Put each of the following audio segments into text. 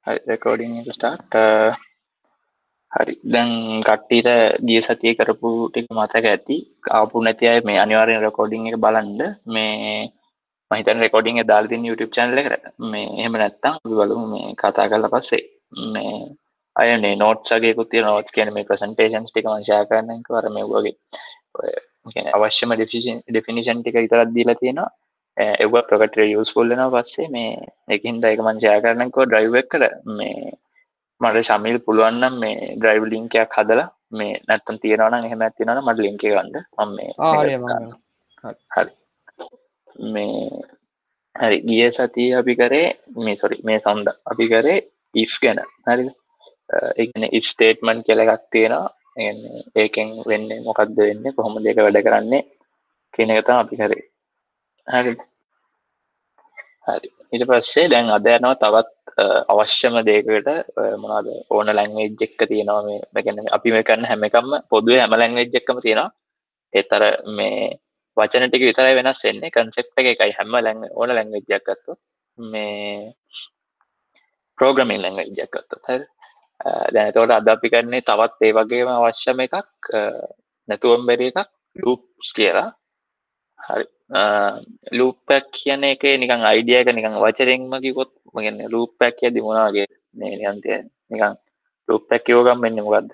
හරි රෙකෝඩින් එක ස්ටාර්ට්. හරි දැන් කට්ටියට ගිය සතියේ කරපු ටික මතක ඇති. ආපු නැති අය මේ අනිවාර්යෙන් රෙකෝඩින් එක බලන්න. මේ මම හිතන්නේ රෙකෝඩින් එක දාලා තියෙන YouTube channel එකට. මේ එහෙම නැත්නම් අපි බලමු මේ කතා කරලා පස්සේ මේ අයනේ notes වගේකුත් තියෙන notes කියන්නේ මේ presentations ටික මම share කරන්නම්කෝ අර මේ වගේ ඔය කියන්නේ අවශ්‍යම definition ටික විතරක් දීලා තියෙනවා. ඒක ප්‍රකට යූස්ෆුල් වෙනවා පස්සේ මේ ඒකින්ද ඒක මම share කරන්නම්කෝ drive එකට මේ මට ශමිල් පුළුවන් නම් මේ drive link එකක් හදලා මේ නැත්තම් තියනවා නම් එහෙම නැත්නම් මට link එක ගන්න මම මේ හරි මම හරි මේ හරි ගිය සතියේ අපි කරේ මේ sorry මේ සඳ අපි කරේ if ගැන හරිද ඒ කියන්නේ if statement කියලා එකක් තියෙනවා ඒ කියන්නේ ඒකෙන් වෙන්නේ මොකද්ද වෙන්නේ කොහොමද ඒක වැඩ කරන්නේ කියන එක තමයි අපි කරේ හරිද හරි ඊට පස්සේ දැන් අද යනවා තවත් අවශ්‍යම දෙයකට මොනවද ඕන ලැන්ග්වේජ් එක තියෙනවා මේ කියන්නේ අපි මේ කරන හැම එකක්ම පොදුවේ හැම ලැන්ග්වේජ් එකකම තියෙනවා ඒතර මේ වචන ටික විතරයි වෙනස් වෙන්නේ concept එක එකයි හැම ඕන ලැන්ග්වේජ් එකක් ගත්තොත් මේ programming language එකක් ගත්තොත් හරි දැන් එතකොට අද අපි කරන්නේ තවත් ඒ වගේම අවශ්‍යම එකක් නැතුවම බැරි එකක් loops කියලා හරි loop එක කියන්නේ එකේ නිකන් idea එක නිකන් වචනෙන්ම කිව්වොත් මම කියන්නේ loop එක කියද්දි මොනවා වගේ මේ නිකන් තියෙන්නේ නිකන් loop එක කියව ගමන් වෙන්නේ මොකද්ද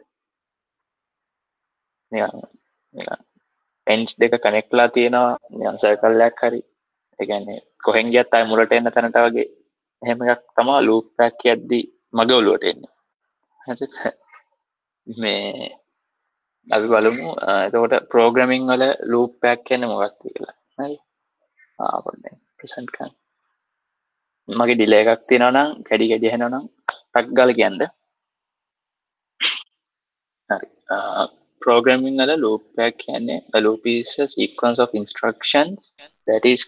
නිකන් ends දෙක connect ලා තියෙනවා නිකන් circle එකක් හරි ඒ කියන්නේ කොහෙන් ගියත් ආයි මුලට එන්න තැනට වගේ එහෙම එකක් තමයි loop එක කියද්දි මගේ ඔළුවට එන්නේ හරිද මේ අපි බලමු එතකොට programming වල loop එක කියන්නේ මොකක්ද කියලා හරි පොඩ්ඩක් present කරන්න මගේ delay එකක් තියෙනවා නම් කැඩි කැඩි ඇහෙනවා නම් ටක් ගාලා කියන්න හරි programming වල loop එක කියන්නේ a loop is a sequence of instructions that is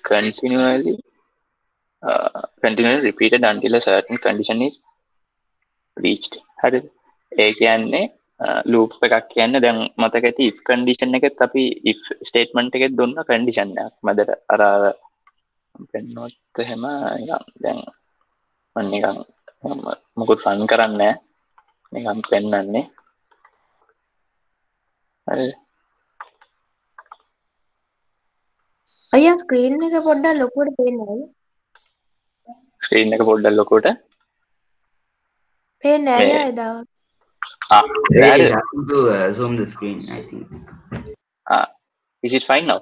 continually repeated until a certain condition is reached හරිද ඒ කියන්නේ loop එකක් කියන්නේ දැන් මතක ඇති if condition එකෙත් අපි if statement එකෙත් දුන්න condition එකක් මැදට අර පෙන්නොත් එහෙම නිකන් දැන් මම නිකන් මොකද රන් කරන්නේ නිකන් පෙන්නන්නේ හරි අයියා ස්ක්‍රීන් එක පොඩ්ඩක් ලොකුවට පේන්නේ ස්ක්‍රීන් එක පොඩ්ඩක් ලොකුවට පේන්නේ නැහැ එදා Hey, asking to zoom the screen, I think. Is it fine now?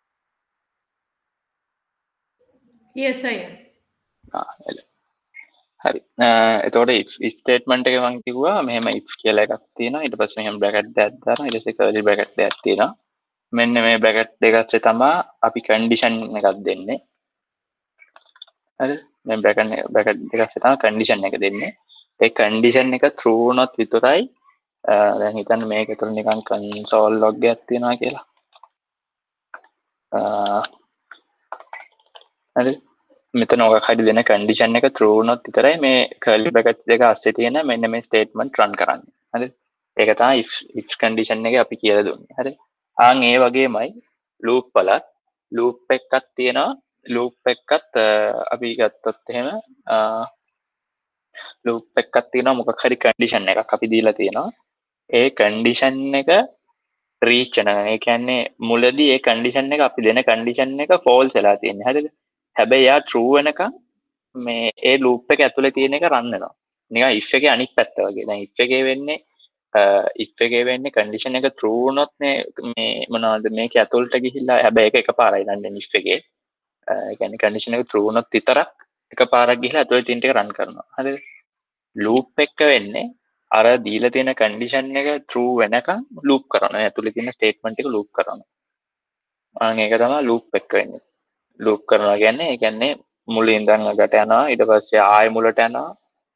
Yes, I am. හරි එතකොට if statement එක මම කිව්වා මෙහෙම if කියලා එකක් තියෙනවා ඊට පස්සේ මෙහෙම bracket දෙකක් දානවා ඊට පස්සේ curly bracket දෙකක් තියෙනවා මෙන්න මේ bracket දෙක ඇස්සේ තමයි අපි condition එකක් දෙන්නේ හරිද මේ bracket දෙක ඇස්සේ තමයි condition එක දෙන්නේ ඒ condition එක true වුණොත් විතරයි දැන් හිතන්න මේක ඇතුළේ නිකන් console log එකක් තියෙනවා කියලා හරිද මෙතන ඔක හරි දෙන condition එක true වුණොත් විතරයි මේ curly bracket දෙක ASCII තියෙන මෙන්න මේ statement run කරන්නේ. හරිද? ඒක තමයි if condition එකේ අපි කියලා දුන්නේ. හරිද? ආන් ඒ වගේමයි loop වලත් loop එකක් තියෙනවා. loop එකත් අපි ගත්තොත් එහෙම loop එකක් තියෙනවා මොකක් හරි condition එකක් අපි දීලා තියෙනවා. ඒ condition එක reach වෙනවා. ඒ කියන්නේ මුලදී ඒ condition එක අපි දෙන condition එක false වෙලා තියෙන්නේ. හරිද? හැබැයි යා true වෙනකන් මේ ඒ loop එක ඇතුලේ තියෙන එක run වෙනවා. නිකන් if එකේ අනිත් පැත්ත වගේ. දැන් if එකේ වෙන්නේ condition එක true වුණොත් මේ මොනවද මේක ඇතුළට ගිහිල්ලා හැබැයි ඒක එකපාරයි දන්නේ if එකේ. ඒ කියන්නේ condition එක true වුණොත් විතරක් එකපාරක් ගිහිල්ලා ඇතුලේ තියෙන ටික run කරනවා. හරිද? loop එක වෙන්නේ අර දීලා තියෙන condition එක true වෙනකන් loop කරනවා. ඇතුලේ තියෙන statement එක loop කරනවා. ඒක තමයි loop එක වෙන්නේ. loop කරනවා කියන්නේ ඒ කියන්නේ මුලින් ඉඳන් අගට යනවා ඊට පස්සේ ආයෙ මුලට යනවා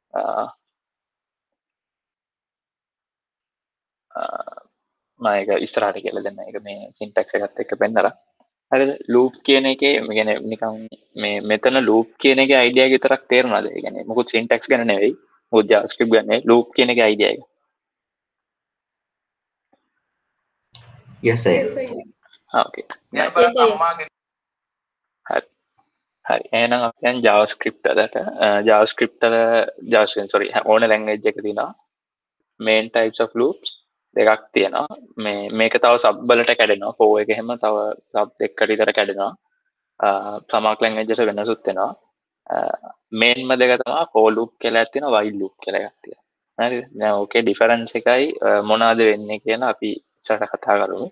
මම ඒක ඉස්සරහට කියලා දෙන්න. ඒක මේ syntax එකත් එක්ක පෙන්නලා. හරිද? loop කියන එකේ මේ කියන්නේ නිකන් මේ මෙතන loop කියන එකේ idea එක විතරක් තේරුණාද? ඒ කියන්නේ මොකද syntax ගැන නෙවෙයි. මොකද JavaScript ගැන නෙවෙයි. loop කියන එකේ idea එක. Yes, sir. Yes, I am. Okay. Yes, I am. හරි. හරි එහෙනම් අපි දැන් JavaScript වලට JavaScript ඕන language එකක තියෙනවා main types of loops දෙකක් තියෙනවා මේක තව sub වලට කැඩෙනවා for එක එහෙම තව sub එකකට විතර කැඩෙනවා සමහර language වල වෙනසුත් වෙනවා මේන්ම දෙක තමයි for loop කියලා එකක් තියෙනවා while loop කියලා එකක් තියෙනවා හරිද දැන් ඕකේ difference එකයි මොනවද වෙන්නේ කියලා අපි ඉස්සරහ කතා කරමු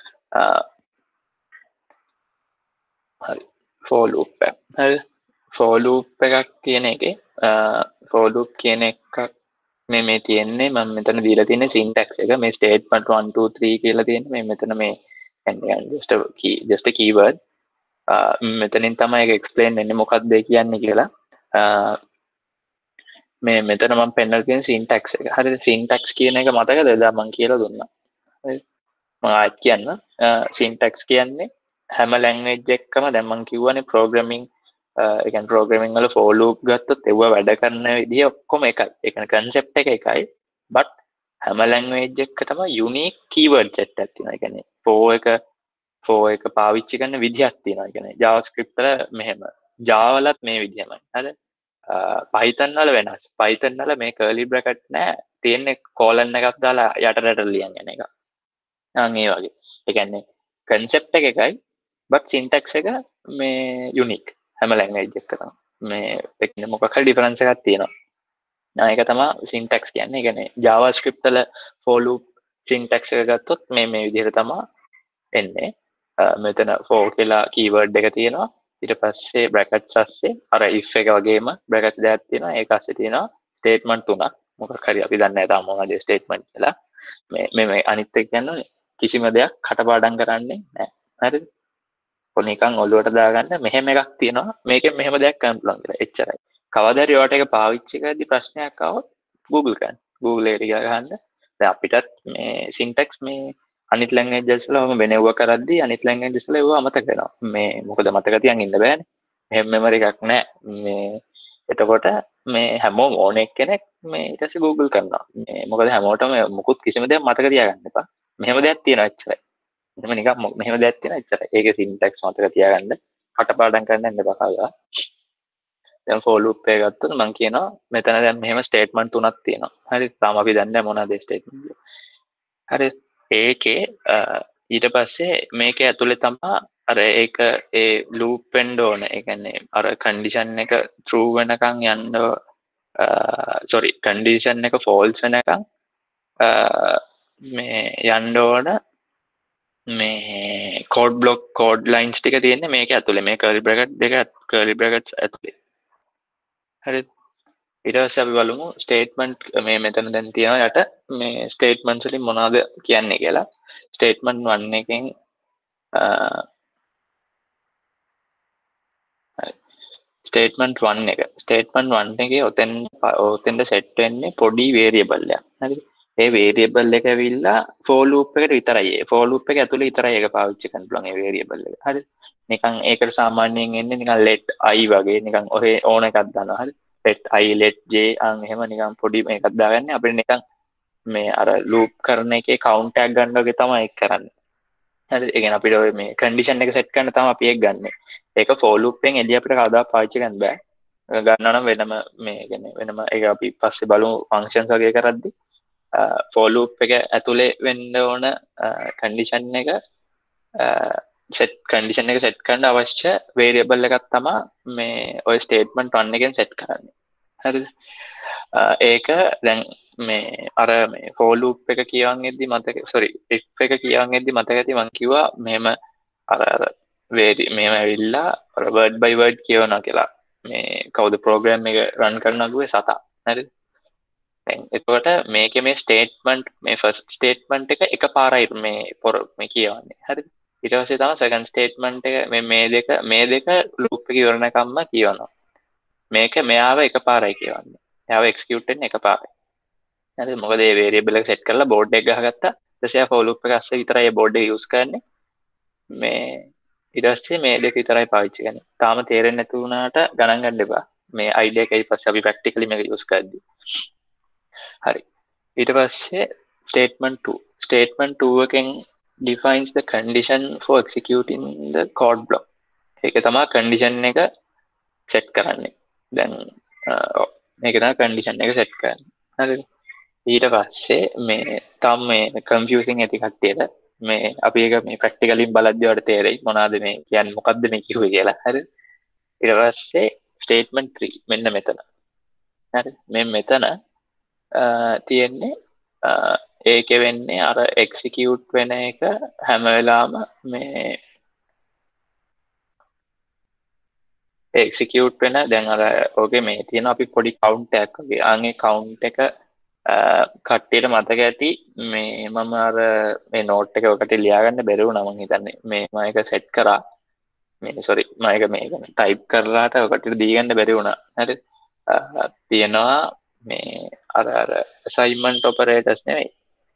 හරි for loop එක හරි for loop එකක් කියන එකේ for loop කියන එකක් මේ තියෙන්නේ මම මෙතන දීලා තියෙන්නේ syntax එක මේ statement 1 2 3 කියලා තියෙන්නේ මේ මෙතන මේ just a keyword මෙතනින් තමයි ඒක explain වෙන්නේ මොකක්ද ඒ කියන්නේ කියලා මේ මෙතන මම පෙන්නලා තියෙන syntax එක හරිද syntax කියන එක මතකද එදා මම කියලා දුන්නා හරි මම ආයෙත් කියන්න syntax කියන්නේ හැම language එකකම දැන් මම කියවනේ programming ඒ කියන්නේ programming වල for loop ගත්තොත් ඒව වැඩ කරන විදිය ඔක්කොම එකයි ඒ කියන්නේ concept එක එකයි but හැම language එකකටම unique keyword set එකක් තියෙනවා ඒ කියන්නේ for එක පාවිච්චි කරන විදියක් තියෙනවා ඒ කියන්නේ JavaScript වල මෙහෙම Java වලත් මේ විදියමයි හරිද Python වල වෙනස් Python වල මේ curly bracket නෑ තියෙන්නේ colon එකක් දාලා යටට ලියන් යන එක ඒ වගේ ඒ කියන්නේ concept එක එකයි but syntax එක මේ unique හැම language එකකටම මේ එක්කෙන මොකක් හරි difference එකක් තියෙනවා ඒක තමයි syntax කියන්නේ ඒ කියන්නේ JavaScript වල for loop syntax එක ගත්තොත් මේ විදිහට තමයි එන්නේ මෙතන for කියලා keyword එක තියෙනවා ඊට පස්සේ brackets ASCII අර if එක වගේම bracket දෙකක් තියෙනවා ඒක ASCII තියෙනවා statement තුනක් මොකක් හරි අපි දන්නේ නැහැ තාම මොනවද statement කියලා මේ අනිත් එක කියන්නේ කිසිම දෙයක් කටපාඩම් කරන්නේ නැහැ හරිද ඔන්න නිකන් ඔළුවට දාගන්න මෙහෙම එකක් තියෙනවා මේකෙන් මෙහෙම දෙයක් කරන්න පුළුවන් කියලා එච්චරයි කවදා හරි ඔයාලට ඒක පාවිච්චි කරද්දී ප්‍රශ්නයක් ආවොත් Google කරන්න Google එකට ගහන්න දැන් අපිටත් මේ syntax මේ අනිත් languages වල ඔහම වෙනවුව කරද්දී අනිත් languages වල ඒව අමතක වෙනවා මේ මොකද මතක තියන් ඉන්න බෑනේ මෙහෙම memory එකක් නැහැ මේ එතකොට මේ හැමෝම ඕන එක්කෙනෙක් මේ ඊට පස්සේ Google කරනවා මේ මොකද හැමෝටම මුකුත් කිසිම දෙයක් මතක තියාගන්න එපා මෙහෙම දෙයක් තියෙනවා එච්චරයි එහෙම නිකන් මෙහෙම දෙයක් තියෙනවා එච්චරයි ඒකේ syntax මතක තියාගන්න කටපාඩම් කරන්න යන්න එපා කවදා දැන් for loop එක ගත්තොත් මම කියනවා මෙතන දැන් මෙහෙම statement තුනක් තියෙනවා හරි තාම අපි දන්නේ නැහැ මොනවද statement හරි ඒකේ ඊට පස්සේ මේකේ ඇතුලේ තමයි අර ඒක ඒ loop වෙන්න ඕන ඒ කියන්නේ අර condition එක true වෙනකන් යන්න condition එක false වෙනකන් මේ යන්න ඕන මේ code lines ටික තියෙන්නේ මේකේ ඇතුලේ මේ curly brackets ඇතුලේ හරිද ඊට පස්සේ අපි බලමු statement මේ මෙතන දැන් තියෙනවා යට මේ statements වලින් මොනවද කියන්නේ කියලා statement 1 එකෙන් statement 1 එකේ ඔතෙන්ද set වෙන්නේ පොඩි variable එකක් හරිද ඒ variable එක ඇවිල්ලා for loop එකට විතරයි ඒ for loop එක ඇතුලේ විතරයි ඒක පාවිච්චි කරන්න පුළුවන් ඒ variable එක හරිද නිකන් ඒකට සාමාන්‍යයෙන් එන්නේ නිකන් let I වගේ නිකන් ඔහේ ඕන එකක් දානවා හරිද let I let j එහෙම නිකන් පොඩි මේකක් දාගන්න අපිට නිකන් මේ අර loop කරන එකේ count එකක් ගන්න වගේ තමයි ඒක කරන්නේ හරිද ඒ කියන්නේ අපිට ඔය මේ condition එක set කරන්න තමයි අපි ඒක ගන්නෙ ඒක for loop එකෙන් එළිය අපිට කවදාවත් පාවිච්චි කරන්න බෑ ගන්නවා නම් වෙනම මේ කියන්නේ වෙනම ඒක අපි පස්සේ බලමු functions වගේ කරද්දී for loop එක ඇතුලේ වෙන්න ඕන condition එක set කරන්න අවශ්‍ය variable එකක් තමයි මේ ඔය statement 1 එකෙන් set කරන්නේ හරිද ඒක දැන් මේ අර මේ for loop එක කියවන්ගෙද්දි මතක if එක කියවන්ගෙද්දි මතක ඇති මම කිව්වා මෙහෙම අර මෙහෙම ඇවිල්ලා අර word by word කියවනවා කියලා මේ කවුද program එක run කරනවා කිව්වේ සතා හරිද දැන් එතකොට මේකේ මේ statement මේ first statement එක එකපාරයි මේ කියවන්නේ හරිද ඊට පස්සේ තමයි second statement එක මේ දෙක loop එක ඉවරනකම්ම කියවනවා මේක මෙයාව එකපාරයි කියවන්නේ එයාව execute වෙන්නේ එකපාරයි හරිද මොකද මේ variable එක set කරලා board එක ගහගත්තා ඊට පස්සේ for loop එක ASCII විතරයි මේ board එක use කරන්නේ මේ ඊට පස්සේ මේ දෙක විතරයි පාවිච්චි කරන්නේ තාම තේරෙන්නේ නැති වුණාට ගණන් ගන්න එපා මේ idea එක ඊට පස්සේ අපි practically මේක use කරද්දී හරි ඊට පස්සේ statement 2 එකෙන් defines the condition for executing the code block ඒක තමයි condition එක සෙට් කරන්නේ. දැන් මේක තමයි කන්ඩිෂන් එක සෙට් කරන්නේ. හරිද? ඊට පස්සේ මේ තම මේ කන්ෆියුසින් ඇති කට්ටියට මේ අපි ඒක මේ ප්‍රැක්ටිකලින් බලද්දී වලට තේරෙයි මොනවද මේ කියන්නේ මොකද්ද මේ කිව්වේ කියලා. හරිද? ඊට පස්සේ ස්ටේට්මන්ට් 3 මෙන්න මෙතන. හරිද? මෙතන තියෙන්නේ ඒකේ වෙන්නේ අර එක්සිකියුට් වෙන එක හැම වෙලාවම මේ එක්සිකියුට් වෙන දැන් අර ඔගේ මේ තියෙන අපි පොඩි කවුන්ට් එකක් වගේ ආන්ගේ කවුන්ට් එක කට්ටියට මතක ඇති මේ මම අර මේ නෝට් එක ඔකට ලියාගන්න බැරි වුණා මම හිතන්නේ මේ මම එක සෙට් කරා මේ සෝරි මම එක මේක ටයිප් කරලාට ඔකට දී ගන්න බැරි වුණා හරි තියෙනවා මේ අර අසයින්මන්ට් ඔපරේටර්ස් නෙවෙයි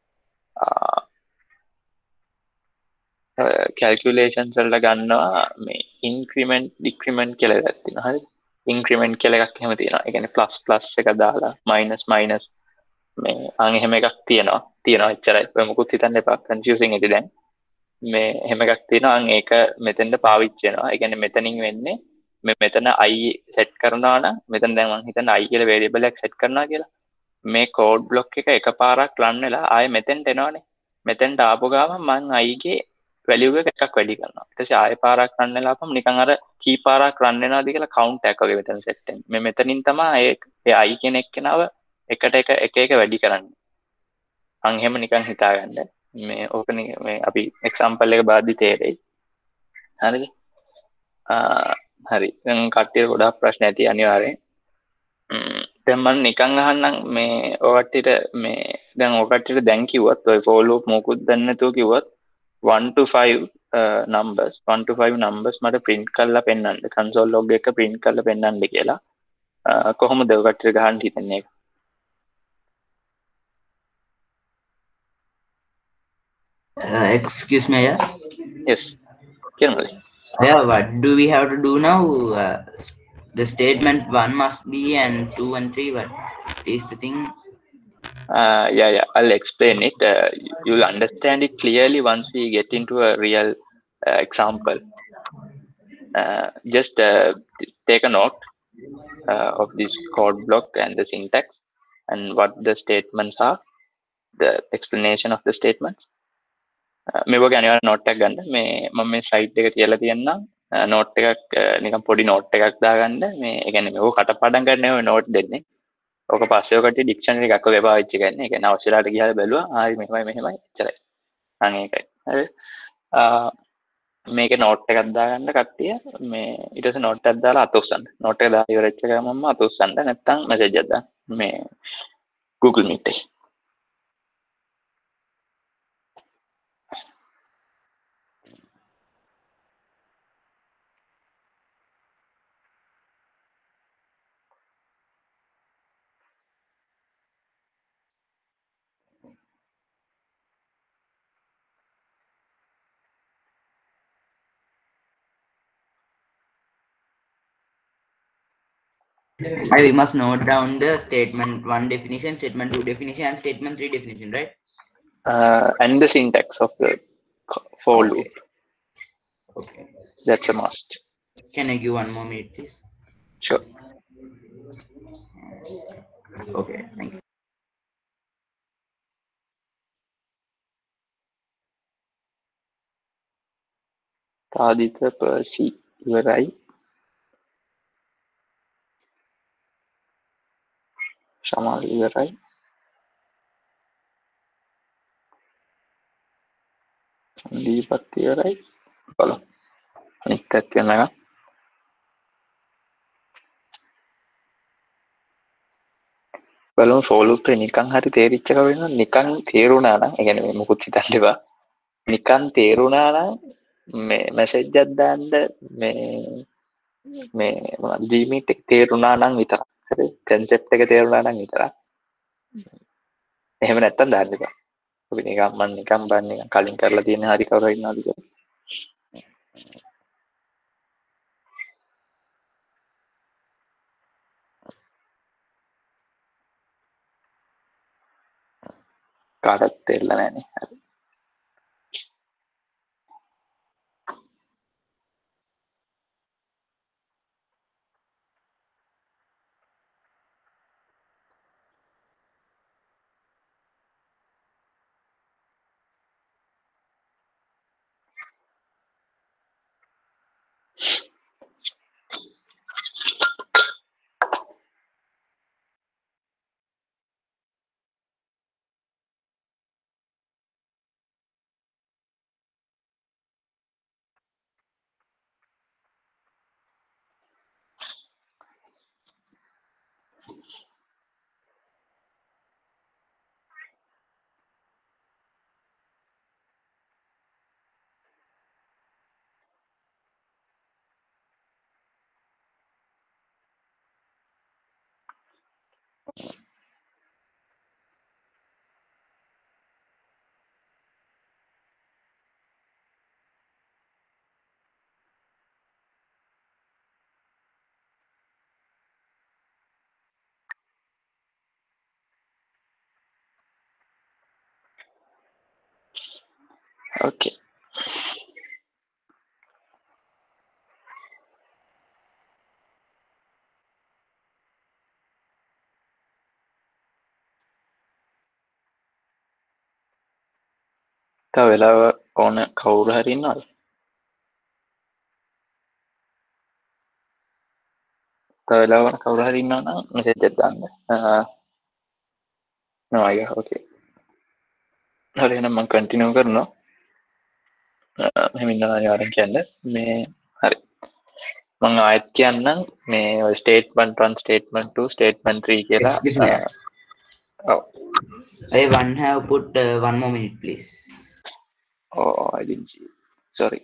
කැල්කියුලේෂන්ස් වලට ගන්නවා මේ ඉන්ක්‍රිමන්ට් ඩික්‍රිමන්ට් කියලා එකක් තියෙනවා හරි ඉන්ක්‍රිමන්ට් කියලා එකක් එහෙම තියෙනවා ඒ කියන්නේ ප්ලස් එක දාලා මයිනස් මේ එහෙම එකක් තියෙනවා එච්චරයි ඔය මොකුත් හිතන්න එපා කන්ෆියුසින් ඇති දැන් මේ එහෙම එකක් තියෙනවා ඒක මෙතෙන්ද පාවිච්චි වෙනවා ඒ කියන්නේ මෙතනින් වෙන්නේ මෙතන i සෙට් කරනවා නම් මෙතන දැන් මම හිතන්නේ i කියලා වේරියබල් එකක් සෙට් කරනවා කියලා මේ කෝඩ් බ්ලොක් එක එකපාරක් රන් වෙලා ආයෙ මෙතෙන්ට එනවනේ මෙතෙන්ට ආපු ගාම මම i ගේ වැලියු එක එකක් වැඩි කරනවා ඊට පස්සේ ආයෙ පාරක් රන් වෙලා අපම නිකන් අර කී පාරක් රන් වෙනවාද කියලා කවුන්ට් එකක් වගේ මෙතන සෙට් වෙන්නේ මෙතනින් තමයි ඒ i කියන එක්කෙනාව එකට එක වැඩි කරන්නේ අන් එහෙම නිකන් හිතාගන්න මේ ඕක මේ අපි එක්සැම්පල් එක බලද්දි තේරෙයි හරිද හරි දැන් කට්ටියට ගොඩාක් ප්‍රශ්න ඇති අනිවාර්යෙන් දැන් මම නිකන් අහන්නම් මේ ඔය කට්ටියට මේ දැන් ඔය කට්ටියට දැන් කිව්වත් ඔය for loop මොකුත් දන්නේ නැතුව කිව්වත් 1 to 5 numbers 1 to 5 numbers මට print කරලා පෙන්නන්න console log එක print කරලා පෙන්නන්න කියලා කොහොමද ඔය කට්ටියට ගහන්න හිතන්නේ Excuse me, yeah. yes කියන්නද Yeah, what do we have to do now? The statement 1 must be and 2 and 3. What is the thing? Yeah, I'll explain it. You'll understand it clearly once we get into a real example. Just take a note of this code block and the syntax and what the statements are, the explanation of the statements. මේ වගේ අනිවාර්ය note එකක් ගන්න මේ මම මේ slide එක තියලා තියෙනවා නෝට් එකක් නිකන් පොඩි නෝට් එකක් දාගන්න මේ ඒ කියන්නේ මේක කටපාඩම් ගන්න නෙවෙයි නෝට් දෙන්නේ ඕක පස්සේ ඔකට ඩික්ෂනරි එකක් වගේ පාවිච්චි කරන්නේ ඒ කියන්නේ අවශ්‍යලාට ගිහලා බැලුවා හරි මෙහෙමයි එච්චරයි අන්න ඒකයි හරි මේකේ නෝට් එකක් දාගන්න කට්ටිය මේ ඊට පස්සේ නෝට් එකක් දාලා අත උස්සන්න නෝට් එක දාලා ඉවරෙච්ච ගමන්ම අත උස්සන්න නැත්නම් මැසේජ් එකක් දාන්න මේ Google Meet එකේ We must note down the statement 1 definition, statement 2 definition, and statement 3 definition, right? And the syntax of the for loop. Okay. That's a must. Can I give 1 more minute, please? Sure. Okay, thank you. Taditha Percy, ඉවරයි. Shamal ඉවරයි. දීපත් ඉවරයි. බලමු. අනිත් පැත්තෙන් නගා. බලමු for loop එක නිකන් හරි තේරිච්ච එක වෙනවා. නිකන් තේරුණා නම්, ඒ කියන්නේ මොකුත් හිතන්න එපා. නිකන් තේරුණා නම් මේ මැසේජ් එකක් දාන්න මේ Gmeet එක තේරුණා නම් විතරයි. හරි concept එක තේරුණා නම් විතරයි. එහෙම නැත්තම් දාන්න එපා. අපි නිකන් මම නිකන් බලන්නේ නිකන් කලින් කරලා තියෙන හරි කවුරු ඉන්නවද කියලා. කාටවත් තේරෙලා නැහැ නේ. හරි. ඕකේ. තව වෙලාව ඕන කවුරු හරි ඉන්නවද? තව වෙලාව ඕන කවුරු හරි ඉන්නවා නම් මෙසේජ් එකක් දාන්න. no අයියා ඕකේ. හරි එහෙනම් මම කන්ටිනියු කරනවා. මෙහෙම ඉන්නවා අනිවාර්යෙන් කියන්න. මේ හරි. මම ආයෙත් කියන්නම් මේ ස්ටේට්මන්ට් 1 ස්ටේට්මන්ට් 2 ස්ටේට්මන්ට් 3 කියලා. Excuse me. ඔව්. I one have put one more minute, please. Oh, I didn't see. Sorry.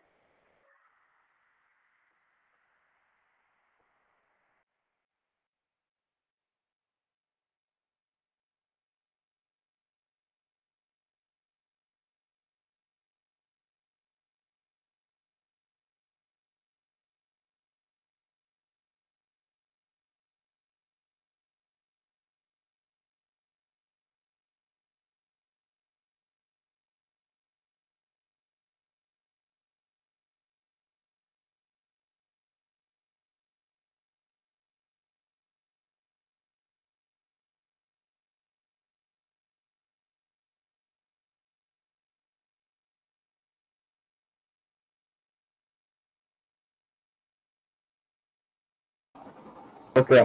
Okay.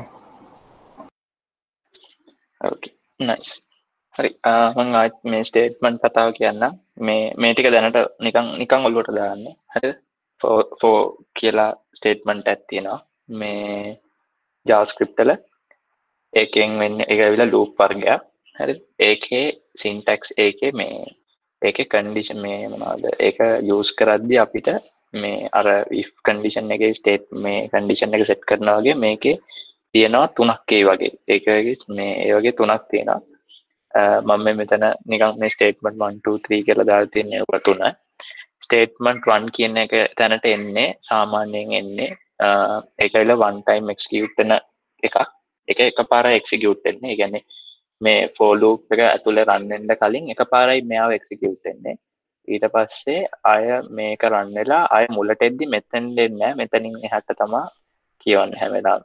Okay. Nice. හරි. මම ආයෙත් මේ ස්ටේට්මන්ට් කතාව කියන්නම්. මේ ටික දැනට නිකන් ඔළුවට දාන්න. හරිද? for කියලා ස්ටේට්මන්ට් එකක් තියෙනවා. මේ JavaScript වල ඒකෙන් වෙන්නේ ඒක ඇවිල්ලා loop වර්ගයක්. හරිද? ඒකේ syntax ඒකේ ඒකේ condition මේ මොනවද? ඒක use කරද්දී අපිට මේ අර if condition එකේ state මේ condition එක set කරනවා වගේ මේකේ තියෙනවා තුනක් ඒ වගේ. ඒක ඒ වගේ තුනක් තියෙනවා. මම මෙතන නිකන් මේ statement 1 2 3 කියලා දාලා තියෙන ඒවා තුන. statement 1 කියන එක තැනට එන්නේ සාමාන්‍යයෙන් එන්නේ ඒකයිල one time execute වෙන එකක්. ඒක එකපාරයි execute වෙන්නේ. ඒ කියන්නේ මේ for loop එක ඇතුලේ run වෙන්න කලින් එකපාරයි මෙයාව execute වෙන්නේ. ඊට පස්සේ ආය මේක run වෙලා ආය මුලට එද්දි මෙතෙන් දෙන්නේ නැහැ. මෙතනින් එහාට තමයි කියවන්නේ හැමදාම.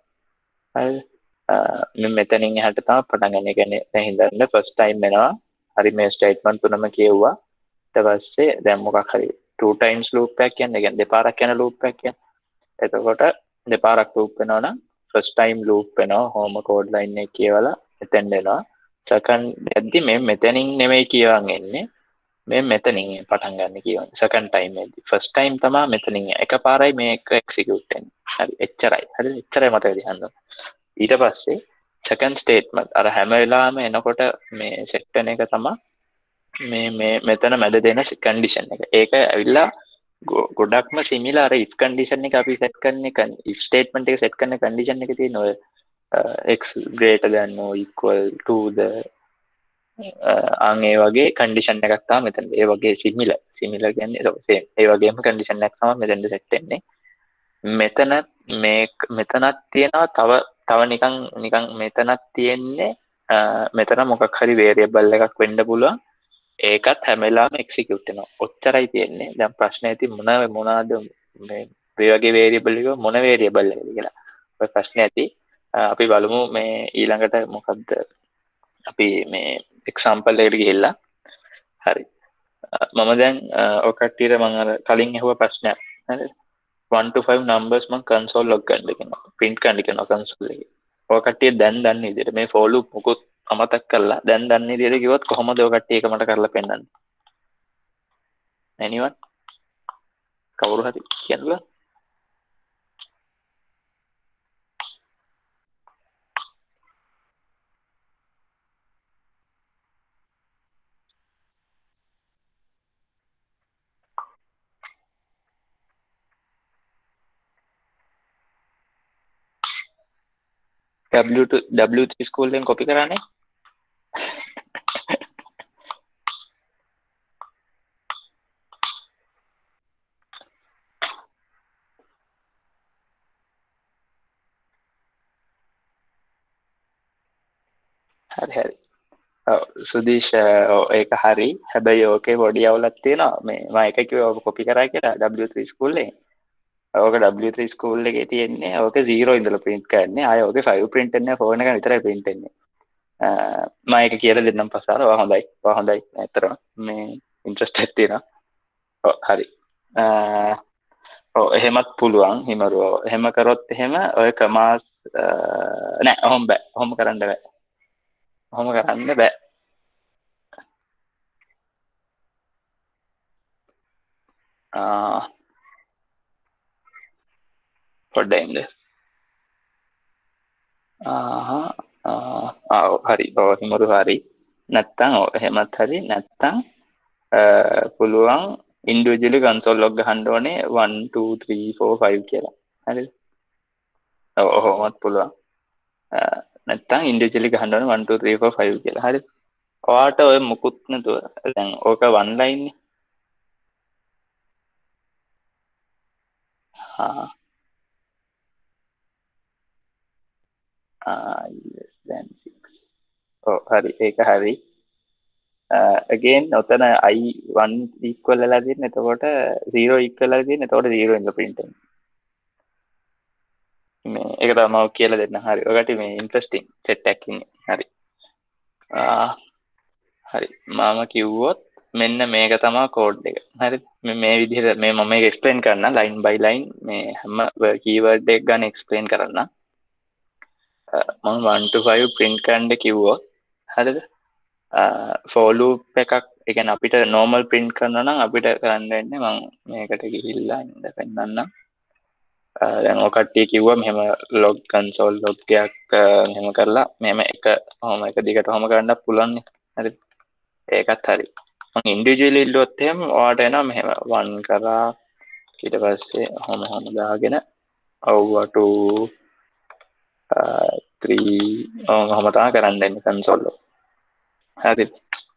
හරි. මෙතනින් එහාට තමයි පටන් ගන්න. ඒ කියන්නේ දැන් හිතන්න first time වෙනවා. හරි මේ statement තුනම කියවුවා. ඊට පස්සේ දැන් මොකක් හරි two times loop එකක් කියන්නේ. කියන්නේ දෙපාරක් යන loop එකක් කියන්නේ. එතකොට දෙපාරක් loop වෙනවා නම් first time loop වෙනවා. home code line එක කියවලා එතෙන් දෙනවා. second එද්දි මේ මෙතනින් නෙමෙයි කියවන් එන්නේ. මේ මෙතනින් පටන් ගන්න කියවන්නේ. second time එද්දි first time තමයි මෙතනින් එකපාරයි මේක execute වෙන්නේ. හරි එච්චරයි. හරි එච්චරයි මතක තියාගන්න. ඊට පස්සේ second statement අර හැම වෙලාවෙම එනකොට මේ set වෙන එක තමයි මේ මෙතන මැද දෙන condition එක. ඒක ඇවිල්ලා ගොඩක්ම similar if condition එක අපි set කරන්නේ if statement එක set කරන condition එක තියෙන ඔය x greater than or equal to the අන් ඒ වගේ condition එකක් තමයි මෙතන. ඒ වගේ similar කියන්නේ same. ඒ වගේම condition එකක් තමයි මෙතනට set වෙන්නේ. මෙතනත් තියෙනවා තව නිකන් මෙතනත් තියෙන්නේ මෙතන මොකක් හරි variable එකක් වෙන්න පුළුවන්. ඒකත් හැම වෙලාවෙම execute වෙනවා. ඔච්චරයි තියෙන්නේ. දැන් ප්‍රශ්නේ ඇති මොනවාද මේ වගේ variable එක මොන variable එකද කියලා. ඔය ප්‍රශ්නේ ඇති. අපි බලමු මේ ඊළඟට මොකද්ද අපි මේ example එකට ගිහිල්ලා. හරි. මම දැන් ඔය කට්ටියට මම අර කලින් අහුව ප්‍රශ්නයක්. හරිද? 1 to 5 numbers මම console log ගන්න කියනවා. print කරන්න කියනවා console එකේ. ඔය කට්ටිය දැන් දන්නේ විදිහට මේ for loop මොකොත් අමතක කරලා දැන් දන්නේ විදිහට කිව්වොත් කොහොමද ඔය කට්ටිය ඒක මට කරලා පෙන්නන්නේ? anyone? කවුරු හරි කියන්නද? W3 school එකෙන් copy කරන්නේ? හරි. සුදීෂ් ඒක හරි. හැබැයි ඕකේ පොඩි අවුලක් තියෙනවා. මේ මම එක කිව්වා ඔබ කොපි කරා කියලා W3 ස්කූල් එකේ. ඕක W3 ස්කූල් එකේ තියෙන්නේ ඕක 0 ඉඳලා print කරන්නේ. ආය ඕකේ 5 print වෙන්නේ 4 එක විතරයි print වෙන්නේ. මම ඒක කියලා දෙන්නම් පස්සාර. හොඳයි. ඇත්තටම මේ ඉන්ට්‍රස්ටඩ් තියෙනවා. හරි. එහෙමත් පුළුවන් හිමරුව. එහෙම කරොත් එහෙම ඔය කමාස් නෑ ඔහොම බෑ. ඔහොම කරන්න බෑ. පොඩ්ඩක් ඉන්න. හරි. හිමරු හරි. නැත්තම් එහෙමත් හරි. නැත්තම් පුළුවන් ඉන්ඩිවිජුවලි කන්සෝල් ලොග් ගහන්න ඕනේ 1 2 3 4 5 කියලා. හරිද? ඔහොමත් පුළුවන්. නැත්තම් ඉන්ඩිවිජුවලි ගහන්න ඕනේ 1 2 3 4 5 කියලා. හරිද? ඔයාට ඔය මුකුත් නැතුව දැන් ඕක වන් ලයින් නේ. less than 6. හරි. ඒක හරි. again ඔතන I1 equal වෙලා තියෙන. එතකොට 0 equal වෙලා තියෙන. එතකොට 0 ඉඳලා print වෙනවා. මේ ඒක තමයි මම කියලා දෙන්න. හරි. ඔකට මේ ඉන්ටරෙස්ටිං සෙට් එකක් ඉන්නේ. හරි. හරි. මම කිව්වොත් මෙන්න මේක තමයි කෝඩ් එක. හරිද? මේ විදිහට මම මේක එක්ස්ප්ලেইন කරන්න ලයින් බයි ලයින් මේ හැම කීවර්ඩ් එක ගන්න එක්ස්ප්ලেইন කරන්න. මම 1 to 5 print කරන්න කිව්වොත් හරිද? for loop එකක් ඒ කියන්නේ අපිට normal print කරනවා නම් අපිට කරන්න වෙන්නේ මම මේකට ගිහිල්ලා ඉඳ පෙන්නන්නම්. දැන් ඔය කට්ටිය කිව්වා මෙහෙම log console log එකක් මෙහෙම කරලා මෙහෙම එක දිගටම කරන්නත් පුළුවන් නේ. හරිද? ඒකත් හරි. මම ඉන්ඩිවිජුවලි ඉල්ලුවොත් එහෙම ඔයාට එනවා මෙහෙම 1 කරා ඊට පස්සේ ඔහොම දාගෙන over to 3 ඔහොම තමයි කරන්න දෙන්නේ console එක. හරිද?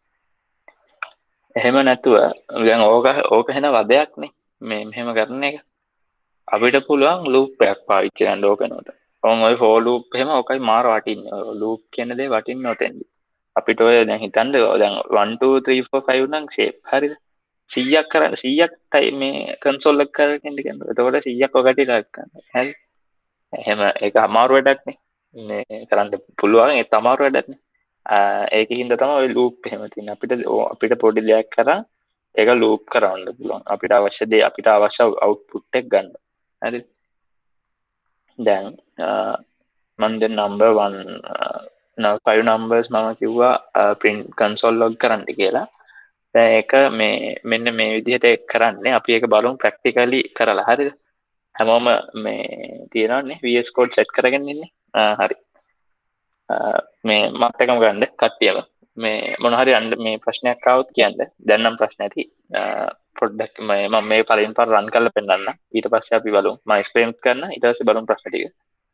එහෙම නැතුව දැන් ඕක වෙන වදයක් නේ. මේ මෙහෙම කරන එක. අපිට පුළුවන් loop එකක් පාවිච්චි කරන්න ඕකනොට. ඔය for loop එහෙම ඔකයි මාර වටින්නේ. loop කියන දේ වටින්නේ ඔතෙන්දි. අපිට ඔය දැන් හිතන්න දැන් 1 2 3 4 5 නම් shape හරිද 100ක් කරන්න 100ක් මේ console එක කරගෙන ඉන්න කියනවා. එතකොට 100ක් ඔකට ටයිප් කරන්න. හරි. එහෙම ඒක අමාරු වැඩක් නේ. මේ කරන්න පුළුවන් ඒක අමාරු වැඩක් නේ. ඒකින්ද තමයි ඔය loop එහෙම තියෙන්නේ. අපිට පොඩි දෙයක් කරා ඒක loop කරවන්න පුළුවන්. අපිට අවශ්‍ය දේ අපිට අවශ්‍ය output එක ගන්න. හරිද? දැන් මම දැන් number 1 5 numbers මම කිව්වා print console log කරන්න කියලා. දැන් ඒක මෙන්න මේ විදිහට කරන්නේ අපි ඒක බලමු practically කරලා. හරිද? හැමෝම මේ තියනවානේ VS Code set කරගෙන ඉන්නේ. හරි. මේ මත් එකම ගන්න කට්ටියම මේ මොන හරි මේ ප්‍රශ්නයක් ආවොත් කියන්න. දැන් නම් ප්‍රශ්න ඇති. පොඩ්ඩක් මම මේ පළවෙනි පාර run කරලා පෙන්නන්න. ඊට පස්සේ අපි බලමු. මම explain කරන්න. ඊට පස්සේ බලමු ප්‍රශ්න ටික.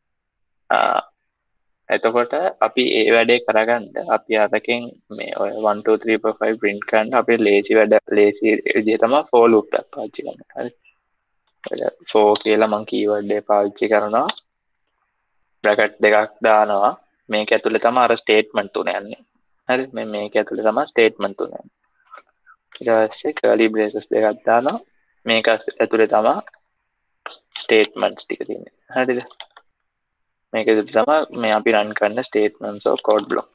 එතකොට අපි ඒ වැඩේ කරගන්න අපි අරකින් මේ ඔය 1 2 3 4 5 print කරන්න අපි ලේසි විදිහ තමයි for loop එකක් පාවිච්චි කරන්නේ. හරි. for කියලා මම keyword එක පාවිච්චි කරනවා. bracket දෙකක් දානවා. මේක ඇතුලේ තමයි අර statement තුන යන්නේ. හරි. මේක ඇතුලේ තමයි statement තුන යන්නේ. ඊට පස්සේ curly braces දෙකක් දානවා. මේක ඇතුලේ තමයි statements ටික තියෙන්නේ. හරිද? මේක තමයි මේ අපි run කරන statements of code block.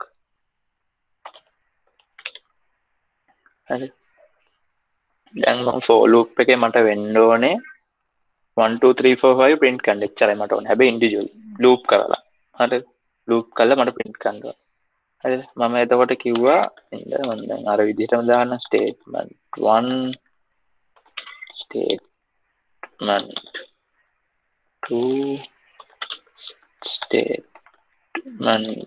හරි. දැන් මම for loop එකේ මට වෙන්න ඕනේ 1 2 3 4 5 print කරන්න එච්චරයි මට ඕනේ. හැබැයි individual loop කරලා. හරිද? loop කරලා මට print කරන්න ඕනේ. හරිද? මම එතකොට කිව්වා මම දැන් අර විදිහටම දාන්න statement 1 statement 2 statement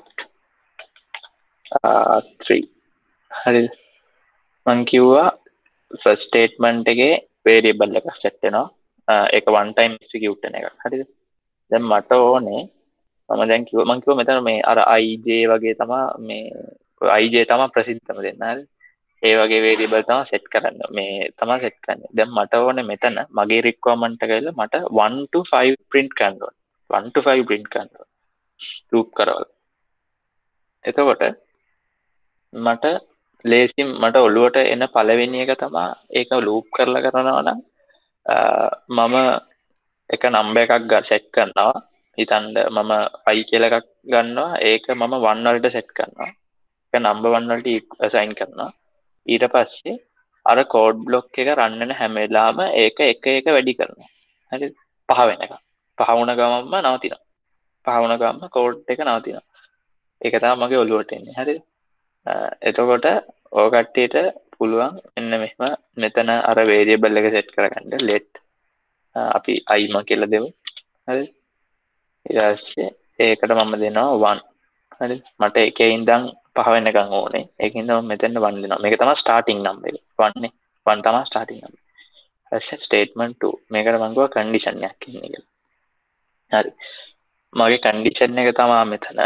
3 හරිද මම කිව්වා first statement එකේ variable එකක් set වෙනවා ඒක one time execute වෙන එකක් හරිද දැන් මට ඕනේ මම කිව්වා මෙතන මේ අර ij වගේ තමයි මේ ij තමයි ප්‍රසිද්ධම දෙන්න හරිද ඒ වගේ variable තමයි set කරන්න මේ තමයි set කරන්නේ දැන් මට ඕනේ මෙතන මගේ requirement එක ගිහලා මට 1 to 5 print කරන්න ඕනේ 1 to 5 print කරන්න ඕනේ loop කරවල එතකොට මට ලේසියෙන් මට ඔළුවට එන පළවෙනි එක තමයි ඒක ලූප් කරලා කරනවා නම් මම එක නම්බර් එකක් සෙට් කරනවා. හිතන්න මම i කියලා එකක් ගන්නවා. ඒක මම 1 වලට සෙට් කරනවා. ඒක නම්බර් 1 වලට assign කරනවා. ඊට පස්සේ අර කෝඩ් බ්ලොක් එක රන් වෙන හැම වෙලාවම ඒක එක එක වැඩි කරනවා. හරිද? 5 වෙනකම්. 5 වුණ ගමන්ම නවතිනවා. 5 වුණ ගමන්ම කෝඩ් එක නවතිනවා. ඒක තමයි මගේ ඔළුවට එන්නේ. හරිද? එතකොට ඔය කට්ටියට පුළුවන් මෙන්න මෙහෙම මෙතන අර වේරියබල් එක සෙට් කරගන්න let අපි i ම කියලා දෙමු. හරිද? ඊට පස්සේ ඒකට මම දෙනවා 1. හරිද? මට එකේ ඉඳන් 5 වෙනකන් ඕනේ. ඒකින්ද මම මෙතන 1 දෙනවා. මේක තමයි ස්ටාර්ටින් නම්බර් එක. 1 නේ. 1 තමයි ස්ටාර්ටින් නම්බර්. ඊට ස්ටේට්මන්ට් 2. මේකට මම ගුවා කන්ඩිෂන් එකක් ඉන්නේ කියලා. හරි. මගේ කන්ඩිෂන් එක තමයි මෙතන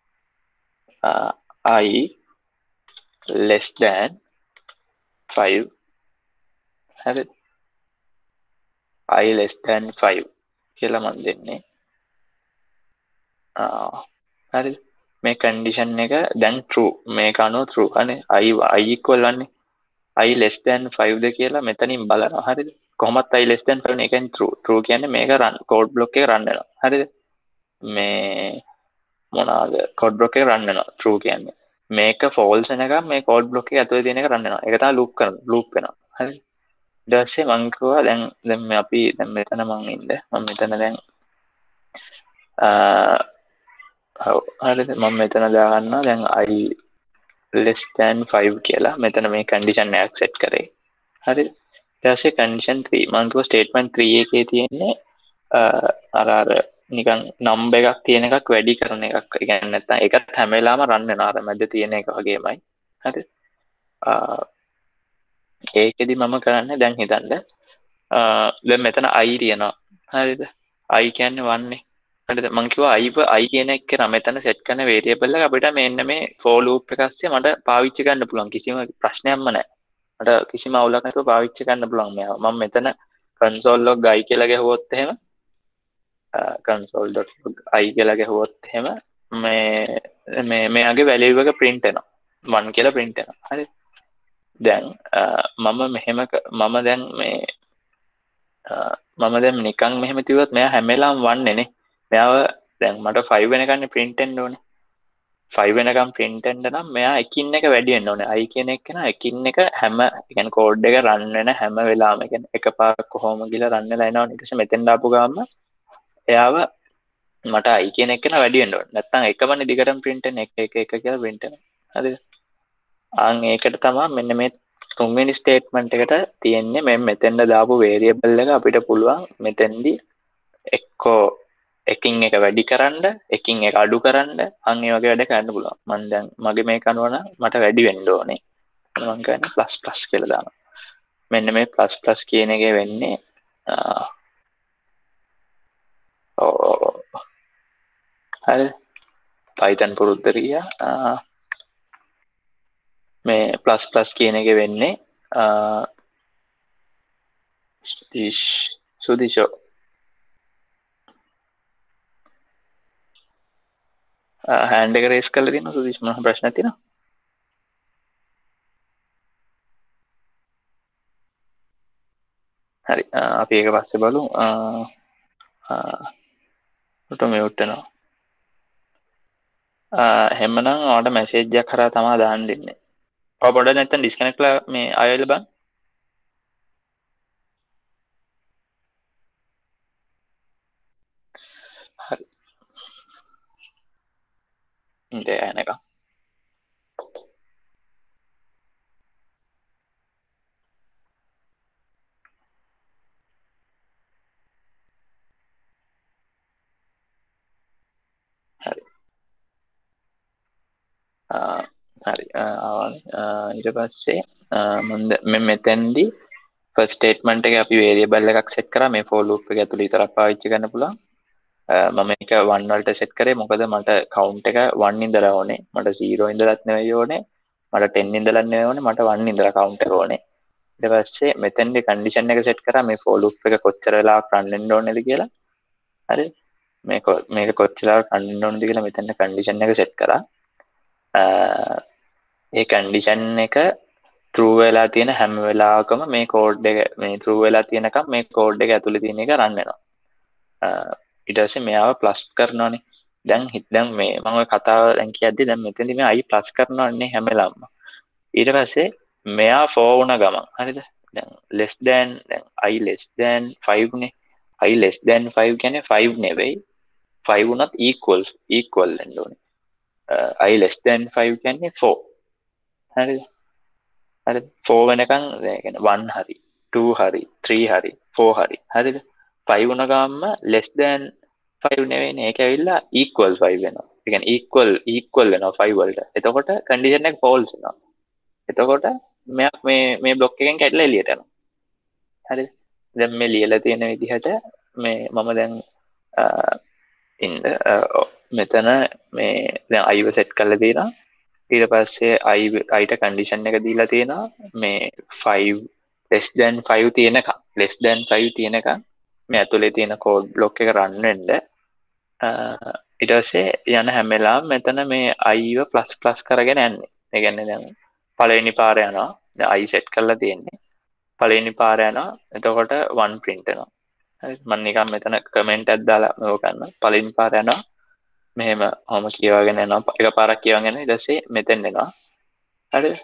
i less than 5. හරිද? i less than 5 කියලා මම දෙන්නේ. හරිද? මේ කන්ඩිෂන් එක දැන් true. මේක අනුව true. අනේ i equal වන්නේ i less than 5ද කියලා මෙතනින් බලනවා. හරිද? කොහොමත් i less than 5 නේ. ඒ කියන්නේ true. true කියන්නේ මේක run code block එක run වෙනවා. හරිද? මේ මොනවාද code block එක run වෙනවා. true කියන්නේ. මේක false වෙනකම් මේ code block එක ඇතුලේ තියෙන එක run වෙනවා. ඒක තමයි loop වෙනවා. හරිද? ඊට පස්සේ මම කිව්වා දැන් අපි දැන් මෙතන මම ඉන්නේ. මම මෙතන දැන් හරිද? මම මෙතන දාගන්නවා දැන් i less than 5 කියලා. මෙතන මේ කන්ඩිෂන් එකක් සෙට් කරේ. හරිද? ඊට පස්සේ කන්ඩිෂන් 3 මම කිව්වා ස්ටේට්මන්ට් 3 එකේ තියෙන්නේ අර නිකන් නම්බර් එකක් තියෙන එකක් වැඩි කරන එකක්. ඒ කියන්නේ නැත්තම් ඒකත් හැම වෙලාවම රන් වෙනවා. අර මැද තියෙන එක වගේමයි. හරිද? ඒකෙදි මම කරන්නේ දැන් හිතන්න දැන් මෙතන i තියෙනවා. හරිද? i කියන්නේ 1 නේ. හරිද? මම කිව්වා i කියන එක කරා මෙතන සෙට් කරන වේරියබල් එක අපිට මෙන්න මේ for loop එක ASCII මට පාවිච්චි කරන්න පුළුවන්. කිසිම ප්‍රශ්නයක්ම නැහැ. මට කිසිම අවුලක් නැතුව පාවිච්චි කරන්න පුළුවන් මේවා. මම මෙතන console log i කියලා ගැහුවොත් එහෙම console.log i කියලා ගැහුවොත් එහෙම මේ මෙයාගේ value එක print වෙනවා. 1 කියලා print වෙනවා. හරිද? දැන් මම දැන් නිකන් මෙහෙම තියුවොත් මෙයා හැම වෙලාවෙම 1 නේ. මෙයාව දැන් මට 5 වෙනකන් print වෙන්න ඕනේ. 5 වෙනකම් print වෙන්න නම් මෙයා එකින් එක වැඩි වෙන්න ඕනේ. i කියන එක නා එකින් එක හැම يعني කෝඩ් එක රන් වෙන හැම වෙලාවෙම يعني එකපාරක් කොහොම ගිහලා රන් වෙලා එනවා. ඊට පස්සේ මෙතෙන් දාපු ගාම එයාව මට i කියන එක නා වැඩි වෙන්න ඕනේ. නැත්තම් එකමනේ දිගටම print වෙන එක කියලා print වෙනවා. හරිද? ඒකට තමයි මෙන්න මේ තුන්වෙනි ස්ටේට්මන්ට් එකට තියෙන්නේ මෙතෙන්ද දාපු වේරියබල් එක අපිට පුළුවන් මෙතෙන්දි එක්කෝ එකින් එක වැඩි කරන්න එකින් එක අඩු කරන්න ඒ වගේ වැඩ කරන්න පුළුවන්. මම දැන් මගේ මේක අනුව නම් මට වැඩි වෙන්න ඕනේ. මම කියන්නේ ප්ලස් ප්ලස් කියලා දානවා. මෙන්න මේ ප්ලස් ප්ලස් කියන එකේ වෙන්නේ හරි Python පුරුද්ද ගියා. මේ ප්ලස් ප්ලස් කියන එක වෙන්නේ සුදිෂෝ හෑන්ඩ් එක රේස් කරලා තියෙනවා. සුදිෂ් මොන ප්‍රශ්නයක් තියෙනවද? හරි අපි ඒක පස්සේ බලමු. ඔටෝමේට් වෙනවා. එහෙමනම් ඔයාලට මැසේජ් එකක් කරා තමයි දාන්න දෙන්නේ. ඔය පොඩ්ඩක් නැත්තම් ඩිස්කනෙක්ට්ලා මේ ආයෙත් බං. හරි. ඉතින් එනකම්. හරි. හරි ඊට පස්සේ මම මෙතෙන්දී ෆස්ට් ස්ටේට්මන්ට් එකේ අපි වේරියබල් එකක් සෙට් කරා මේ for loop එක ඇතුළේ විතරක් පාවිච්චි කරන්න පුළුවන්. මම මේක 1 වලට සෙට් කරේ මොකද මට count එක 1 ඉඳලා ඕනේ. මට 0 ඉඳලත් නෙවෙයි ඕනේ. මට 10 ඉඳලත් නෙවෙයි ඕනේ. මට 1 ඉඳලා count එක ඕනේ. ඊට පස්සේ මෙතෙන්දී කන්ඩිෂන් එක සෙට් කරා මේ for loop එක කොච්චර වෙලාවක් run වෙන්න ඕනේද කියලා. හරි. මේක කොච්චර වෙලාවක් run වෙන්න ඕනේද කියලා මෙතෙන්ද කන්ඩිෂන් එක සෙට් කරා. ඒ කන්ඩිෂන් එක true වෙලා තියෙන හැම වෙලාවකම මේ කෝඩ් එක මේ true වෙලා තියෙනකම් මේ කෝඩ් එක ඇතුලේ තියෙන එක රන් වෙනවා. ඊට පස්සේ මෙයාව ප්ලස් කරනවානේ. දැන් මේ මම ඔය කතාව දැන් කියද්දි දැන් මෙතනදී මේ i ප්ලස් කරනවානේ හැම වෙලාවම. ඊට පස්සේ මෙයා 4 වුණ ගමන් හරිද? දැන් less than දැන් i less than 5 නේ. i less than 5 කියන්නේ 5 නෙවෙයි. 5 උනත් equal වෙන්න ඕනේ. i less than 5 කියන්නේ 4. හරිද? හරිද? 4 වෙනකන් ඒ කියන්නේ 1 හරි 2 හරි 3 හරි 4 හරි හරිද? 5 වුණ ගාම less than 5 නෙවෙයිනේ. ඒක ඇවිල්ලා equal 5 වෙනවා. ඒ කියන්නේ equal වෙනවා 5 වලට. එතකොට condition එක false වෙනවා. එතකොට මෙයා මේ බ්ලොක් එකෙන් කැඩලා එළියට යනවා. හරිද? දැන් මේ ලියලා තියෙන විදිහට මේ මම දැන් මෙතන මේ දැන් i set කරලා තියෙනවා. ඊට පස්සේ i ට condition එක දීලා තියෙනවා මේ 5 less than 5 තියෙනකම් මේ ඇතුලේ තියෙන code block එක run වෙන්න ඊට පස්සේ යන හැම වෙලාවෙම මෙතන මේ i ව plus කරගෙන යන්නේ. ඒ කියන්නේ දැන් පළවෙනි පාර යනවා. දැන් i set කරලා තියෙන්නේ. පළවෙනි පාර යනවා. එතකොට 1 print වෙනවා. හරි. මම නිකන් මෙතන comment එකක් දාලා මේක කරනවා. පළවෙනි පාර යනවා. මෙහෙම ඔහොම කියවගෙන යනවා. එකපාරක් කියවගෙන යනවා. ඊට පස්සේ මෙතෙන් එනවා. හරිද?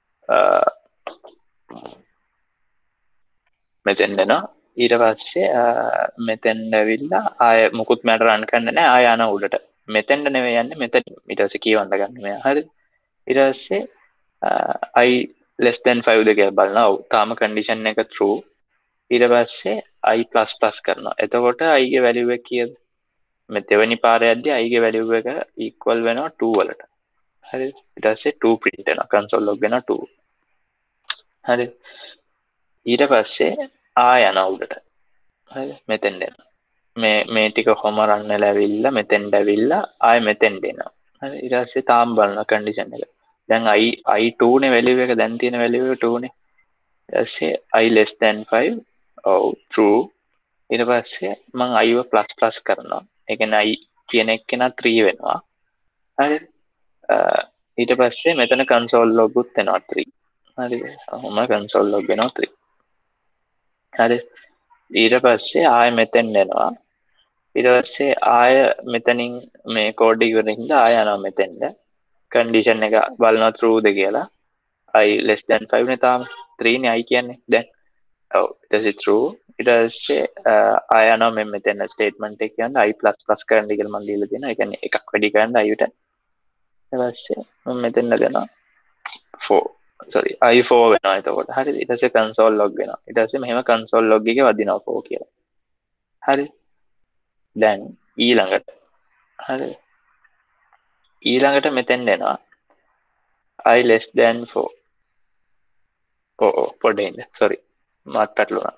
මෙතෙන් එනවා. ඊට පස්සේ මෙතෙන් ඇවිල්ලා ආය මුකුත් මට රන් කරන්න නැහැ. ආය යන උඩට. මෙතෙන්ද නෙවෙයි යන්නේ මෙතෙන්. ඊට පස්සේ කියවන්න ගන්න මෙයා. හරිද? ඊට පස්සේ i less than 5 ද කියලා බලනවා. ඔව්. තාම condition එක true. ඊට පස්සේ i++ කරනවා. එතකොට i ගේ value එක කීයද? මේ දෙවෙනි පාරේ යද්දී i ගේ value එක equal වෙනවා 2 වලට. හරිද? ඊට පස්සේ 2 print වෙනවා. console log වෙනවා 2. හරිද? ඊට පස්සේ යන උඩට. හරිද? මෙතෙන් එනවා. මේ ටික කොහොම රන් වෙලා ඇවිල්ලා මෙතෙන්ට ඇවිල්ලා ආය මෙතෙන්ට එනවා. හරි. ඊට පස්සේ තාම බලනවා condition එක. දැන් i2 නේ value එක දැන් තියෙන value එක 2 නේ. ඊට පස්සේ i less than 5 ඔව් true. ඊට පස්සේ මම i ව plus කරනවා. ඒ කියන්නේ i කියන එක්කෙනා 3 වෙනවා. හරිද? ඊට පස්සේ මෙතන console log උත් වෙනවා 3. හරිද? ඔහොම console log වෙනවා 3. හරි. ඊට පස්සේ ආය මෙතෙන් එනවා. ඊට පස්සේ ආය මෙතනින් මේ කෝඩ් එක ඉවරින් ආය යනවා මෙතෙන්ද. condition එක බලනවා true ද කියලා. i less than 5 නේ තාම 3 නේ i කියන්නේ දැන්. ඔව් ඊට පස්සේ true. ඊට පස්සේ ආය යනවා මෙතන statement එක කියන්නේ i++ කරන්න කියලා මම දීලා තියෙනවා. ඒ කියන්නේ එකක් වැඩි කරන්න i ට. ඊට පස්සේ මම මෙතන දෙනවා 4 i4 වෙනවා එතකොට. හරිද? ඊට පස්සේ console log වෙනවා. ඊට පස්සේ මෙහෙම console log එකේ වදිනවා 4 කියලා. හරි. දැන් ඊළඟට මෙතෙන් එනවා i less than 4. පොඩ්ඩක් ඉන්න. sorry. මාත් පැටලුණා.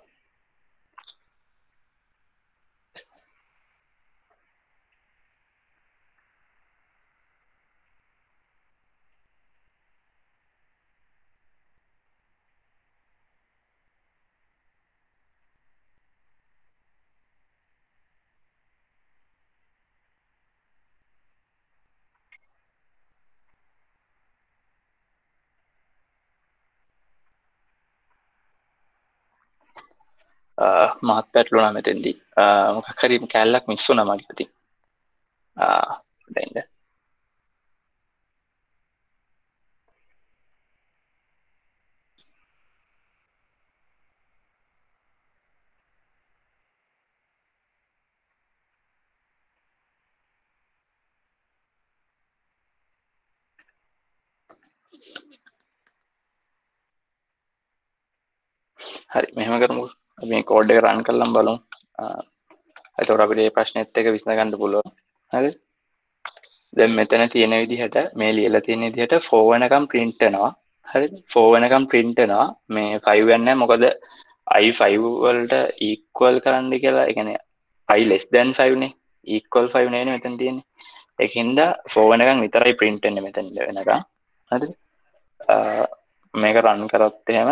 මාත් පැටලුණා මෙතෙන්දී. මොකක් හරි කැලලක් මිස් වුණා මගේ අතින්. දැන් හරි මෙහෙම කරමු. අපි මේ කෝඩ් එක රන් කරලා බලමු. එතකොට අපිට මේ ප්‍රශ්නෙත් එක විසඳ ගන්න පුළුවන්. හරි. දැන් මෙතන තියෙන විදිහට මේ ලියලා තියෙන විදිහට 4 වෙනකම් print වෙනවා. හරිද? 4 වෙනකම් print වෙනවා. මේ 5 වෙන්නේ මොකද i 5 වලට equal කරන්න කියලා. ඒ කියන්නේ i less than 5 නේ. equal 5 නේ මෙතන තියෙන්නේ. ඒකින්ද 4 වෙනකම් විතරයි print වෙන්නේ මෙතන වෙනකම්. හරිද? මේක රන් කරොත් එහෙම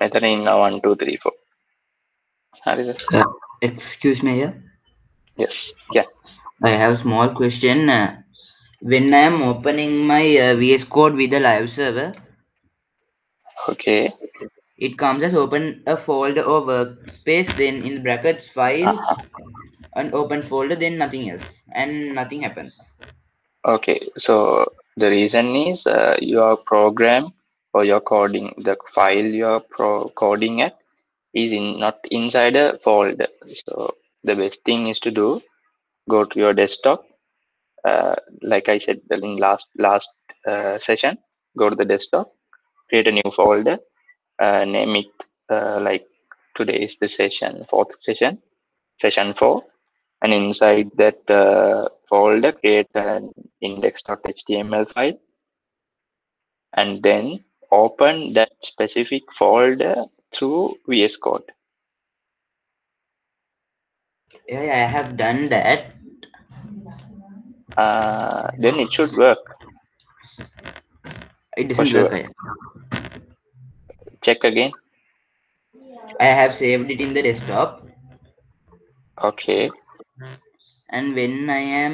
මෙතන ඉන්න 1 2 3 4 හරිද? Excuse me here. Yes, yeah. I have a small question. When I am opening my VS Code with the live server, Okay. it comes as open a folder or workspace, then in brackets file, and open folder, then nothing else, and nothing happens. Okay, so the reason is your program or your coding, the file you're coding at is not inside a folder. So the best thing is to do, go to your desktop, like I said in last session, go to the desktop, create a new folder, name it like today is the fourth session, session 4, and inside that folder create an index.html file, and then open that specific folder through VS Code. Yeah, I have done that. Then it should work. It doesn't sure. work. Check again. I have saved it in the desktop. Okay. And when I am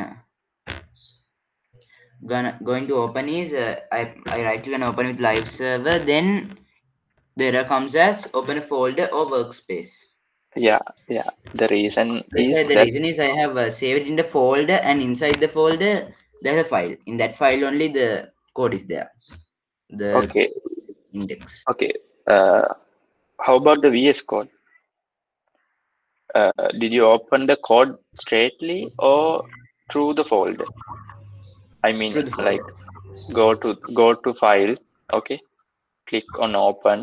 going to open is I right click and open with live server, then the error comes as open a folder or workspace. Yeah. The reason reason is I have saved in the folder, and inside the folder there's a file. In that file only the code is there. The okay. Index. Okay. How about the VS Code? Did you open the code straightly or through the folder? I mean, like go to file. Okay. Click on open.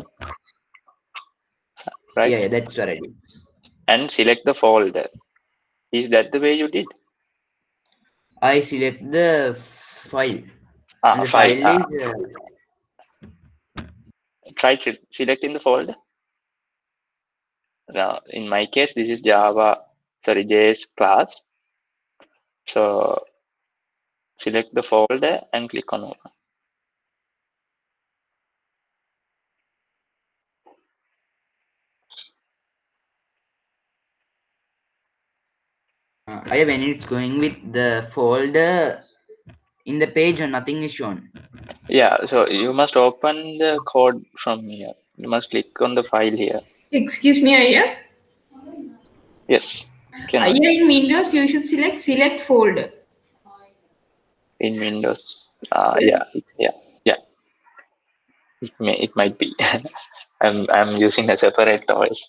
Right. Yeah, that's what I did. And select the folder. Is that the way you did? I select the file. And the file is try to select in the folder. Now, in my case, this is JS class. So select the folder and click on open. when it's going with the folder in the page or nothing is shown. Yeah, so you must open the code from here. You must click on the file here. Excuse me, Aya. Yes. Aya, in Windows, you should select folder. In Windows, Yes. yeah. It might be. I'm using a separate OS.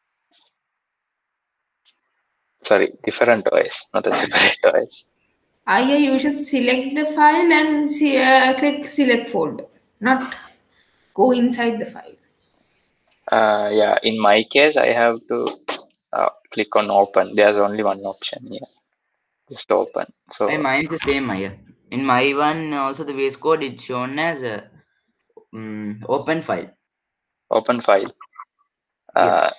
Sorry, different OS, not a separate OS. Aya, you should select the file and click select folder, not go inside the file. Yeah, in my case, I have to click on open. There's only one option here. Just open. So mine is the same, Maya. In my one, also the VS Code is shown as a open file. Open file. Yes.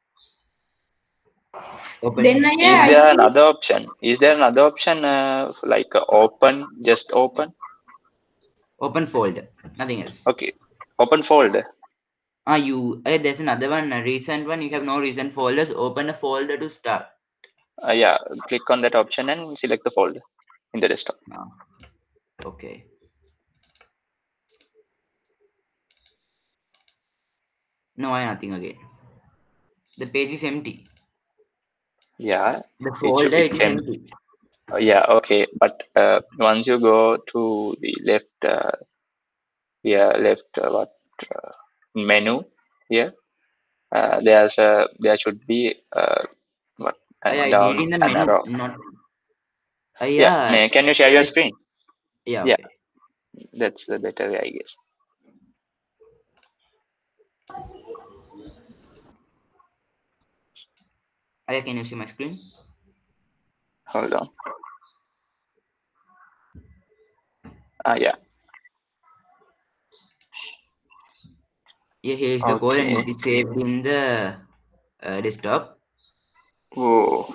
Open. Then is there another option? Is there another option like open, just open? Open folder, nothing else. Okay, open folder. There's another one, a recent one. You have no recent folders. Open a folder to start. Yeah, click on that option and select the folder in the desktop. Okay. No, nothing again. The page is empty. Yeah. The folder is empty. Yeah, okay. But once you go to the left, menu here, there should be down in the menu, arrow. not. Can you share your screen? Yeah. Yeah, that's the better way, I guess. Can you see my screen? Hold on. Yeah. Yeah, here's the code and it's saved in the desktop. Oh.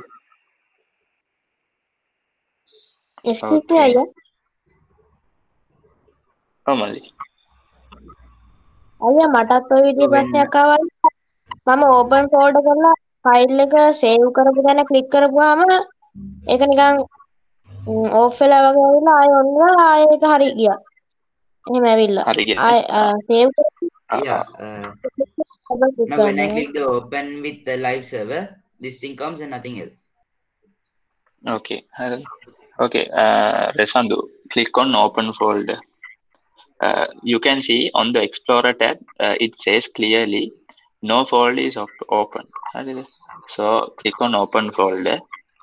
Excuse me, Normally. අයියා මටත් ඔය So විදිහේ when ප්‍රශ්නයක් ආවා. මම open folder කරලා file එක save කරපු තැන ක්ලික් කරපුවාම ඒක නිකන් ඕෆ් වෙලා වගේ ඇවිල්ලා ආයෙ ඔන්න ආයෙ ඒක හරි ගියා. එහෙම ඇවිල්ලා. හරි ගියා. ආයෙ සේව් yeah, කරලා now when I click the open with the live server, this thing comes and nothing else. Okay. Okay. Resandu, click on open folder. You can see on the Explorer tab, it says clearly no folder is open. So click on open folder.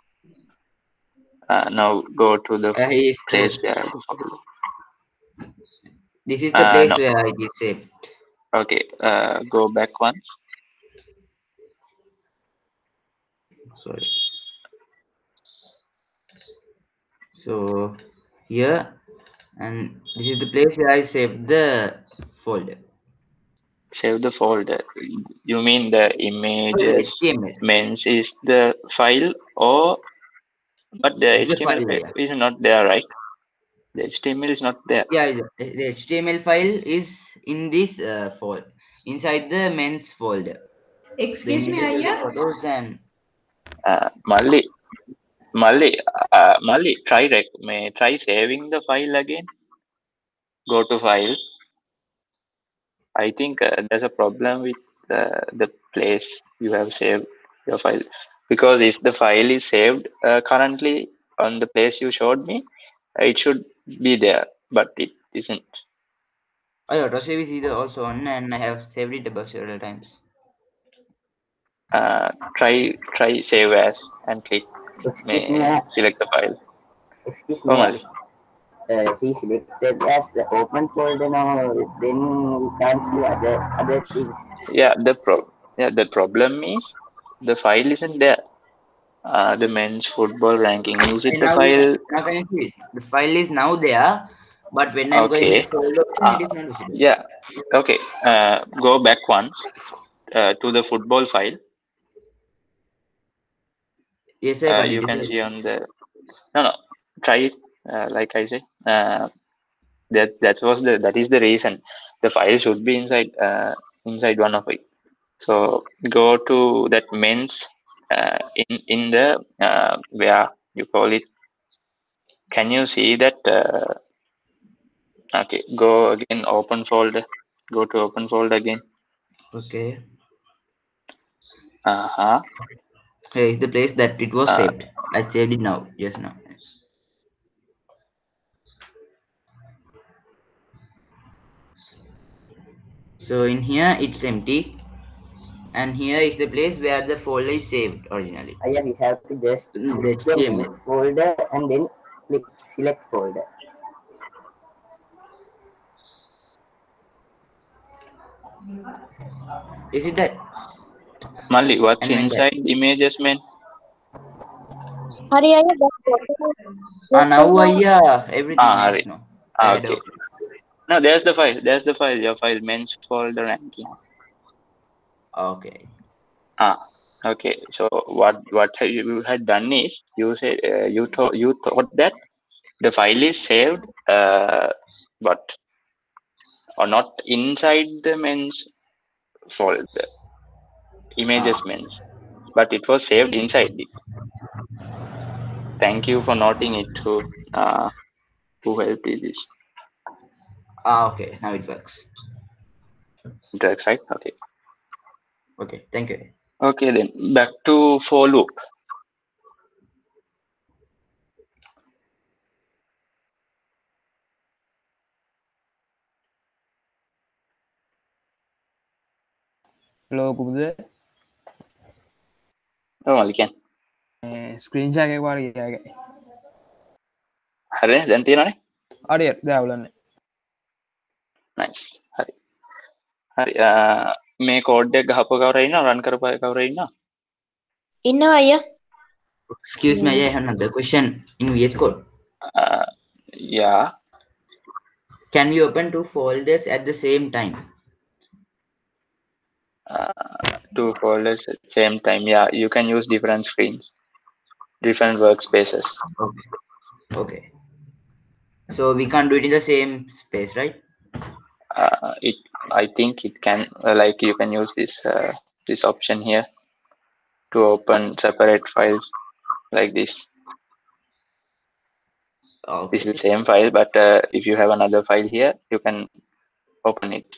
Now go to the place where the folder. This is the place No. where it is saved. Okay. Go back once. Sorry. So here, and this is the place where I saved the folder. Save the folder. You mean the images HTML. mens is the file, or but the It's the HTML file, yeah. is not there, right? The HTML is not there. Yeah, the HTML file is in this folder, inside the men's folder. Excuse me, Aya. Photos and Malli, try saving the file again. Go to file. I think there's a problem with the place you have saved your file, because if the file is saved currently on the place you showed me, it should be there, but it isn't. autosave is either also on, and I have saved it above several times. Try save as and click. Excuse me. Select the file. Excuse Oh, me. Malli. He selected as the open folder now. Then we can't see other things. Yeah, the problem is the file isn't there. The men's football ranking, is it And the now file? now can you see it? The file is now there, but when I'm going Okay. to the folder, it is not visible. Yeah. Okay. Go back once to the football file. Yes, sir. But You it can is see on the no. Try it. Like I say, that is the reason the file should be inside one of it. So go to that men's in the where you call it. Can you see that? Okay, go again. Open folder. Go to open folder again. okay. Here is the place that it was saved. I saved it now, just now. So in here it's empty, and here is the place where the folder is saved originally. Yeah, we have to just click the main folder and then click select folder. Is it that? Malli, what's inside images, man? හරි අයියා now everything Hari. no. Okay. No, there's the file. Your file, men's folder ranking. Okay. Okay. So what you had done is you said you thought that the file is saved, but or not inside the men's folder, images men's, but it was saved inside it. Thank you for noting it too. Who helped you this? Okay, now it works. It works, right? Okay. Okay, thank you. Okay, then back to for loop. Hello, Kubze. Oh, Malikan. Screen share එකක් වාර ගියාගේ. හරි දැන් තියෙනවනේ. හරි දැවුලන්නේ. Nice. හරි මේ code එක ගහපුව කවුරු ඉන්නව රන් කරපුව කවුරු ඉන්නව? ඉන්නවා අයියා. Excuse me, I have another question in VS Code. Yeah. Can we open two folders at the same time? Two folders at the same time. Yeah, you can use different screens, different workspaces. Okay. So we can't do it in the same space, right? I think it can like you can use this option here to open separate files like this. This is the same file, but if you have another file here, you can open it.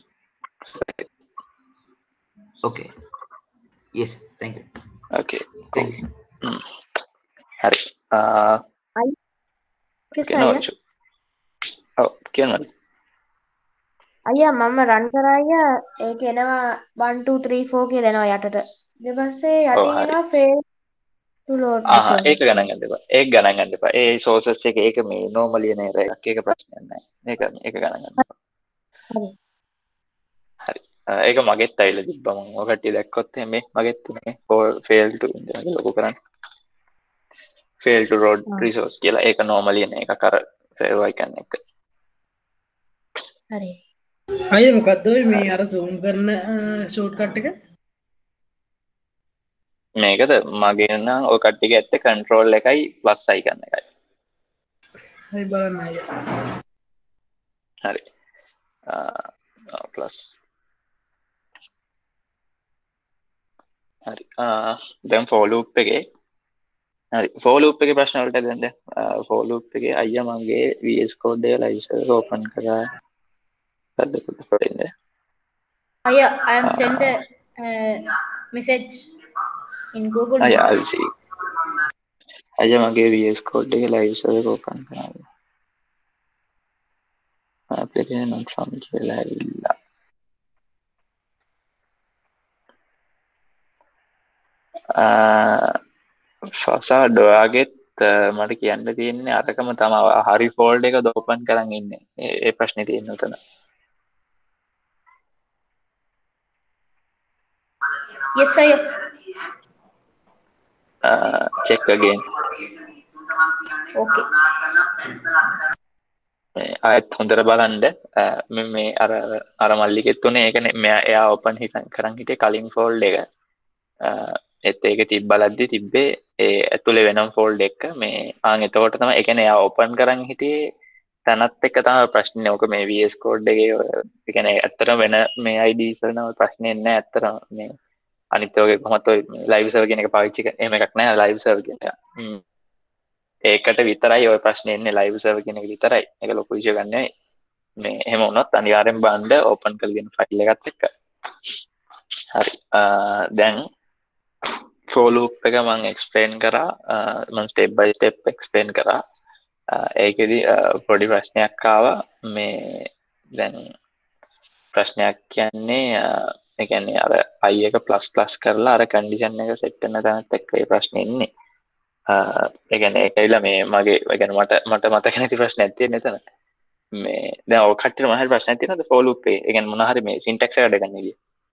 Okay. Yes. Thank you. Okay. Thank you. Hari. Okay, no issue. Oh, කියන්නද? අයියා මම රන් කරා අයියා ඒක එනවා 1 2 3 4 කියලා එනවා යටට. ඊට පස්සේ යටින් හරි. එනවා fail to load ඒක resources. ගණන් ගන්න එපා. ඒක ගණන් ගන්න එපා. ඒ sources එක ඒක මේ normally එන error එකක්. ඒක ප්‍රශ්නයක් නෑ. ඒක ගණන් ගන්න එපා. හරි. හරි. ඒක මගෙත් ඇවිල්ලා තිබ්බා මම. ඔය කට්ටිය දැක්කොත් මේ මගෙත් තුනේ fail to ලොකු කරන්න. fail to load resource කියලා. ඒක normally එන එකක් අර fail icon එක. හරි. අයියා මොකද්ද ඔය මේ අර zoom කරන shortcut එක? මේකද මගේ නම් ඔය කට්ටියගේ ඇත්තේ control එකයි plus icon එකයි. හරි බලන්න අයියා. හරි. plus හරි. දැන් for loop එකේ හරි for loop එකේ ප්‍රශ්න වලට දැන් for loop එකේ අයියා මගේ VS Code එක license open කරා. හදපු පොඩ්ඩක්. අයියා I am send the message in Google. අයියා I'll see. අයියා මගේ VS Code එක license open කරා. application not found කියලා ඇවිල්ලා. ෆසාඩ් ඔයාගෙත් මට කියන්න තියෙන්නේ අරකම තමයි හරි ෆෝල්ඩ් එක ඕපන් කරන් ඉන්නේ. ඒ ප්‍රශ්නේ තියෙන උතන. Yes sir. Check again. Okay. ආයෙත් හොඳට බලන්න මේ අර මල්ලිකෙත් උනේ ඒකනේ එයා ඕපන් කරන් හිටියේ කලින් ෆෝල්ඩ් එක. ඒක තිබ්බලද්දි තිබ්බේ ඒ ඇතුලේ වෙනම ෆෝල්ඩ් එක මේ එතකොට තමයි ඒ කියන්නේ එයා ඕපන් කරන් හිටියේ තැනත් එක්ක තමයි ප්‍රශ්නේ. ඕක මේ VS Code එකේ ඒ කියන්නේ ඇත්තටම වෙන මේ IDs වල නම් ප්‍රශ්නේ නැහැ ඇත්තටම මේ අනිත් ඔයගේ කොහොමද ඔය live server කියන එක පාවිච්චි කරන එහෙම එකක් නැහැ live server කියන එක. ඒකට විතරයි ඔය ප්‍රශ්නේ එන්නේ live server කියන එක විතරයි. ඒක ලොකු ඉෂුව ගන්න නෙවෙයි. මේ එහෙම වුණොත් අනිවාර්යෙන් බලන්න ඕපන් කරගෙන ෆයිල් එකත් එක්ක. හරි. දැන් for loop එක මම explain කරා. මම step by step explain කරා. ඒකෙදි පොඩි ප්‍රශ්නයක් ආවා. මේ දැන් ප්‍රශ්නයක් කියන්නේ ඒ කියන්නේ අර i එක plus කරලා අර condition එක set කරන තැනත් එක්ක ඒ ප්‍රශ්නේ ඉන්නේ. ඒ කියන්නේ ඒකයිලා මේ මගේ ඒ කියන්නේ මට මතක නැති ප්‍රශ්නයක් තියෙන එතන. මේ දැන් ඔය කට්ටියට මොන හරි ප්‍රශ්නයක් තියෙනවද for loop එකේ? ඒ කියන්නේ මොන හරි මේ syntax එකට ගන්න ගියේ.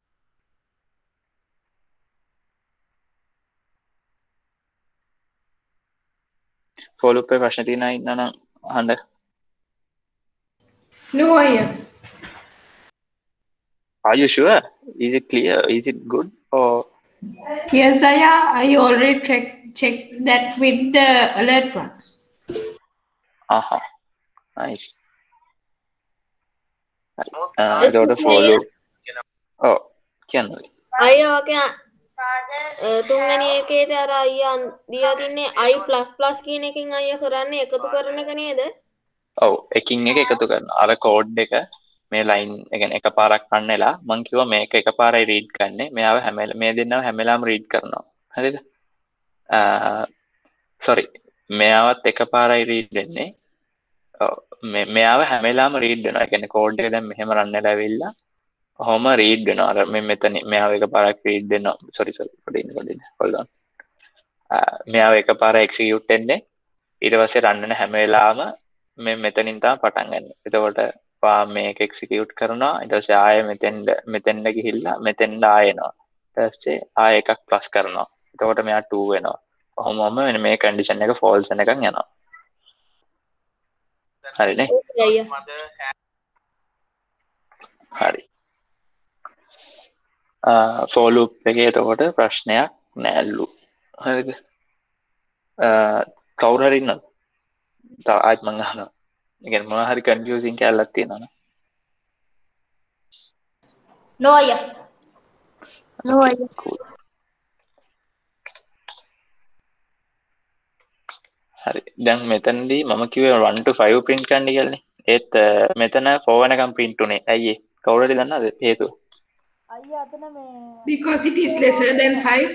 for loop එකේ ප්‍රශ්න තියෙනවා ඉන්නනම් අහන්න. No, අයියා. Are you sure? Is it clear? Is it good or Yes, Aya, I already checked that with the alert one. aha nice. එතකොට for loop ඔව් කියන්න. අයියා ඔකේ තුන්වෙනි එකේට අර අයියා දීලා තින්නේ i++ කියන එකෙන් අයියා කරන්නේ එකතු කරන එක නේද? ඔව් එකින් එක එකතු කරනවා. අර කෝඩ් එක මේ ලයින් ඒ කියන්නේ එකපාරක් රන් වෙලා මම කිව්වා මේක එකපාරයි රීඩ් ගන්නෙ. මෙයාව මේ දෙන්නව හැම වෙලාවෙම රීඩ් කරනවා. හරිද? sorry මෙයාවත් එකපාරයි රීඩ් වෙන්නේ. ඔව් මෙයාව හැම වෙලාවෙම රීඩ් වෙනවා. ඒ කියන්නේ කෝඩ් එක දැන් මෙහෙම රන් වෙලා ඇවිල්ලා කොහොම රීඩ් වෙනවා. අර මෙතන මෙයාව එකපාරක් රීඩ් වෙනවා. sorry පොඩි hold on. මෙයාව එකපාරයි එක්සිකියුට් වෙන්නේ. ඊට පස්සේ රන් වෙන හැම වෙලාවෙම මේ මෙතනින් තමයි පටන් ගන්න. එතකොට මේක එක්සිකියුට් කරනවා. ඊට පස්සේ ආයෙ මෙතෙන්ද ගිහිල්ලා මෙතෙන්ද ආයෙ එනවා. ඊට පස්සේ ආයෙ එකක් ප්ලස් කරනවා. එතකොට මෙයා 2 වෙනවා. කොහොමම වෙන මේ කන්ඩිෂන් එක ෆෝල්ස් වෙනකන් යනවා. හරිනේ? හරි. for loop එකේ එතකොට ප්‍රශ්නයක් නෑලු. හරිද? කවුරු හරි ඉන්නවද? තව ආයෙත් මම අහනවා. ඒ කියන්නේ මොනවා හරි කන්ෆියුසින් කැලලක් තියෙනවද? no අයියා. No අයියා. cool. හරි දැන් මෙතනදී මම කිව්වේ 1 to 5 print කරන්න කියලානේ. ඒත් මෙතන 4 වෙනකම් print උනේ. ඇයි ඒ? කවුරුද දන්නවද හේතුව? අයියා අතන මේ Because it is lesser than 5.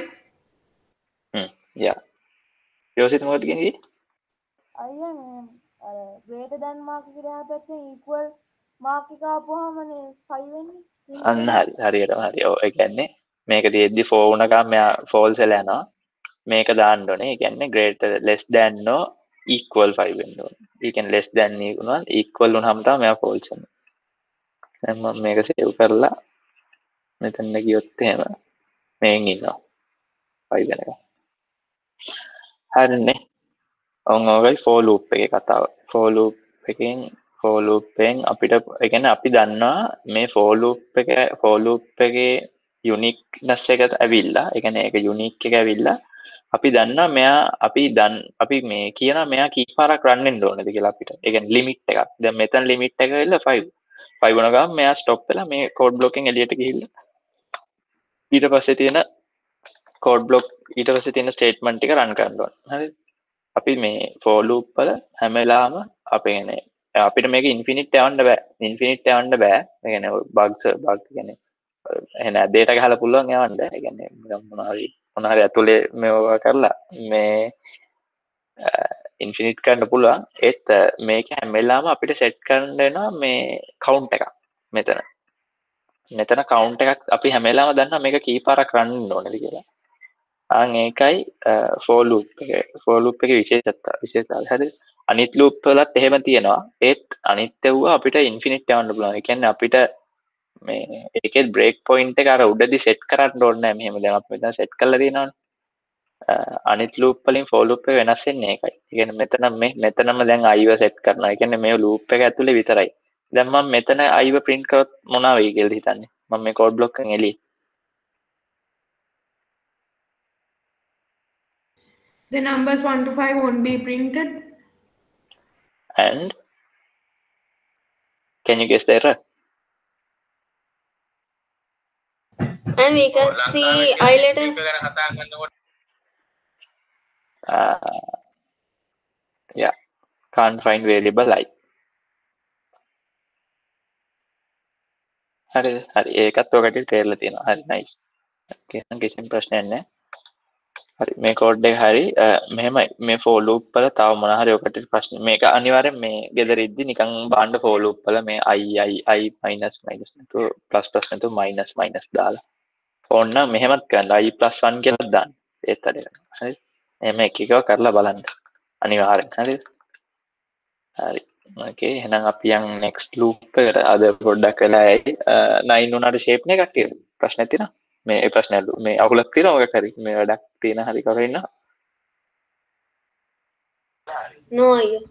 yeah. යෝසිත මොකද කියන්නේ? අයියා මේ අර greater than mark එක දිහා පැත්තෙන් equal mark එක ආපුවාමනේ 5 වෙන්නේ. අන්න හරියටම හරි. ඔව් ඒ කියන්නේ මේක තියෙද්දි 4 වුණාම මෙයා false වෙලා යනවා. මේක දාන්න ඕනේ. ඒ කියන්නේ greater less than no equal 5 වෙන්න ඕනේ. ඒ කියන්නේ less than වුණා equal වුණාම තමයි මෙයා false වෙන්නේ. දැන් මම මේක save කරලා මෙතන ගියොත් එහෙම මේන් ඉන්නවා 5 වෙනකම්. හරිනේ. ඔයගොල්ලෝ for loop එකේ කතාව. for loop එකෙන් අපිට ඒ කියන්නේ අපි දන්නවා මේ for loop එකේ uniqueness එක ඇවිල්ලා ඒ කියන්නේ ඒක unique එක ඇවිල්ලා අපි දන්නවා මෙයා අපි මේ කියනවා මෙයා කීපාරක් run වෙන්න ඕනද කියලා අපිට. ඒ කියන්නේ limit එකක්. දැන් මෙතන limit එක ඇවිල්ලා 5. 5 වුණ ගමන් මෙයා stop වෙලා මේ code block එකෙන් එළියට ගිහිල්ලා ඊට පස්සේ තියෙන code block ඊට පස්සේ තියෙන statement ටික run කරන්න ඕන. හරිද? අපි මේ for loop වල හැම වෙලාවම අපිට මේක infinite යවන්න බෑ. infinite යවන්න බෑ. ඒ කියන්නේ bug කියන්නේ එහෙනම් data ගහලා පුළුවන් යවන්න. ඒ කියන්නේ මොනවා හරි ඇතුලේ මේවා කරලා මේ infinite කරන්න පුළුවන්. ඒත් මේක හැම වෙලාවම අපිට set කරන්න වෙනවා මේ count එකක්. මෙතන count එකක් අපි හැම වෙලාවම දන්නවා මේක කීපාරක් run වෙන්න ඕනේද කියලා. ඒකයි for loop එකේ විශේෂතාවය. හරිද? අනිත් loop වලත් එහෙම තියෙනවා. ඒත් අනිත් ඒවා අපිට infinite යවන්න පුළුවන්. ඒ කියන්නේ අපිට මේ ඒකේ break point එක අර උඩදී set කරන්න ඕනේ නැහැ. මෙහෙම දැන් අපි මෙතන set කරලා තියෙනවානේ. අනිත් loop වලින් for loop එක වෙනස් වෙන්නේ ඒකයි. ඒ කියන්නේ මෙතනම දැන් i ව set කරනවා. ඒ කියන්නේ මේ loop එක ඇතුලේ විතරයි. දැන් මම මෙතන i ව print කරොත් මොනවා වෙයි කියලාද හිතන්නේ? මම මේ code block එකෙන් එළියේ The numbers 1 to 5 won't be printed. And can you guess the error? And we can see I letter. Yeah, can't find variable I. හරි ඒකත් ඔකට තේරලා තියෙනවා. හරි nice. Okay, කිසිම ප්‍රශ්නයක් නැහැ. හරි මේ කෝඩ් එක හරි මෙහෙමයි මේ for loop වල තව මොනවා හරි ඔකට ප්‍රශ්න මේක අනිවාර්යෙන් මේ ගෙදරින්දි නිකන් බාන්න for loop වල මේ i minus නැතු plus නැතු minus දාලා ඕන්න මෙහෙමත් කරන්න i +1 කියලා දාන්න ඒත් හරි හරි එහෙම එකව කරලා බලන්න අනිවාර්යෙන් හරිද හරි ඕකේ එහෙනම් අපි යන් next loop එකට අද පොඩ්ඩක් වෙලායි 9 උනාට shape එක කට්ටිය ප්‍රශ්න තියෙනවා මේ ප්‍රශ්න මේ අහුලක් තියෙනවා මොකක් හරි මේ වැඩක් තියෙන හරි කරගෙන ඉන්නවා no අයියා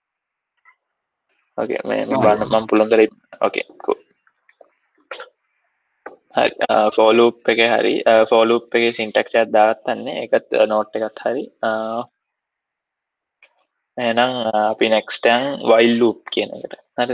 okay මේ බලන්න මම පුළුවන් කරේ okay cool හරි for loop එකේ හරි for loop එකේ syntax එකක් දාගත්තන්නේ ඒකත් note එකත් හරි එහෙනම් අපි next යන් while loop කියන එකට හරිද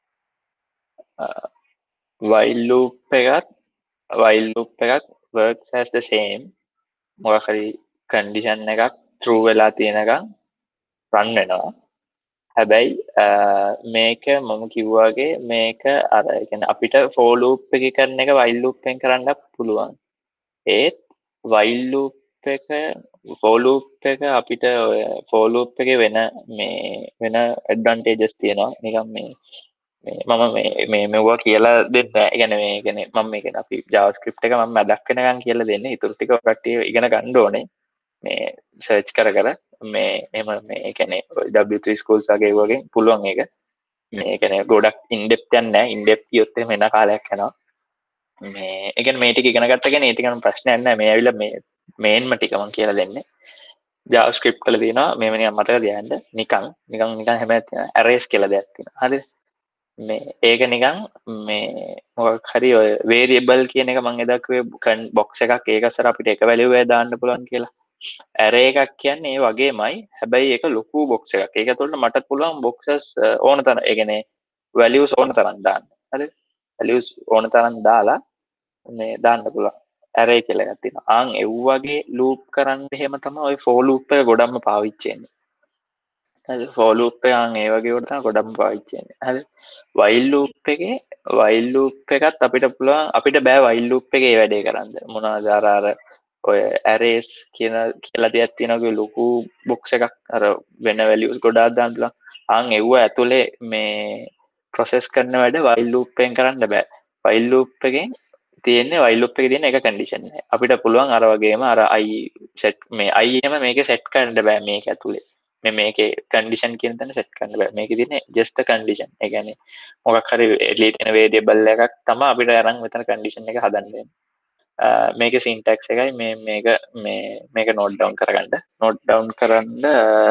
while loop එකත් works as the same මොකක් හරි condition එකක් true වෙලා තියෙනකන් run වෙනවා හැබැයි මේක මම කිව්වාගේ මේක අර ඒ කියන්නේ අපිට for loop එකේ කරන එක while loop එකෙන් කරන්නත් පුළුවන් ඒත් while loop එක for loop එක අපිට for loop එකේ වෙන advantages තියෙනවා නිකන් මම මේවා කියලා දෙන්න ඒ කියන්නේ මම මේ කියන්නේ අපි JavaScript එක මම මැදක් වෙනකන් කියලා දෙන්නේ ඊටු ටික කට්ටිය ඉගෙන ගන්න ඕනේ මේ සර්ච් කර මේ එහෙම මේ කියන්නේ W3 schools වගේ පුළුවන් ඒක මේ කියන්නේ ගොඩක් in depth යන්නේ නැහැ in depth කියොත් එහෙම එන කාලයක් යනවා මේ ඒ කියන්නේ මේ ටික ඉගෙන ගත්ත කියන්නේ ඒ ටිකම ප්‍රශ්නයක් නැහැ මේ ඇවිල්ලා මේ මේන්ම ටික මම කියලා දෙන්නේ JavaScript වල තියෙනවා මේ නිකන් මතක තියාගන්න නිකන් හැම arrays කියලා දෙයක් තියෙනවා හරිද මේ ඒක නිකන් මේ මොකක් හරි ඔය variable කියන එක මම එදා කිව්වේ box එකක් ඒක අතර අපිට එක value එකක් දාන්න පුළුවන් කියලා array එකක් කියන්නේ ඒ වගේමයි හැබැයි ඒක ලොකු box එකක් ඒක ඇතුළට මට පුළුවන් boxes ඕන තරම් ඒ කියන්නේ values ඕන තරම් දාන්න හරිද values ඕන තරම් දාලා මේ දාන්න පුළුවන් ඇරේ කියලා එකක් තියෙනවා. ආන් ඒ වගේ ලූප් කරන්න එහෙම තමයි ওই for loop එක ගොඩක්ම පාවිච්චි වෙන්නේ. හරි for loop එක ආන් ඒ වගේ වට තමයි ගොඩක්ම පාවිච්චි වෙන්නේ. හරි while loop එකේ while loop එකත් අපිට පුළුවන් අපිට බෑ while loop එකේ වැඩේ කරන්න. මොනවාද අර ඔය arrays කියලා දෙයක් තියෙනවා ලොකු box එකක් අර වෙන values ගොඩාක් දාන්න පුළුවන්. ආන් ඒව ඇතුලේ මේ process කරන වැඩ while loop එකෙන් කරන්න බෑ. while loop එකෙන් තියෙන්නේ while loop එකේ තියෙන එක condition එක. අපිට පුළුවන් අර වගේම අර I set මේ I එහෙම මේකේ set කරන්න බෑ මේක ඇතුලේ. මේකේ condition කියන තැන set කරන්න බෑ. මේකේ තියෙන්නේ just a condition. ඒ කියන්නේ මොකක් හරි එළියට එන variable එකක් තමයි අපිට අරන් මෙතන condition එක හදන්න වෙන්නේ. මේක syntax එකයි මේක note down කරගන්න. note down කරන්න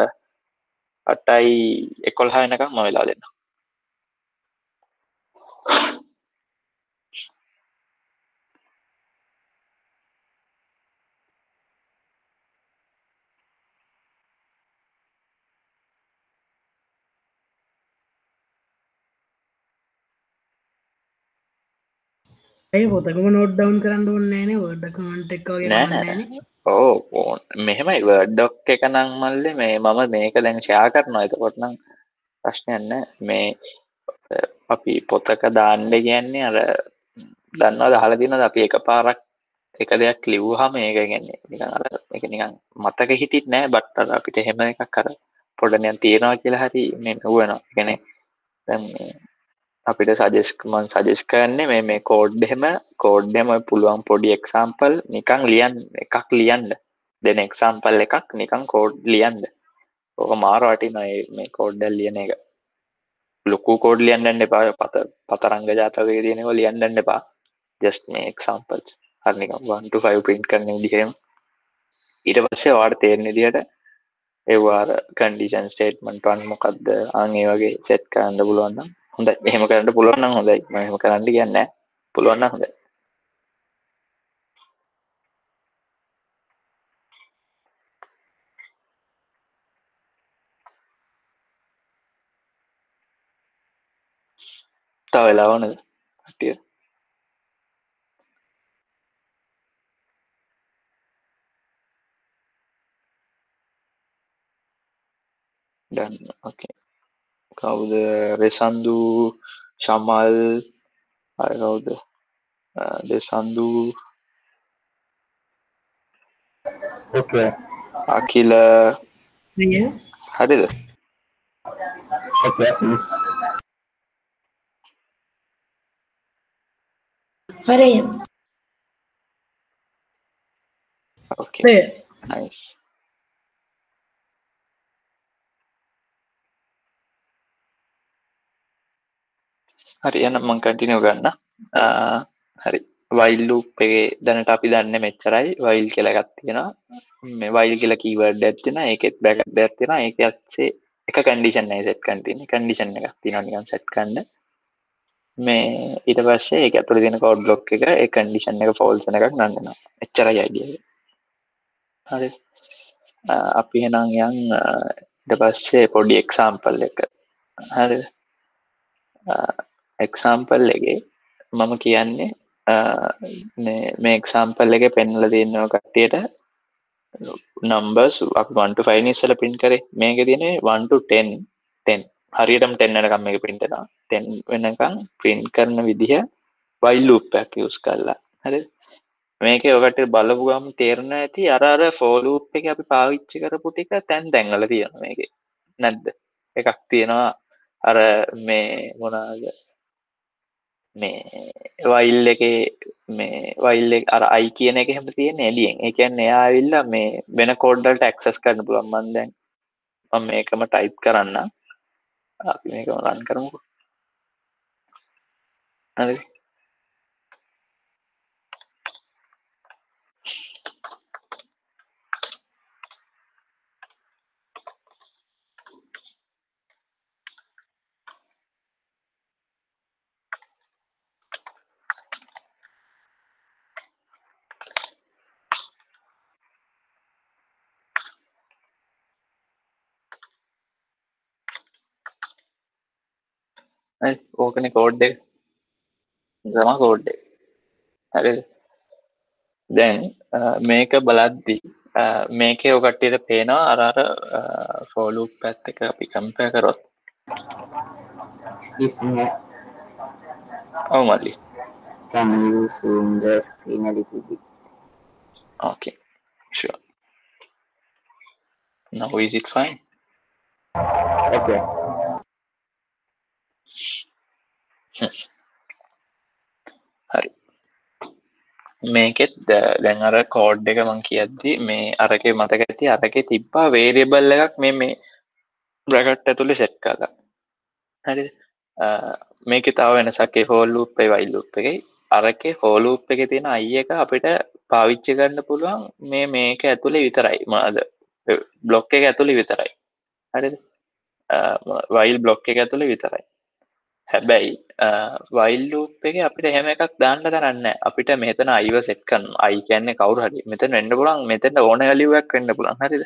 8:11 වෙනකම් මම වෙලා දෙන්නම්. ඒ පොතකම නෝට් ඩවුන් කරන්න ඕනේ නෑනේ වර්ඩ් ඩොකියුමන්ට් එක වගේ නෑ කරන්න නෑ නෑනේ. ඕ මෙහෙමයි word doc එක නම් මල්ලේ මේ මම මේක දැන් ෂෙයා කරනවා. එතකොට නම් ප්‍රශ්නයක් නෑ. මේ අපි පොතක දාන්න කියන්නේ අර දන්නවද අහලා තියෙනවද අපි එකපාරක් එක දෙයක් ලිව්වහම ඒක කියන්නේ නිකන් අර ඒක නිකන් මතක හිටිත් නෑ බට් අර අපිට එහෙම එකක් අර පොඩ්ඩක් තියනවා කියලා හරි මේ නුවනවා. ඒ කියන්නේ දැන් මේ අපිට මම සජෙස්ට් කරන්නේ මේ කෝඩ් එහෙම ඔය පුළුවන් පොඩි එක්සැම්පල් නිකන් එකක් ලියන්න. දෙන එක්සැම්පල් එකක් නිකන් කෝඩ් ලියන්න. ඕක මාර වටිනවා මේ කෝඩ් එක ලියන එක. ලොකු කෝඩ් ලියන්න යන්න එපා. පතරංග ජාතකයේ තියෙන ඒවා ලියන්න යන්න එපා. just මේ examples. හරි නිකන් 1 to 5 print කරන විදිහෙම. ඊට පස්සේ ඔයාලට තේරෙන විදිහට ඒවා අර condition statement 1 මොකක්ද ආන් ඒ වගේ set කරන්න පුළුවන් නම් හොඳයි. එහෙම කරන්න පුළුවන් නම් හොඳයි. මම එහෙම කරන්න කියන්නේ නැහැ. පුළුවන් නම් හොඳයි. තව වෙලාව නේද? කටිය. done. Okay. කවුද? රෙසන්දු, ශමල්, අය කවුද? දෙසන්දු, Okay. අකිල හරිද? Okay, please. හරි. Okay. Nice. හරි එහෙනම් මම කන්ටිනියු ගන්න. හරි. while loop එකේ දැනට අපි දන්නේ මෙච්චරයි. while කියලා එකක් තියෙනවා. මේ while කියලා keyword එකක් තියෙනවා. ඒකෙත් bracket එකක් තියෙනවා. ඒකේ ඇත්තේ එක condition එකයි set කරන්න තියෙන්නේ. condition එකක් තියෙනවා නිකන් set කරන්න. මේ ඊට පස්සේ ඒක ඇතුලේ තියෙන code block එක ඒ condition එක false වෙන එකක් නන් වෙනවා. එච්චරයි idea එක. හරි. අපි එහෙනම් යන් ඊට පස්සේ පොඩි example එක. හරිද? example එකේ මම කියන්නේ මේ example එකේ පෙන්වලා තියෙනවා කට්ටියට numbers අපි 1 to 5 නේ ඉස්සෙල්ලා print කරේ. මේකේ තියෙන්නේ 1 to 10 හරියටම 10 වෙනකම් මේක print වෙනවා. 10 වෙනකම් print කරන විදිහ while loop එකක් use කරලා. හරිද? මේකේ ඔකට බලපු ගමන් තේරෙනවා ඇති අර for loop එකේ අපි පාවිච්චි කරපු ටික තැන් වල තියෙනවා මේකේ. නැද්ද? එකක් තියෙනවා අර මේ මොනවාද මේ while එකේ මේ while එක අර I කියන එක එහෙම තියෙන්නේ එළියෙන්. ඒ කියන්නේ එයා ඇවිල්ලා මේ වෙන කෝඩ් වලට access කරන්න පුළුවන්. මම මේකම type කරන්න. අපි මේකම run කරමුකෝ. හරි. ඕකනේ කෝඩ් එක. තමයි කෝඩ් එක. හරිද? දැන් මේක බලද්දි මේකේ ඔය කට්ටියට පේනවා අර for loop පැත්ත එක අපි compare කරොත් Excuse me, ඔව් මල්ලි. can you zoom the screen a little bit? Okay, sure. Now is it fine? Okay. හරි. මේකෙත් දැන් අර කෝඩ් එක මම කියද්දි මේ අරකේ මතක ඇති අරකේ තිබ්බා වේරියබල් එකක් මේ බ්‍රැකට් ඇතුලේ සෙට් කරලා. හරිද? මේකේ තව වෙනසක් ඒ for loop එකයි while loop එකයි. අරකේ for loop එකේ තියෙන i එක අපිට පාවිච්චි කරන්න පුළුවන් මේක ඇතුලේ විතරයි. මොනවාද? බ්ලොක් එක ඇතුලේ විතරයි. හරිද? while block එක ඇතුලේ විතරයි. හැබැයි while loop එකේ අපිට එහෙම එකක් දාන්න තරක් නැහැ. අපිට මෙතන i ව set කරනවා. i කියන්නේ කවුරු හරි. මෙතන වෙන්න පුළුවන් මෙතන ඕන value එකක් වෙන්න පුළුවන්. හරිද?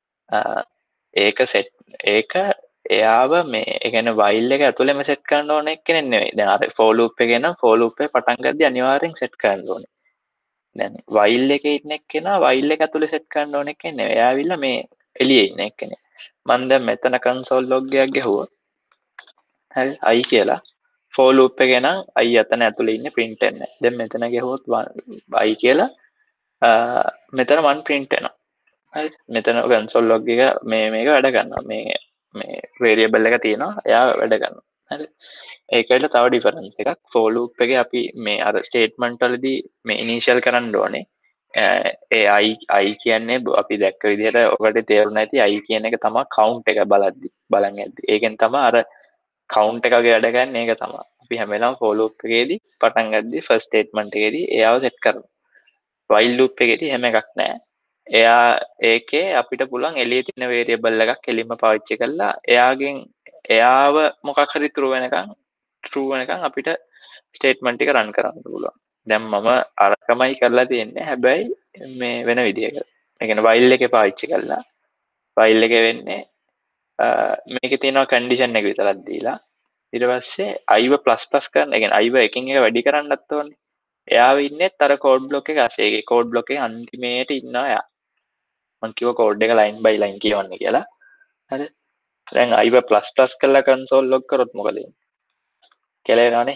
ඒක එයාව මේ ඒ කියන්නේ while එක ඇතුලේම set කරන්න ඕන එක්කෙනෙක් නෙවෙයි. දැන් අර for loop එකේ නම් for loop එක පටන් ගද්දී අනිවාර්යෙන් set කරන්න ඕනේ. දැන් while එකේ ඉන්න එක්කෙනා while එක ඇතුලේ set කරන්න ඕන එක්කෙනෙක් නෙවෙයි. එයා ඇවිල්ලා මේ එළියේ ඉන්න එක්කෙනෙක්. මම දැන් මෙතන console log එකක් ගැහුවා. හරි i කියලා for loop එකේ නම් i අතන ඇතුලේ ඉන්නේ print වෙන්නේ. දැන් මෙතන ගැහුවොත් i කියලා මෙතන 1 print වෙනවා. හරි මෙතන console log එක මේක වැඩ කරනවා. මේ variable එක තියෙනවා. එයා වැඩ කරනවා. හරි ඒකට තව difference එකක් for loop එකේ අපි මේ අර statement වලදී මේ initial කරන්න ඕනේ. ඒ i කියන්නේ අපි දැක්ක විදිහට ඔකට තේරුණා ඇති i කියන එක තමයි count එක බලන් යද්දි. ඒකෙන් තමයි අර count එකගේ වැඩ ගන්න ඒක තමයි. අපි හැම වෙලාවෙම for loop එකේදී පටන් ගද්දි first statement එකේදී එයාව set කරනවා. while loop එකේදී එහෙම එකක් නැහැ. එයා ඒකේ අපිට පුළුවන් එළියේ තියෙන variable එකක් එලින්ම පාවිච්චි කරලා එයාව මොකක් හරි true වෙනකන් අපිට statement එක run කරන්න පුළුවන්. දැන් මම අරකමයි කරලා තියෙන්නේ. හැබැයි මේ වෙන විදිහකට. ඒ කියන්නේ while එකේ පාවිච්චි කරලා while එකේ වෙන්නේ මේකේ තියෙනවා condition එක විතරක් දීලා ඊට පස්සේ i ව ++ කරන. ඒ කියන්නේ i ව එකකින් එක වැඩි කරන්නත් ඕනේ. එයාව ඉන්නේ අර code block එක ASCII එකේ code block එකේ අන්තිමේට ඉන්නවා එයා. මම කිව්ව code එක line by line කියවන්න කියලා. හරි. දැන් i ව ++ කරලා console log කරොත් මොකද වෙන්නේ? කෙලේනවනේ.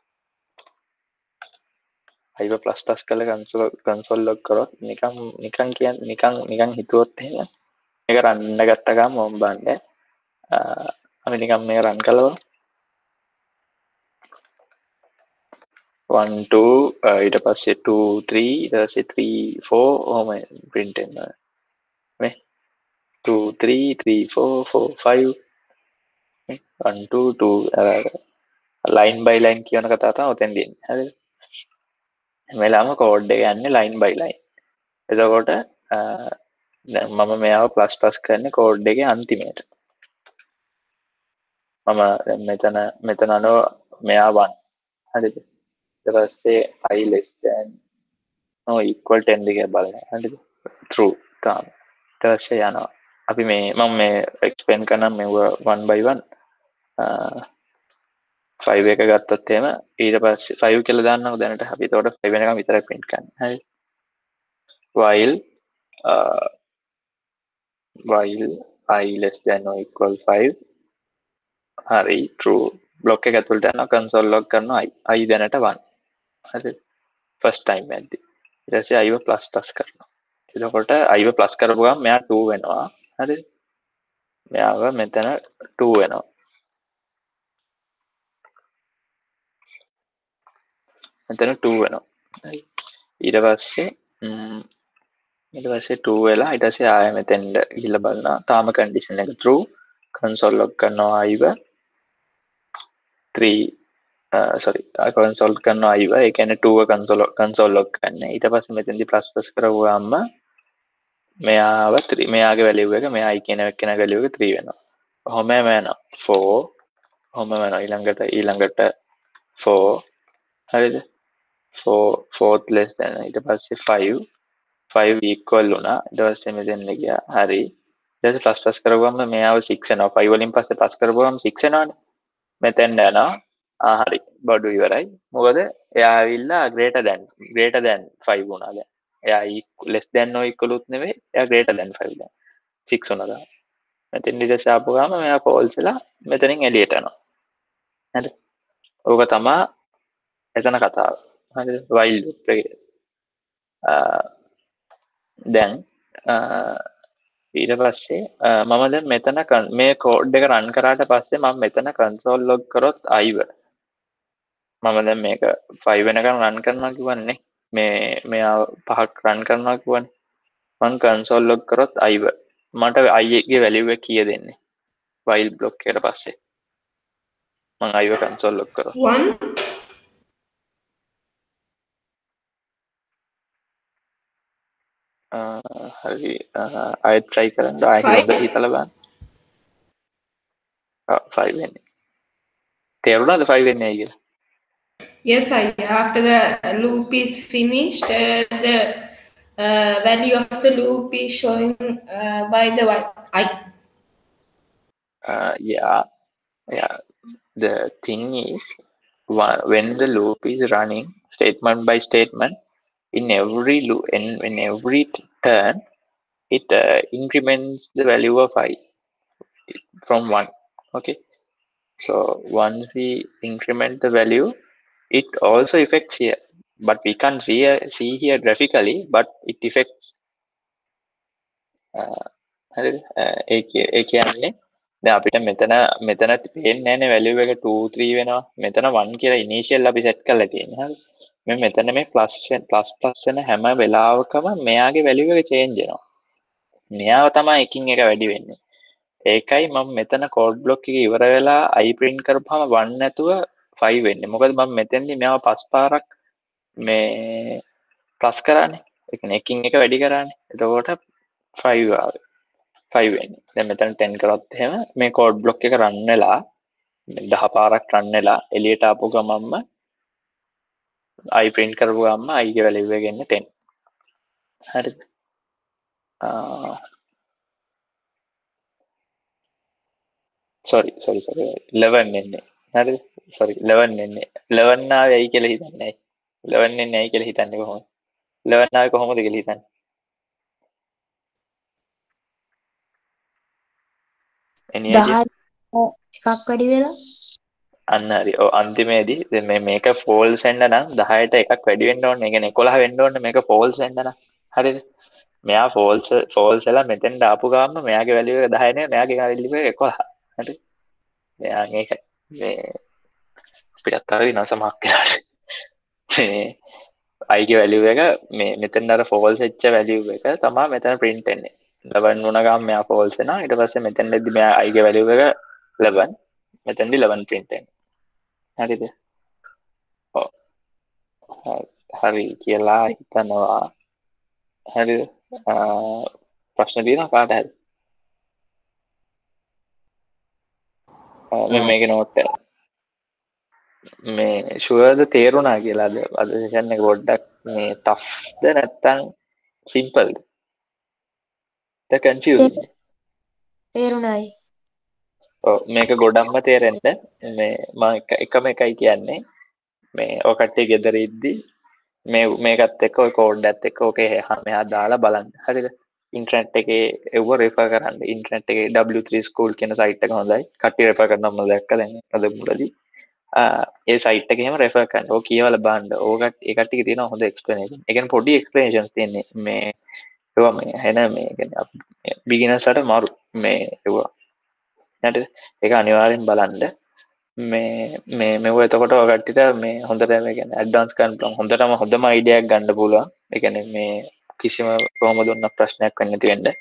i ව ++ කරලා console log කරොත් නිකන් හිතුවොත් එහෙම මේක රන් ගත්ත ගමන් මොම් බන්නේ. අපි නිකන් මේක රන් කළා. 1 2 ඊට පස්සේ 2 3 ඊට පස්සේ 3 4 ඔහම print වෙනවා. මේ 2 3 3 4 4 5 1 2 2 line by line කියන කතාව තමයි ඔතෙන් දෙන්නේ. හරිද? මෙලම කෝඩ් එක යන්නේ line by line. එතකොට දැන් මම මෙයාව ++ කරන්නේ කෝඩ් එකේ අන්තිමේට. මම මෙතන අනෝ මෙයා 1. හරිද? ඊට පස්සේ i less than no equal 10 දෙක බලන්න. හරිද? true තමයි. ඊට පස්සේ යනවා. අපි මම මේ explain කරනම් මේව 1 by 1 5 එක ගත්තොත් එහෙම ඊට පස්සේ 5 කියලා දාන්නකො දැනට අපි එතකොට 5 වෙනකම් විතරයි print කරන්නේ. හරි. while i less than or equal 5 හරි true block එක ඇතුළට යනවා console log කරනවා i දැනට 1. හරි. first time එකදී. ඊට පස්සේ i ව ++ කරනවා. එතකොට i ව plus කරපු ගමන් මෙයා 2 වෙනවා. හරි. මෙයාව මෙතන 2 වෙනවා. මෙතන 2 වෙනවා. හරි. ඊට පස්සේ 2 වෙලා ඊට පස්සේ ආයෙ මෙතෙන්ද ගිහලා බලනවා. තාම condition එක true. console log කරනවා i ව 3 sorry console කරනවා i ව ඒ කියන්නේ 2 ව console log කරන්නේ. ඊට පස්සේ මෙතෙන්දී ++ කරවුවාම මෙයාව 3 මෙයාගේ value එක මෙයා i කියන එකේ value එක 3 වෙනවා. කොහොම යනවා 4 කොහොම යනවා ඊළඟට 4 හරිද? 4th less than ඊට පස්සේ 5 equal වුණා. ඊට පස්සේ මෙතෙන් ගියා. හරි. ඊට පස්සේ ++ කරගුවම මෙයාව 6 වෙනවා. 5 වලින් පස්සේ ++ කරගුවම 6 වෙනවනේ. මෙතෙන් යනවා. හරි. බඩු ඉවරයි. මොකද එයා ඇවිල්ලා greater than 5 වුණා දැන්. එයා less than or equal උත් නෙවෙයි. එයා greater than 5 දැන්. 6 වුණා දැන්. මෙතෙන් ඊට පස්සේ ආපු ගාම මෙයා false වෙලා මෙතනින් එළියට යනවා. හරි. ඕක තමයි එතන කතාව. හරිද? while loop එකේ. දැන් ඊට පස්සේ මම දැන් මෙතන මේ කෝඩ් එක රන් කරාට පස්සේ මම මෙතන console log කරොත් අයිව මම දැන් මේක 5 වෙනකන් රන් කරනවා කියවන්නේ මෙයා 5ක් රන් කරනවා කියවන්නේ මම console log කරොත් අයිව මට i ගේ value එක කීයද දෙන්නේ while block එකට පස්සේ මම අයිව console log කරොත් 1 හරි අය try කරන්න ආයෙ හොඳට හිතලා බලන්න 5 වෙන්නේ තේරුණාද 5 වෙන්නේ ඇයි කියලා Yes, after the loop is finished, the value of the loop is showing by the I. Yeah. The thing is, when the loop is running statement by statement, in every loop, in every turn, it increments the value of I from 1. Okay. So once we increment the value, it also affects here, but we can't see here graphically, but it affects. ඒ කියන්නේ දැන් අපිට මෙතන පේන්නේ නැනේ value එක 2 3 වෙනවා. මෙතන 1 කියලා initial අපි set කරලා තියෙනවා. හරි. මෙතන මේ plus වෙන හැම වෙලාවකම මෙයාගේ value එක change වෙනවා. මෙයාව තමයි එකින් එක වැඩි වෙන්නේ. ඒකයි මම මෙතන code block එක ඉවර වෙලා i print කරපුවම 1 නැතුව 5 වෙන්නේ. මොකද මම මෙතෙන්දි මෙයාව 5 පාරක් මේ plus කරානේ. ඒ කියන්නේ එකින් එක වැඩි කරානේ. එතකොට 5 ආවේ. 5 වෙන්නේ. දැන් මෙතන 10 කරොත් එහෙම මේ code block එක run වෙලා 10 පාරක් run වෙලා එළියට ආපු ගමන්ම i print කරපු ගමන්ම i ගේ value එක එන්නේ 10. හරිද? sorry 11 එන්නේ. හරිද? sorry 11 එන්නේ. 11 ආවේ ඇයි කියලා හිතන්නේ. 11 එන්නේ ඇයි කියලා හිතන්නේ කොහොමද? 11 ආවේ කොහොමද කියලා හිතන්නේ? එකක් වැඩි වෙලා අන්න හරි. ඔව් අන්තිමේදී දැන් මේක false වෙන්න නම් 10ට එකක් වැඩි වෙන්න ඕනේ. ඒ කියන්නේ 11 වෙන්න ඕනේ මේක false වෙන්න නම්. හරිද? මෙයා false වෙලා මෙතෙන්ට ආපු ගාම මෙයාගේ value එක 10 නේ මෙයාගේ value එක 11. හරිද? මෙයා මේක මේ අපිටත් අර විනාශමක් කරලා. මේ i ගේ value එක මේ මෙතෙන් අර false වෙච්ච value එක තමයි මෙතන print වෙන්නේ. 11 වුණ ගාම මෙයා false වෙනවා. ඊට පස්සේ මෙතෙන්දී මෙයා i ගේ value එක 11. මෙතෙන්දී 11 print වෙනවා. හරිද? ඔව්. හරි කියලා හිතනවා. හරිද? ප්‍රශ්න තියෙනවා කාට හරි? මේකේ නෝට් එක. මේ ෂුවර්ද තේරුණා කියලා අද සෙෂන් එක පොඩ්ඩක් මේ ටෆ්ද නැත්නම් සිම්පල්ද? ද කන්ෆියුස්ඩ්. තේරුණායි. ඔව් මේක ගොඩක්ම තේරෙන්න මේ මම එකම එකයි කියන්නේ මේ ඔය කට්ටිය ගෙදර ඉද්දි මේකත් එක්ක ඔය කෝඩ් එකත් එක්ක ඔකේ මෙහා දාලා බලන්න. හරිද? ඉන්ටර්නෙට් එකේ ඒව රෙෆර් කරන්න. ඉන්ටර්නෙට් එකේ W3 school කියන සයිට් එක හොඳයි. කට්ටිය රෙෆර් කරනවා මම දැක්කා දැන් අද මුලදී. ඒ සයිට් එකේ එහෙම රෙෆර් කරන්න. ඔය කියවලා බලන්න. ඕකට ඒ කට්ටියගේ තියෙන හොඳ එක්ස්ප්ලනේෂන්. ඒ කියන්නේ පොඩි එක්ස්ප්ලනේෂන්ස් තියෙන්නේ මේ ඒවා මේ එන මේ කියන්නේ බිග්ිනර්ස්ලාට මාරු මේ ඒවා. හරිද? ඒක අනිවාර්යෙන් බලන්න. මෙව එතකොට ඔය කට්ටියට මේ හොඳට මේ කියන්නේ ඇඩ්වාන්ස් කරන්න පුළුවන්. හොඳම අයිඩියා එකක් ගන්න පුළුවන්. ඒ කියන්නේ මේ කිසිම කොහොමද දුන්න ප්‍රශ්නයක් වෙන්නේ නැති වෙන්න.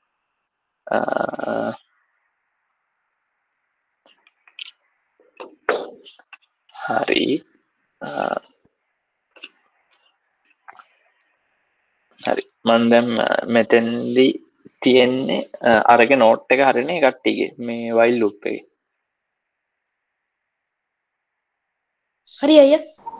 හරි. හරි. මම දැන් මෙතෙන්දී තියෙන්නේ අරගේ නෝට් එක හරිනේ කට්ටියගේ මේ while loop එකේ. හරි අයියා.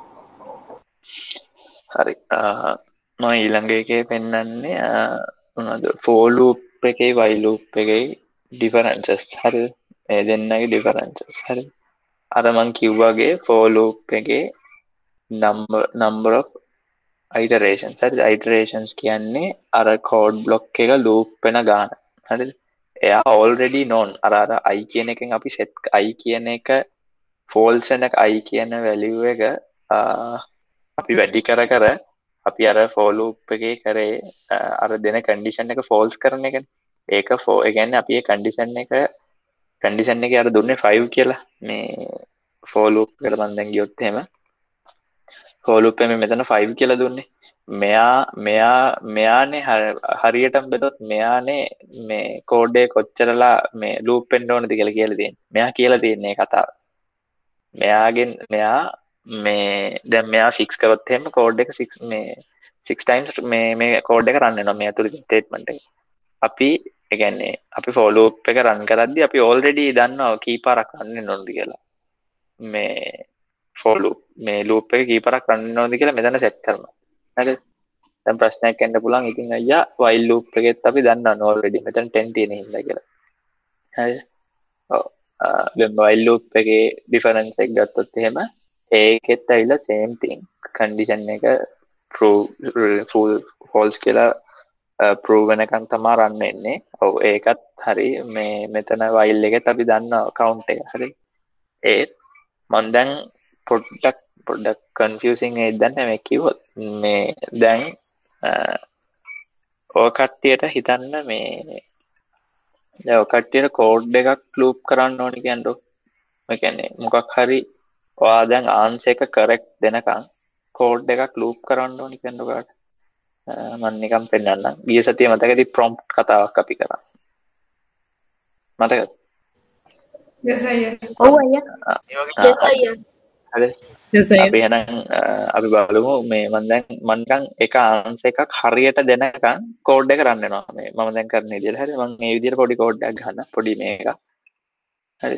හරි. මම ඊළඟ එකේ පෙන්නන්නේ මොනවද for loop එකේ while loop එකේ differences. හරිද? මේ දෙන්නගේ differences. හරිද? අර මං කිව්වාගේ for loop එකේ number of iterations. හරිද? iterations කියන්නේ අර code block එක loop වෙන ගාන. හරිද? එයා already known අර I කියන එකෙන් අපි set I කියන එක false වෙන I කියන value එක අපි වැඩි කර අපි අර for loop එකේ කරේ අර දෙන condition එක false කරන එකනේ. ඒක ඒ කියන්නේ අපි ඒ condition එකේ අර දුන්නේ 5 කියලා. මේ for loop එකට මම දැන් ගියොත් එහෙම for loop එකේ මෙතන 5 කියලා දුන්නේ. මෙයානේ හරියටම බෙදොත් මෙයානේ මේ කෝඩ් එක කොච්චරලා මේ ලූප් වෙන්න ඕනද කියලා තියෙන්නේ. මෙයා කියලා තියෙන්නේ මේ කතාව. මෙයා දැන් මෙයා 6 කරොත් එහෙම කෝඩ් එක 6 times මේ කෝඩ් එක රන් වෙනවා මේ අතුරින් ස්ටේට්මන්ට් එක. අපි ඒ කියන්නේ අපි for loop එක රන් කරද්දී අපි already දන්නවා කීපාරක් රන් වෙන්න ඕනද කියලා. මේ for loop මේ loop එක කීපාරක් රන් වෙන්න ඕනද කියලා මෙතන set කරනවා. හරිද? දැන් ප්‍රශ්නයක් එන්න පුළුවන්. ඉතින් අයියා while loop එකෙත් අපි දන්නවා already මෙතන 10 තියෙන හින්දා කියලා. හරිද? ඔව්. දැන් while loop එකේ difference එක ගත්තොත් එහෙම ඒකෙත් ඇවිල්ලා same thing. condition එක true false කියලා prove වෙනකන් තමයි run වෙන්නේ. ඔව් ඒකත් හරි. මේ මෙතන while එකෙත් අපි දන්නවා count එක. හරි. ඒත් මම දැන් පොඩ්ඩක් confusing එකක් දැන් මේ කිව්වොත් මේ දැන් ඔය කට්ටියට හිතන්න මේ දැන් ඔය කට්ටියට කෝඩ් එකක් ලූප් කරන්න ඕනි කියන්නකො. ඒ කියන්නේ මොකක් හරි ඔයා දැන් ආන්සර් එක correct දෙනකන් කෝඩ් එකක් ලූප් කරන්න ඕනි කියන්නකො. මම නිකන් පෙන්නන්නම්. ගිය සතියේ මතකද prompt කතාවක් අපි කරා. මතකද? Yes අයියා. ඔව් අයියා. yes අයියා. හරි. අපි එහෙනම් අපි බලමු මේ මම නිකන් එක ආන්සර් එකක් හරියට දෙනකන් කෝඩ් එක රන් වෙනවා. මේ මම දැන් කරන විදිහට. හරි. මම මේ විදිහට පොඩි කෝඩ් එකක් ගන්න. පොඩි මේක. හරි.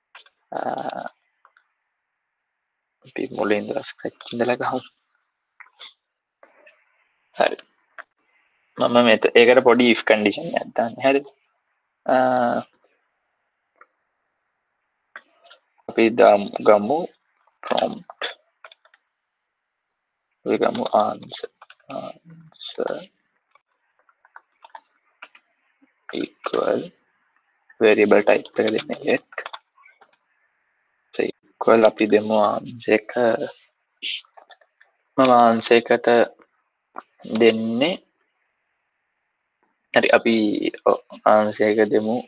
අපි මුලින් ඉඳලා ස්ක්‍රැච් ඉඳලා ගහමු. හරි. මම ඒකට පොඩි if condition එකක් දාන්නේ. හරිද? අපි ගමු prompt. we ගමු answer equal variable type එක දෙන්නේ let equal අපි දෙමු answer එක මම answer එකට දෙන්නේ හරි අපි answer එක දෙමු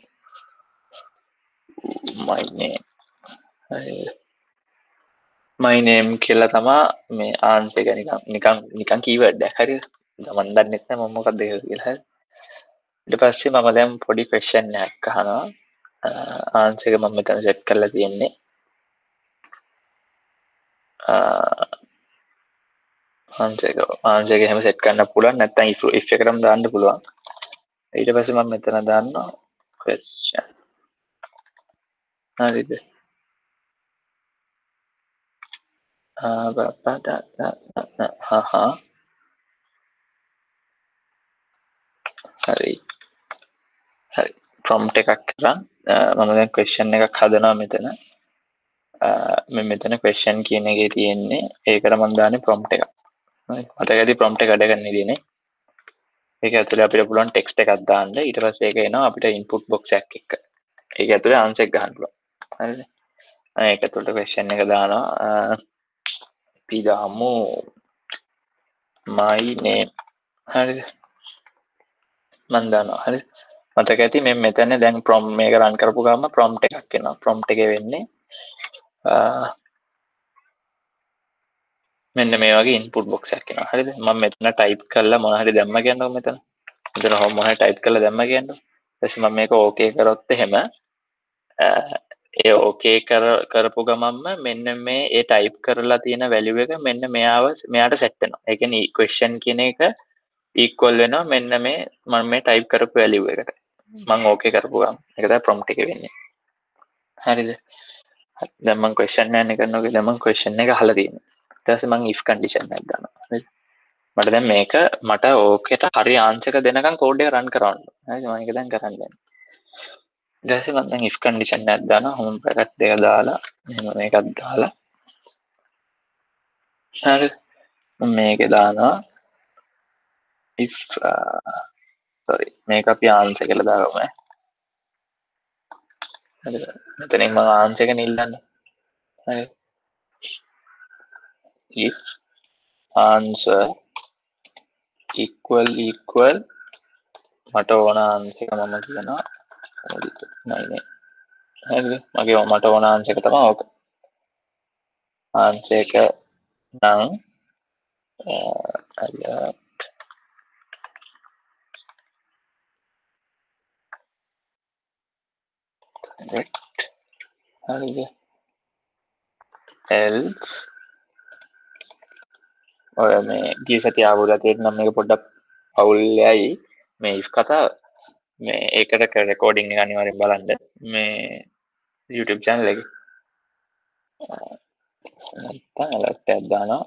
my name කියලා තමයි මේ answer එක නිකන් keyword එකක්. හරිද? මම දන්නේ නැහැ මම මොකක්ද ඒක කියලා. හරි. ඊට පස්සේ මම දැන් පොඩි question එකක් අහනවා. answer එක මම මෙතන set කරලා තියෙන්නේ. answer එක එහෙම set කරන්න පුළුවන් නැත්නම් if එකටම දාන්න පුළුවන්. ඊට පස්සේ මම මෙතන දාන්නවා question. හරිද? හරි prompt එකක් කරන් මම දැන් question එකක් හදනවා මෙතන මෙතන question කියන එකේ තියෙන්නේ ඒකට මම දාන්නේ prompt එකක්. මතකයි prompt එක වැඩ කරන ඉතින් ඒක ඇතුලේ අපිට පුළුවන් text එකක් දාන්න ඊට පස්සේ ඒක එනවා අපිට input box එකක් එක්ක. ඒක ඇතුලේ answer එක ගන්න පුළුවන්. හරිද? ඒක ඇතුලේ question එක දානවා අපි දාමු my name. හරිද? මම දානවා. හරිද? මතක ඇති මෙතන දැන් prompt මේක run කරපු ගමන් prompt එකක් එනවා. prompt එකේ වෙන්නේ මෙන්න මේ වගේ input box එකක් එනවා. හරිද? මම මෙතන type කරලා මොන හරි දැම්ම කියන්නකො මෙතන. මෙතන මොන හරි type කරලා දැම්ම කියන්නකො. ඊට පස්සේ මම මේක okay කරොත් එහෙම ඒ okay කරපු ගමන්ම මෙන්න මේ ඒ type කරලා තියෙන value එක මෙන්න මෙයාට set වෙනවා. ඒ කියන්නේ question කියන එක equal වෙනවා මෙන්න මේ මම මේ type කරපු value එකට. මම okay කරපු ගමන්. ඒක තමයි prompt එකේ වෙන්නේ. හරිද? දැන් මම question එක කරනවා. දැන් මම question එක අහලා තියෙනවා. ඊට පස්සේ මම if condition එකක් දානවා. හරිද? මට දැන් මේක okay ට හරි answer එක දෙනකන් code එක run කරවන්න. හරිද? මම ඒක දැන් කරන්නේ. ඊට පස්සේ මම දැන් if condition එකක් දානවා home bracket දෙක දාලා මෙහෙම මේකක් දාලා හරි මේකේ දානවා if sorry මේක අපි answer කියලා දාගමු හරිද මෙතනින් මම answer එක නිල්ලන්නේ හරි if answer equal මට ඕන answer එක මම කියනවා නෑ හරිද මගේ මට ඕන answer එක තමයි ඕක answer එක නම් හරිද else ඔය මේ ගිය සතිය ආවුලා තියෙන නම් මේක පොඩ්ඩක් අවුල්යයි මේ if කතාව මේ ඒකට රෙකෝඩින් එක අනිවාර්යෙන් බලන්න මේ YouTube channel එකේ නැත්නම් alert එකක් දානවා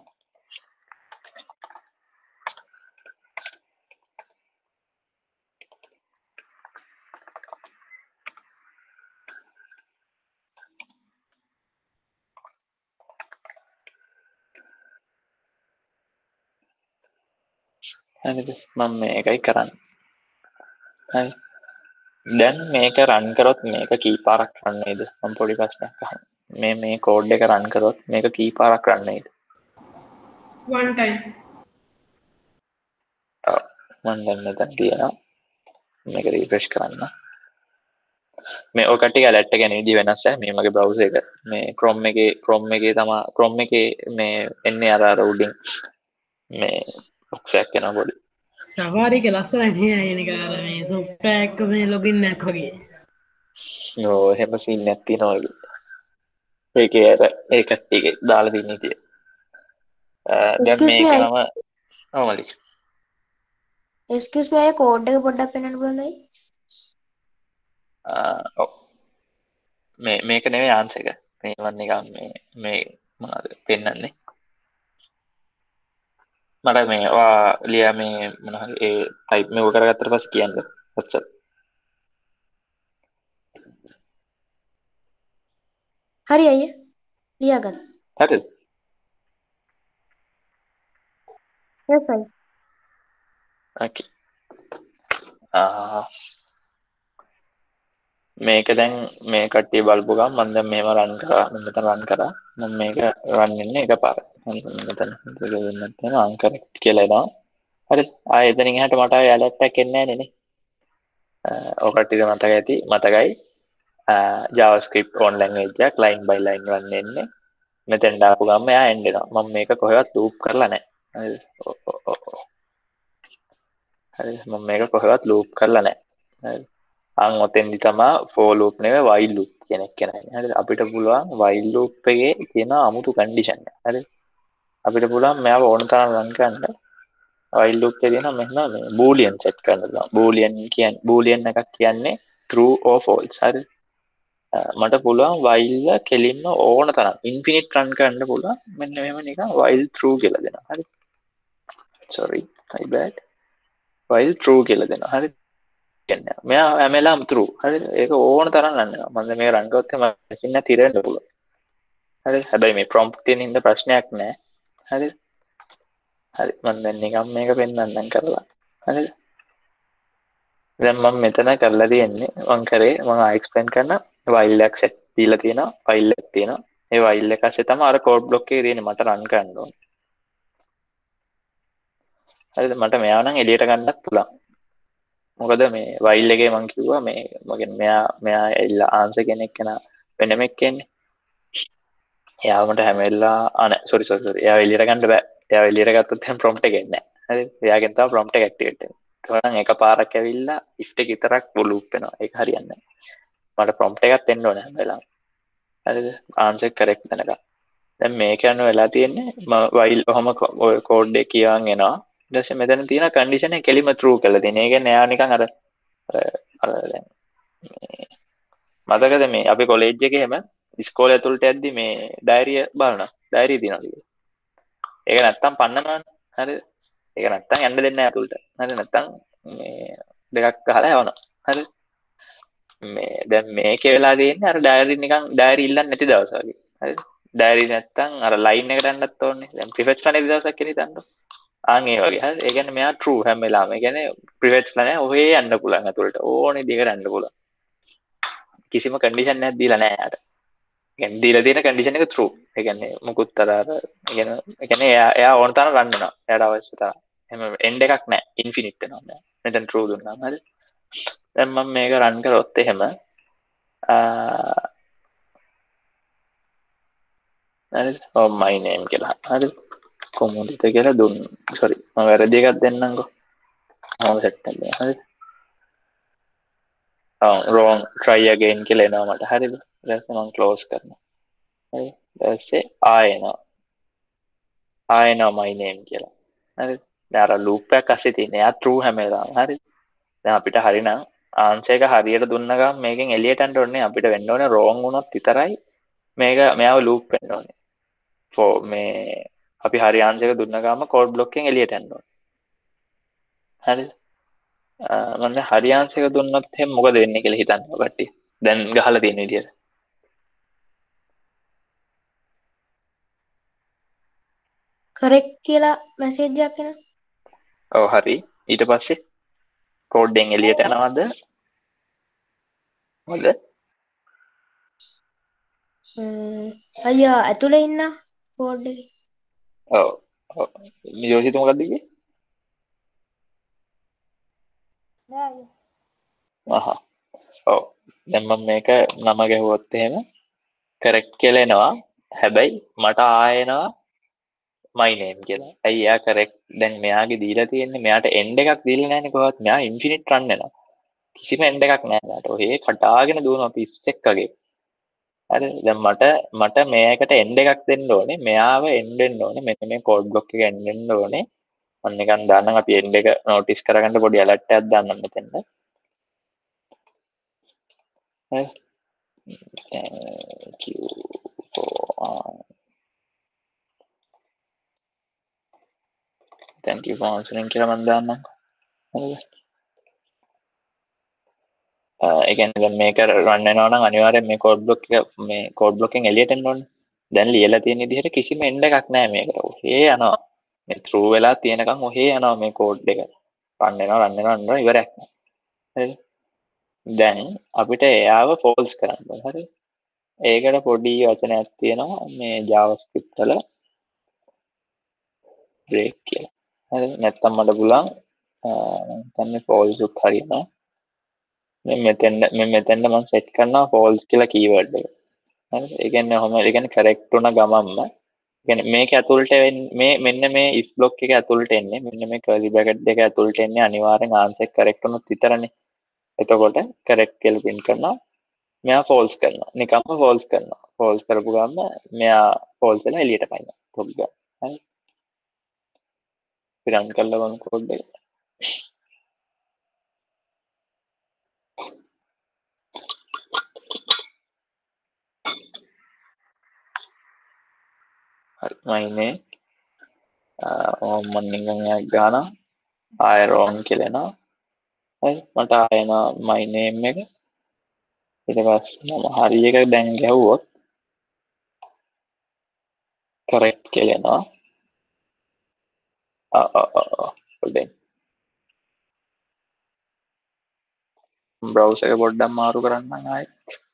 හරිද මම මේකයි කරන්නේ හරි දැන් මේක රන් කරොත් මේක කී පාරක් රන් නේද මම පොඩි ප්‍රශ්නයක් අහනවා මේ කෝඩ් එක රන් කරොත් මේක කී පාරක් රන් නේද one time ඔව් මම දැන් මෙතන තියනවා මේක රිෆ්‍රෙෂ් කරන්න මේ ඔය කට්ටිය ඇලර්ට් එක එන විදිහ වෙනස් මේ මගේ බ්‍රවුසර් එක මේ Chrome එකේ මේ එන්නේ අර උඩින් මේ box එකක් එනවා පොඩි සෆාරි එක ලස්සනයි නේ අයනික අර මේ software එක මේ login එකක් වගේ ඔව් එහෙම සීන් එකක් තියෙනවා ඒකේ අර ඒ කට්ටියගේ දාලා තියෙන ඉතින් දැන් මේක නම ඔව් මලි excuse me අය කෝඩ් එක පොඩ්ඩක් පෙන්නන්න බලන්නයි ඔව් මේක නෙවෙයි ආන්සර් එක මේවත් නිකන් මේ මොනවද පෙන්නන්නේ මට මේ ලියා මේ මොනවද ඒ ටයිප් මේක කරගත්තට පස්සේ කියන්න WhatsApp හරි අයියා ලියාගන්න හරිද yes අයියා okay මේක දැන් මේ කට්ටිය බලපු ගමන් මම දැන් මේව රන් කරා මම මෙතන රන් කරා මම මේක රන් වෙන්නේ එකපාරට මෙතන දෙන්න තියෙන අංකර කියලා එනවා හරි ආයෙ එතනින් එහාට මට ආයෙ ඇලර්ට් එකක් එන්නේ නැහැ නේ ඔය කට්ටිය මතකයි JavaScript on language එක line by line run වෙන්නේ මෙතෙන් දාපු ගමන් එයා end වෙනවා මම මේක කොහෙවත් loop කරලා නැහැ හරි මම මේක කොහෙවත් loop කරලා නැහැ හරි අන් ඔතෙන්දි තමයි for loop නෙවෙයි while loop කියන එක කියන්නේ. හරිද? අපිට පුළුවන් while loop එකේ තියෙන අමුතු condition එක. හරිද? අපිට පුළුවන් මෙයාව ඕන තරම් run කරන්න. while loop එකේ තියෙන මෙන්න මේ boolean set කරන්න පුළුවන්. boolean එකක් කියන්නේ true or false. හරිද? මට පුළුවන් while කෙලින්ම ඕන තරම් infinite run කරන්න පුළුවන්. මෙන්න මෙහෙම නිකන් while true කියලා දෙනවා. හරිද? sorry my bad. while true කියලා දෙනවා. හරිද? මෙයා හැමෙලාම true හරිද ඒක ඕන තරම් රන් වෙනවා මම මේක රන් කරොත් එහෙම මැෂින් එක තිරෙන්න පුළුවන් හරිද හැබැයි මේ prompt තියෙන ඉඳ ප්‍රශ්නයක් නැහැ හරිද හරි මම දැන් නිකන් මේක පෙන්නන්නම් කරලා හරිද දැන් මම මෙතන කරලා තියෙන්නේ මම කරේ මම explain කරන while එක set දීලා තියෙනවා file එකක් තියෙනවා ඒ while එක ඇස්සේ තමයි අර code block එකේ තියෙන්නේ මට run කරන්න ඕනේ හරිද මට මෙයාව නම් එළියට ගන්නත් පුළුවන් මොකද මේ වයිල් එකේ මම කිව්වා මේ මගෙන් මෙයා එල්ල ආන්සර් කෙනෙක් කෙනා වෙනමෙක් කියන්නේ එයාව මට හැම වෙලාව සෝරි එයාව එළියට ගන්න බෑ එයාව එළියට ගත්තොත් එහෙනම් prompt එක එන්නේ නැහැ හරිද එයාගෙන් තමයි prompt එක ඇක්ටිවේට් වෙන්නේ ඒක නම් එකපාරක් ඇවිල්ලා if එක විතරක් loop වෙනවා ඒක හරියන්නේ නැහැ මට prompt එකක් එන්න ඕනේ හැම වෙලාවම හරිද ආන්සර් correct දැනගන්න දැන් මේක යන වෙලා තියෙන්නේ මම while ඔහම ඔය code එක කියවන් එනවා ඊට පස්සේ මෙතන තියෙන condition එක කෙලිම true කරලා දෙන. ඒ කියන්නේ එයා නිකන් අර දැන් මතකද මේ අපි කොලෙජ් එකේ එහෙම ඉස්කෝලේ ඇතුළට යද්දි මේ ඩයරිය බලනවා. ඩයරිය දිනනවා කියලා. ඒක නැත්තම් පන්නනවනේ. හරිද? ඒක නැත්තම් යන්න දෙන්නේ නැහැ ඇතුළට. හරිද? නැත්තම් මේ දෙකක් ගහලා යවනවා. හරිද? මේ දැන් මේකේ වෙලා තියෙන්නේ අර ඩයරි නිකන් ඩයරි ඉල්ලන්නේ නැති දවස් වගේ. හරිද? ඩයරි නැත්තම් අර ලයින් එකට යන්නත් ඕනේ. දැන් ප්‍රිෆෙට්ස් නැති දවසක් කියලා හිතන්නකො. ආන් ඒ වගේ. හරි. ඒ කියන්නේ මෙයා true හැම වෙලාවෙම. ඒ කියන්නේ ප්‍රිෆෙට්ස් නැහැ. ඔහේ යන්න පුළුවන් අතුලට. ඕනේ දිගට යන්න පුළුවන්. කිසිම කන්ඩිෂන් එකක් දීලා නැහැ යාට. කියන්නේ දීලා තියෙන කන්ඩිෂන් එක true. ඒ කියන්නේ මුකුත් අර ඒ කියන්නේ එයා ඕන තරම් රන් වෙනවා. එයාට අවශ්‍ය තරම්. එහෙම එන්ඩ් එකක් නැහැ. ඉන්ෆිනිට් වෙනවා. මෙතන true දුන්නාම හරි. දැන් මම මේක රන් කරොත් එහෙම හරිද? ඔව් my name කියලා. හරිද? කොමුදිත කියලා දුන්න. sorry. මම වැරදි එකක් දෙන්නම්කෝ. මම සෙට් කරලා. හරිද? wrong try again කියලා එනවා මට. හරිද? ඊට පස්සේ මම close කරනවා. හරි. ඊට පස්සේ ආයෙනවා my name කියලා. හරිද? දැන් අර loop එකක් අස්සේ තියෙන. එයා true හැම වෙලාවෙම. හරිද? දැන් අපිට හරිනම් answer එක හරියට දුන්න ගමන් මේකෙන් එළියට යන්න ඕනේ. අපිට වෙන්න ඕනේ wrong වුණොත් විතරයි මෙයාව loop වෙන්න ඕනේ. for මේ අපි හරි answer එක දුන්න ගමන් code block එකෙන් එළියට යන්න ඕනේ. හරිද? මම හරි answer එක දුන්නොත් එහෙනම් මොකද වෙන්නේ කියලා හිතන්න කට්ටිය. දැන් ගහලා තියෙන විදියට. correct කියලා message එකක් එනවා. ඔව් හරි. ඊට පස්සේ code එකෙන් එළියට යනවද? මොකද? අයියා ඇතුලේ ඉන්න code එකේ. ඔව්. ඔව්. යෝසිත මොකක්ද කිව්වේ? නෑ අයියා. අහහ. ඔව්. දැන් මම මේක නම ගැහුවොත් එහෙම correct කියලා එනවා. හැබැයි මට ආයෙනවා my name කියලා. ඇයි එයා correct දැන් මෙයාගේ දීලා තියෙන්නේ මෙයාට end එකක් දීලා නැහැනේ කොහොමවත්. මෙයා infinite run වෙනවා. කිසිම end එකක් නැහැ මෙයාට. ඔහේ කටාගෙන දුවනවා පිස්සෙක් වගේ. හරි. දැන් මට මේකට end එකක් දෙන්න ඕනේ. මෙයාව end වෙන්න ඕනේ. මෙන්න මේ code block එක end වෙන්න ඕනේ. මම නිකන් දාන්නම් අපි end එක notice කරගන්න පොඩි alert එකක් දාන්නම් මෙතෙන්ද. හරි. thank you for answering කියලා මම දාන්නම්. හරිද? ඒ කියන්නේ දැන් මේක run වෙනවා නම් අනිවාර්යෙන් මේ code block එකෙන් එළියට එන්න ඕනේ. දැන් ලියලා තියෙන විදිහට කිසිම end එකක් නැහැ මේකට. ඔහේ යනවා. මේ true වෙලා තියෙනකන් ඔහේ යනවා මේ code එක. run වෙනවා ඉවරයක් නැහැ. හරිද? දැන් අපිට එයාව false කරන්න ඕනේ. හරිද? ඒකට පොඩි වචනයක් තියෙනවා මේ JavaScript වල break කියලා. හරිද? නැත්තම් මට පුළුවන් මම false උත් හරියනවා. මෙතෙන්ද මම set කරනවා false කියලා keyword එක. හරිද? ඒ කියන්නේ correct වුණ ගමන්ම කියන්නේ මේක ඇතුළට මෙන්න මේ if block එක ඇතුළට එන්නේ මෙන්න මේ curly bracket දෙක ඇතුළට එන්නේ අනිවාර්යෙන් answer correct වුණොත් විතරනේ. එතකොට correct කියලා print කරනවා. මෙයා false කරනවා. නිකම්ම false කරනවා. false කරපු ගමන් මෙයා false වෙලා එළියට පයින්නවා. පොඩ්ඩක්. හරි. run කරලා බලමු code එක. හරි. මයිනේ මම නිකන් ගාන ආයෙ wrong කියලා එනවා. හරි. මට ආයෙනවා my name එක. ඊට පස්සේ මම හරි එක දැන් ගැහුවොත් correct කියලා එනවා. පොඩ්ඩක් browser එක පොඩ්ඩක් මාරු කරන්න ආයෙ.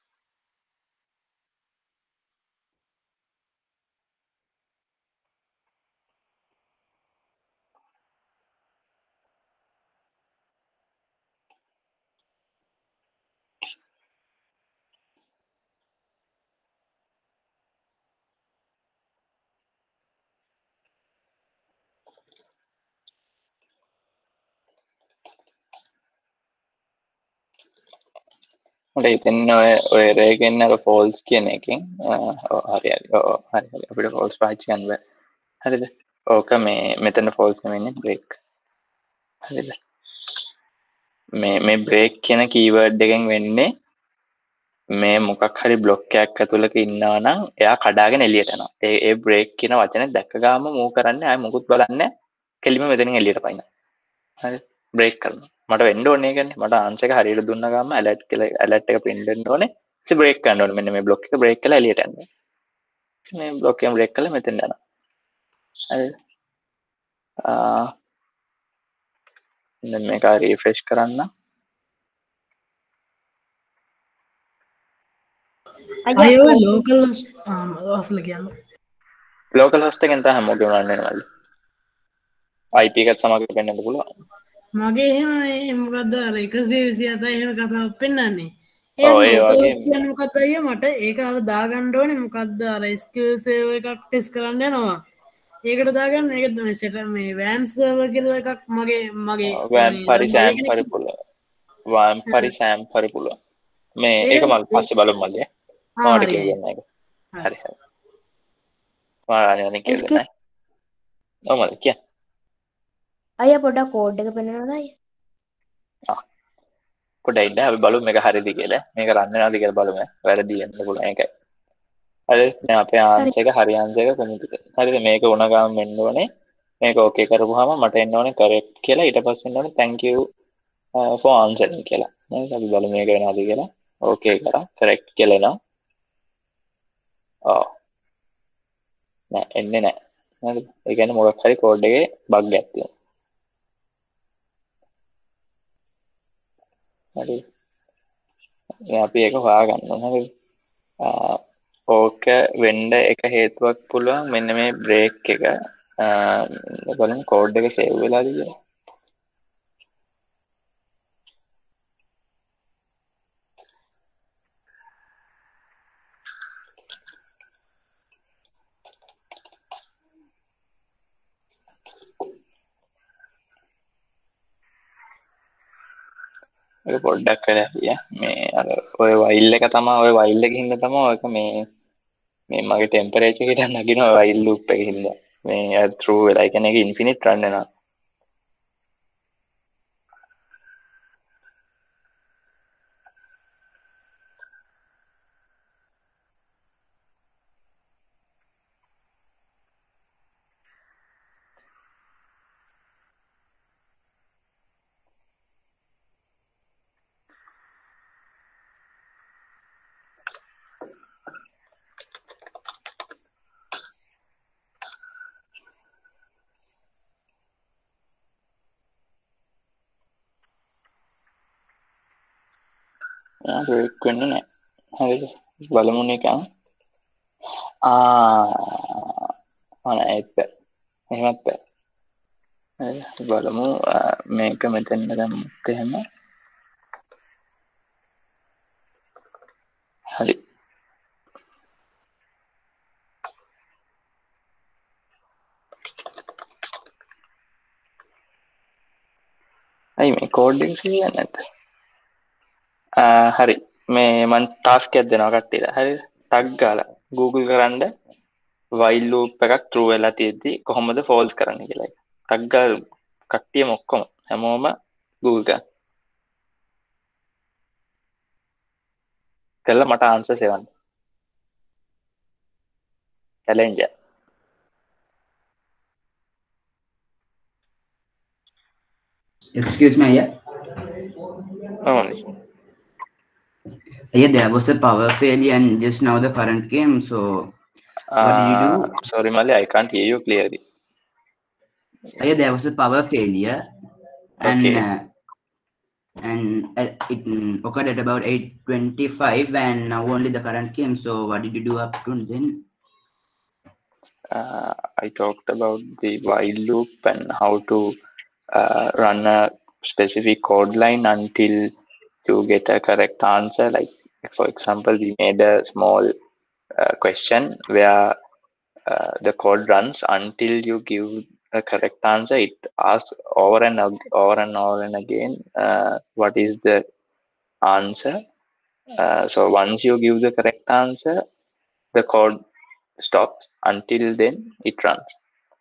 මට හිතෙන්නේ ඔය රේගෙන් අර false කියන එකෙන් හරි අපිට false පාවිච්චි කරන්න බෑ. හරිද? ඕක මෙතන false නෙමෙයි break. හරිද? මේ break කියන keyword එකෙන් වෙන්නේ මේ මොකක් හරි block එකක් ඇතුළක ඉන්නවා නම් එයා කඩාගෙන එළියට යනවා. ඒ break කියන වචනේ දැක්ක ගාම move කරන්නේ ආයෙ මොකුත් බලන්නේ කෙලිම මෙතනින් එළියට පයින්නවා. හරි? break කරනවා. මට වෙන්න ඕනේ කියන්නේ මට ආන්සර් එක හරියට දුන්න ගමන් ඇලර්ට් කියලා ඇලර්ට් එක print වෙන්න ඕනේ. ඉතින් බ්‍රේක් කරන්න ඕනේ. මෙන්න මේ බ්ලොක් එක බ්‍රේක් කරලා එළියට යන්න. මේ බ්ලොක් එක බ්‍රේක් කරලා මෙතෙන් යනවා. හරිද? දැන් මේක රිෆ්‍රෙෂ් කරන්න. අයෝ ලෝකල් අසල කියන්න ලෝකල් හොස්ට් එකෙන් තමයි හැමෝගෙම රන් වෙනවලු. IP එකත් සමග වෙන්නත් පුළුවන්. මගේ එහෙම මොකක්ද අර 127 එහෙම කතාවක් පෙන්වන්නේ. ඔව් ඒ වගේ කියන්නේ මොකක්ද අයියා මට ඒක අර දාගන්න ඕනේ මොකක්ද අර SQL server එකක් ටෙස්ට් කරන්න යනවා. ඒකට දාගන්න ඒක තමයි සෙට මේ WAMP server කියලා එකක් මගේ WAMP පරිසම් පුළුවන්. WAMP පරිසම් පුළුවන්. මේ ඒක මම පස්සේ බලමු මල්ලි. මම කියන්නේ ඒක. හරි හරි. මානේ කියන්නේ. ඔව් මල්ලි කියන්න. අයියා පොඩ්ඩක් කෝඩ් එක පෙන්නනවද අයියා? පොඩ්ඩක් ඉන්න අපි බලමු මේක හරිද කියලා. මේක රන් වෙනවද කියලා බලමු. වැරදි වෙන්න පුළුවන් ඒකයි. හරිද? දැන් අපේ ආන්සර් එක හරි ආන්සර් එක කොහොමද? හරිද? මේක වුණ ගමන් වෙන්න ඕනේ. මේක ඕකේ කරපුවාම මට එන්න ඕනේ correct කියලා. ඊට පස්සේ එන්න ඕනේ thank you for answering කියලා. නේද? අපි බලමු මේක වෙනවද කියලා. ඕකේ කරා correct කියලා එනවා. ඔව්. නෑ එන්නේ නෑ. හරිද? ඒ කියන්නේ මොකක් හරි කෝඩ් එකේ බග් එකක් තියෙනවා. හරි. අපි ඒක හොයාගන්න ඕනේ. ඕක වෙන්න එක හේතුවක් පුළුවන් මෙන්න මේ බ්‍රේක් එක. බලන්න කෝඩ් එක සේව් වෙලාද කියලා. ඒක පොඩ්ඩක් කරලා මේ අර ඔය වයිල් එක තමයි ඔය වයිල් එකකින් හින්දා තමයි ඔයක මේ මගේ ටෙම්පරේචර් එකට නගිනවා වයිල් ලූප් එකකින් හින්දා මේ through වෙලා ඒ කියන්නේ ඒක ඉන්ෆිනිට් රන් වෙනවා බ්‍රේක් වෙන්නේ නැහැ. හරිද? බලමු නිකන්. ඒක එහෙමත් බෑ. බලමු මේක මෙතන දැම්මොත් එහෙම. හරි. අයි මේ කෝඩ් එක කියන්නේ නැද්ද? හරි මේ මම ටාස්ක් එකක් දෙනවා කට්ටියට. හරිද? ටග් ගාලා Google කරන්න while loop එකක් true වෙලා තියෙද්දි කොහොමද false කරන්නේ කියලා. ටග් ගාලා කට්ටියම ඔක්කොම හැමෝම Google කරලා මට answers එවන්න. challenge. Excuse me, yeah. Yeah, there was a power failure and just now the current came. So, what did you do? Sorry, Mali, I can't hear you clearly. Yeah, there was a power failure, and it occurred at about 8:25, and now only the current came. So, what did you do up to then? I talked about the while loop and how to run a specific code line until you get a correct answer. Like, for example, we made a small question where the code runs until you give a correct answer. It asks over and over and again what is the answer. So once you give the correct answer, the code stops. Until then, it runs.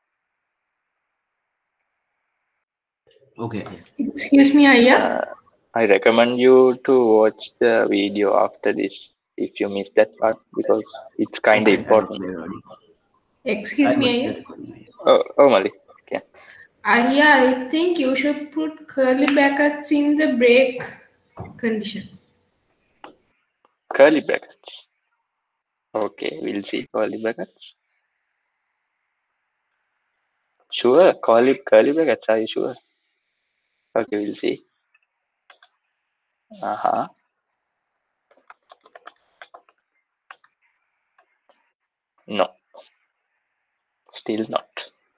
Okay. Excuse me, Aya. I recommend you to watch the video after this if you missed that part because it's kind of important. Excuse me, Aya. Oh, Mali. Okay. I think you should put curly brackets in the break condition. Curly brackets. Okay, we'll see curly brackets. Sure, curly brackets. Are you sure? Okay, we'll see. No, still not.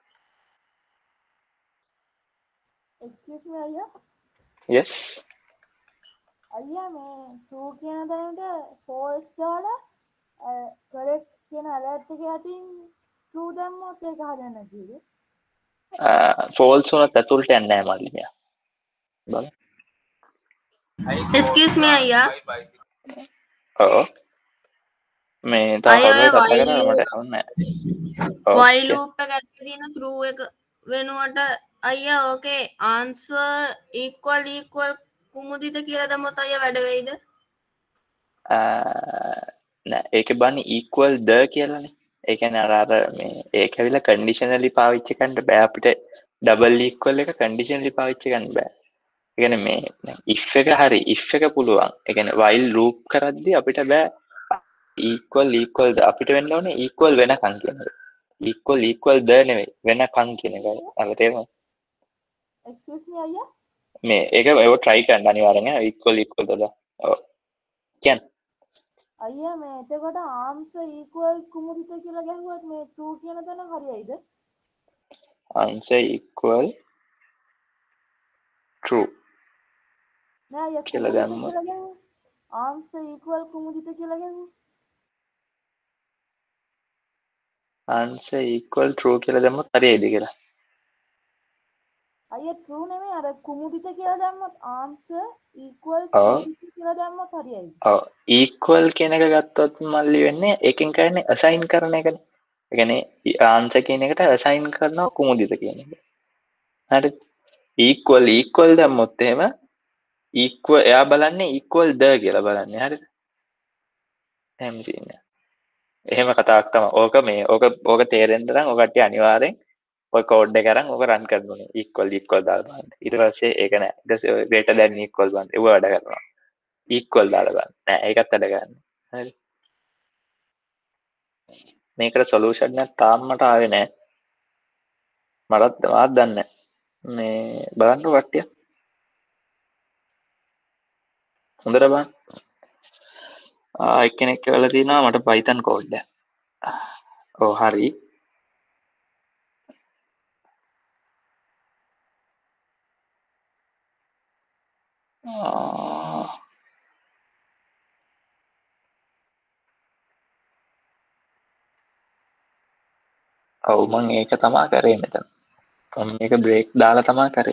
Excuse me, අයියා. Yes. අයියා මේ true කියන තැනට false දාලා correct කියන alert එක යටින් true දැම්මොත් ඒක හරියන්නේ නැතිද? False වුණත් ඇතුළට යන්නේ නැහැ මල්ලි මෙයා. බලන්න. Excuse me අයියා. ඔව්. මේ තව කවුරුහරි කතා කරනවා මට ඕනේ නැහැ. while loop එක ඇතුලේ තියෙන true එක වෙනුවට අයියා ඕකේ answer equal කුමුදිත කියලා දැම්මොත් අයියා වැඩ වෙයිද? නෑ ඒකේ බන්නේ equal the කියලානේ. ඒ කියන්නේ අර මේ ඒක ඇවිල්ලා conditionally පාවිච්චි කරන්න බෑ අපිට double equal එක conditionally පාවිච්චි කරන්න බෑ. ඒ කියන්නේ මේ if එක හරි if එක පුළුවන්. ඒ කියන්නේ while loop කරද්දී අපිට බෑ equal the අපිට වෙන්න ඕනේ equal වෙනකන් කියන එක. equal the නෙවෙයි වෙනකන් කියන එකයි. අර තේරෙනවද? Excuse me අයියා. මේ ඒක ඒව try කරන්න අනිවාර්යෙන් equal දාලා. ඔව්. කියන්න. අයියා මේ එතකොට answer equal කුමුදිත කියලා ගැහුවත් මේ true කියන තැන හරියයිද? answer equal true. නෑ අයියා කියලා දැම්ම. answer equal කුමුදිත කියලා ගැහුවා. answer equal true කියලා දැම්මොත් හරියයිද කියලා? අයියා true නෙමෙයි අර කුමුදිත කියලා දැම්මොත් answer equal කුමුදිත කියලා දැම්මොත් හරියයිද? ඔව් equal කියන එක ගත්තොත් මල්ලි වෙන්නේ එකෙන් කරන්නේ assign කරන එකනේ. ඒ කියන්නේ answer කියන එකට assign කරනවා කුමුදිත කියන එක. හරිද? equal දැම්මොත් එහෙම equal එයා බලන්නේ equal the කියලා බලන්නේ. හරිද? එහෙම තියෙන්නේ. එහෙම කතාවක් තමයි. ඕක තේරෙන්න නම් ඔය කට්ටිය අනිවාර්යෙන් ඔය කෝඩ් එක අරන් ඕක රන් කරන්න ඕනේ. equal දාලා බලන්න. ඊට පස්සේ ඒක නෑ. ඊට පස්සේ greater than equal බලන්න. ඒව වැඩ කරනවා. equal දාලා බලන්න. නෑ ඒකත් වැඩ ගන්න. හරි. මේකට solution එකක් තාම මට ආවේ නෑ. මටත් දන්නේ නෑ. මේ බලන්න කට්ටිය. හොඳට බලන්න. එක්කෙනෙක් කියලා තියෙනවා මට Python code එක. ඔව් හරි. ඔව් මම ඒක තමයි කරේ මෙතන. මම මේක බ්‍රේක් දාලා තමයි කරේ.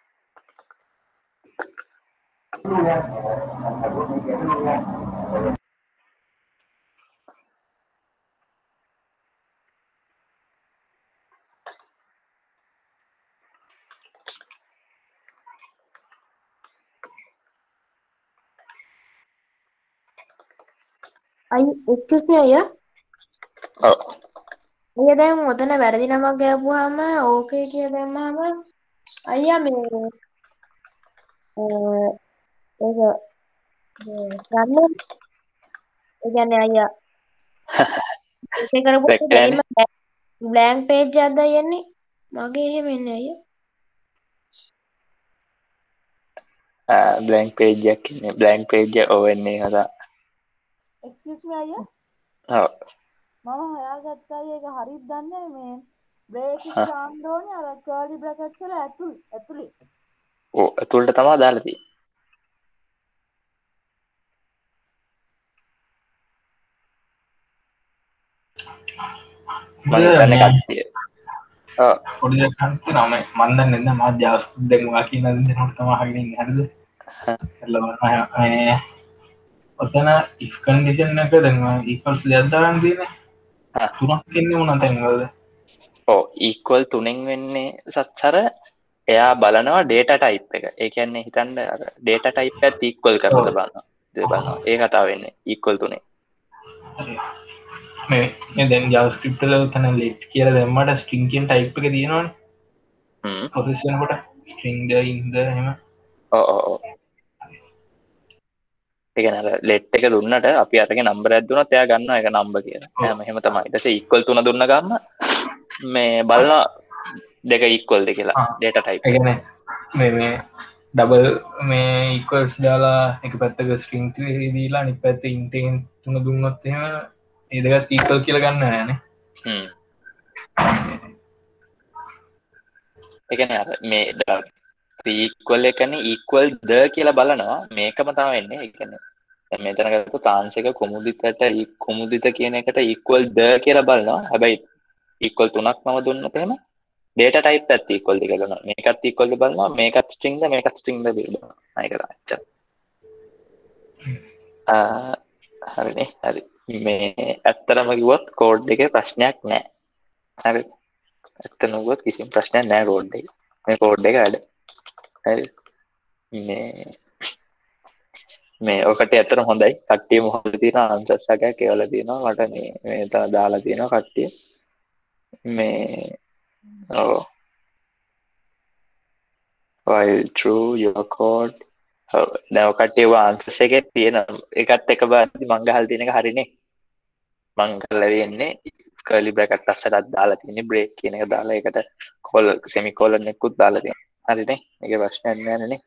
excuse me අයියා. ඔව්. අයියා දැන් ඔතන වැරදි නමක් ගෑවුවාම ඕකේ කියලා දැම්මම අයියා මේ ඒක ගන්න ඒ කියන්නේ අයියා ඒක කරපුවා දෙයින්ම blank page එකක්ද යන්නේ මගේ එහෙම එන්නේ අයියා blank page එකක් ඉන්නේ blank page එක ඔවන්නේ හදා. excuse me අයියා. ඔව්. මම හොයාගත්තා ඒක හරියට දන්නේ මේ break එක දාන්න ඕනේ අර curly brackets වල ඇතුලේ. ඔව් ඇතුළට තමයි දාලා තියෙන්නේ. මම දන්නේ කට්ටිය. ඔව්. පොඩි දෙයක් හිතනවා මම දන්නේ නැහැ මම JavaScript දෙක මොකක්ද කියන දේ දෙනකොට තමයි අහගෙන ඉන්නේ හරිද? එළවන්න ඔතන if condition එක දැන් equals දෙයක් දාන්න තියෙන්නේ. තුනක් ඉන්නේ මොනවද දැන්වලද? ඔව් equal තුනෙන් වෙන්නේ සත්තර එයා බලනවා data type එක. ඒ කියන්නේ හිතන්න අර data type එකත් equal කරලා බලනවා. ඒ කතාව වෙන්නේ equal තුනේ. හරි. මේ දැන් JavaScript වල උතන let කියලා දැම්මට string කියන type එක තියෙනවනේ. එතකොට string එක equal කරන්න ඕනේ. එතකොට equal තුනේ. ඔව්. එතකොට equal තුනේ. එතකොට equal තුනේ. ප්‍රොසෙස් වෙනකොට string ද int ද එහෙම ඒ කියන්නේ අර let එක දුන්නට අපි අරගෙන නම්බර් එකක් දුන්නොත් එයා ගන්නවා ඒක නම්බර් කියලා. එහෙම තමයි. ඊට පස්සේ equal 3 දුන්න ගමන් මේ බලනවා දෙක equal ද කියලා data type. ඒ කියන්නේ මේ ඩබල් මේ equals දාලා එක පැත්තක string දීලා අනිත් පැත්තේ int එකෙන් 3 දුන්නොත් එහෙම ඒ දෙකත් equal කියලා ගන්න නෑනේ. ඒ කියන්නේ අර මේ equal එකනේ equal ද කියලා බලනවා මේකම තමයි වෙන්නේ. ඒ කියන්නේ දැන් මෙතන ගත්තොත් chance එක කුමුදිත කියන එකට equal ද කියලා බලනවා. හැබැයි equal 3ක් මම දුන්නොත් එහෙම data type එකත් equal ද කියලා බලනවා. මේකත් equal ද බලනවා. මේකත් string ද මේකත් string ද බලනවා. ඒක තමයි. හරිනේ. හරි. මේ ඇත්තටම කිව්වොත් කෝඩ් එකේ ප්‍රශ්නයක් නැහැ. හරි. ඇත්තටම කිව්වොත් කිසිම ප්‍රශ්නයක් නැහැ කෝඩ් එකේ. මේ කෝඩ් එක වැඩ. හරි. මේ ඔකට ඇත්තටම හොඳයි. කට්ටිය මොහොත තියෙන ආන්සර්ස් එකක් කියලා තියෙනවා. මට මේ දාලා තියෙනවා කට්ටිය. මේ while true your code දැන් ඔකට ඒව ආන්සර්ස් එකේ තියෙන එකත් එක බලද්දි මං ගහලා තියෙන එක හරිනේ. මං කරලා වෙන්නේ curly bracket අස්සරක් දාලා තියෙන්නේ break කියන එක දාලා ඒකට semicolon එකකුත් දාලා තියෙනවා. හරිනේ. මේකේ ප්‍රශ්නයක් නැහැ නේ.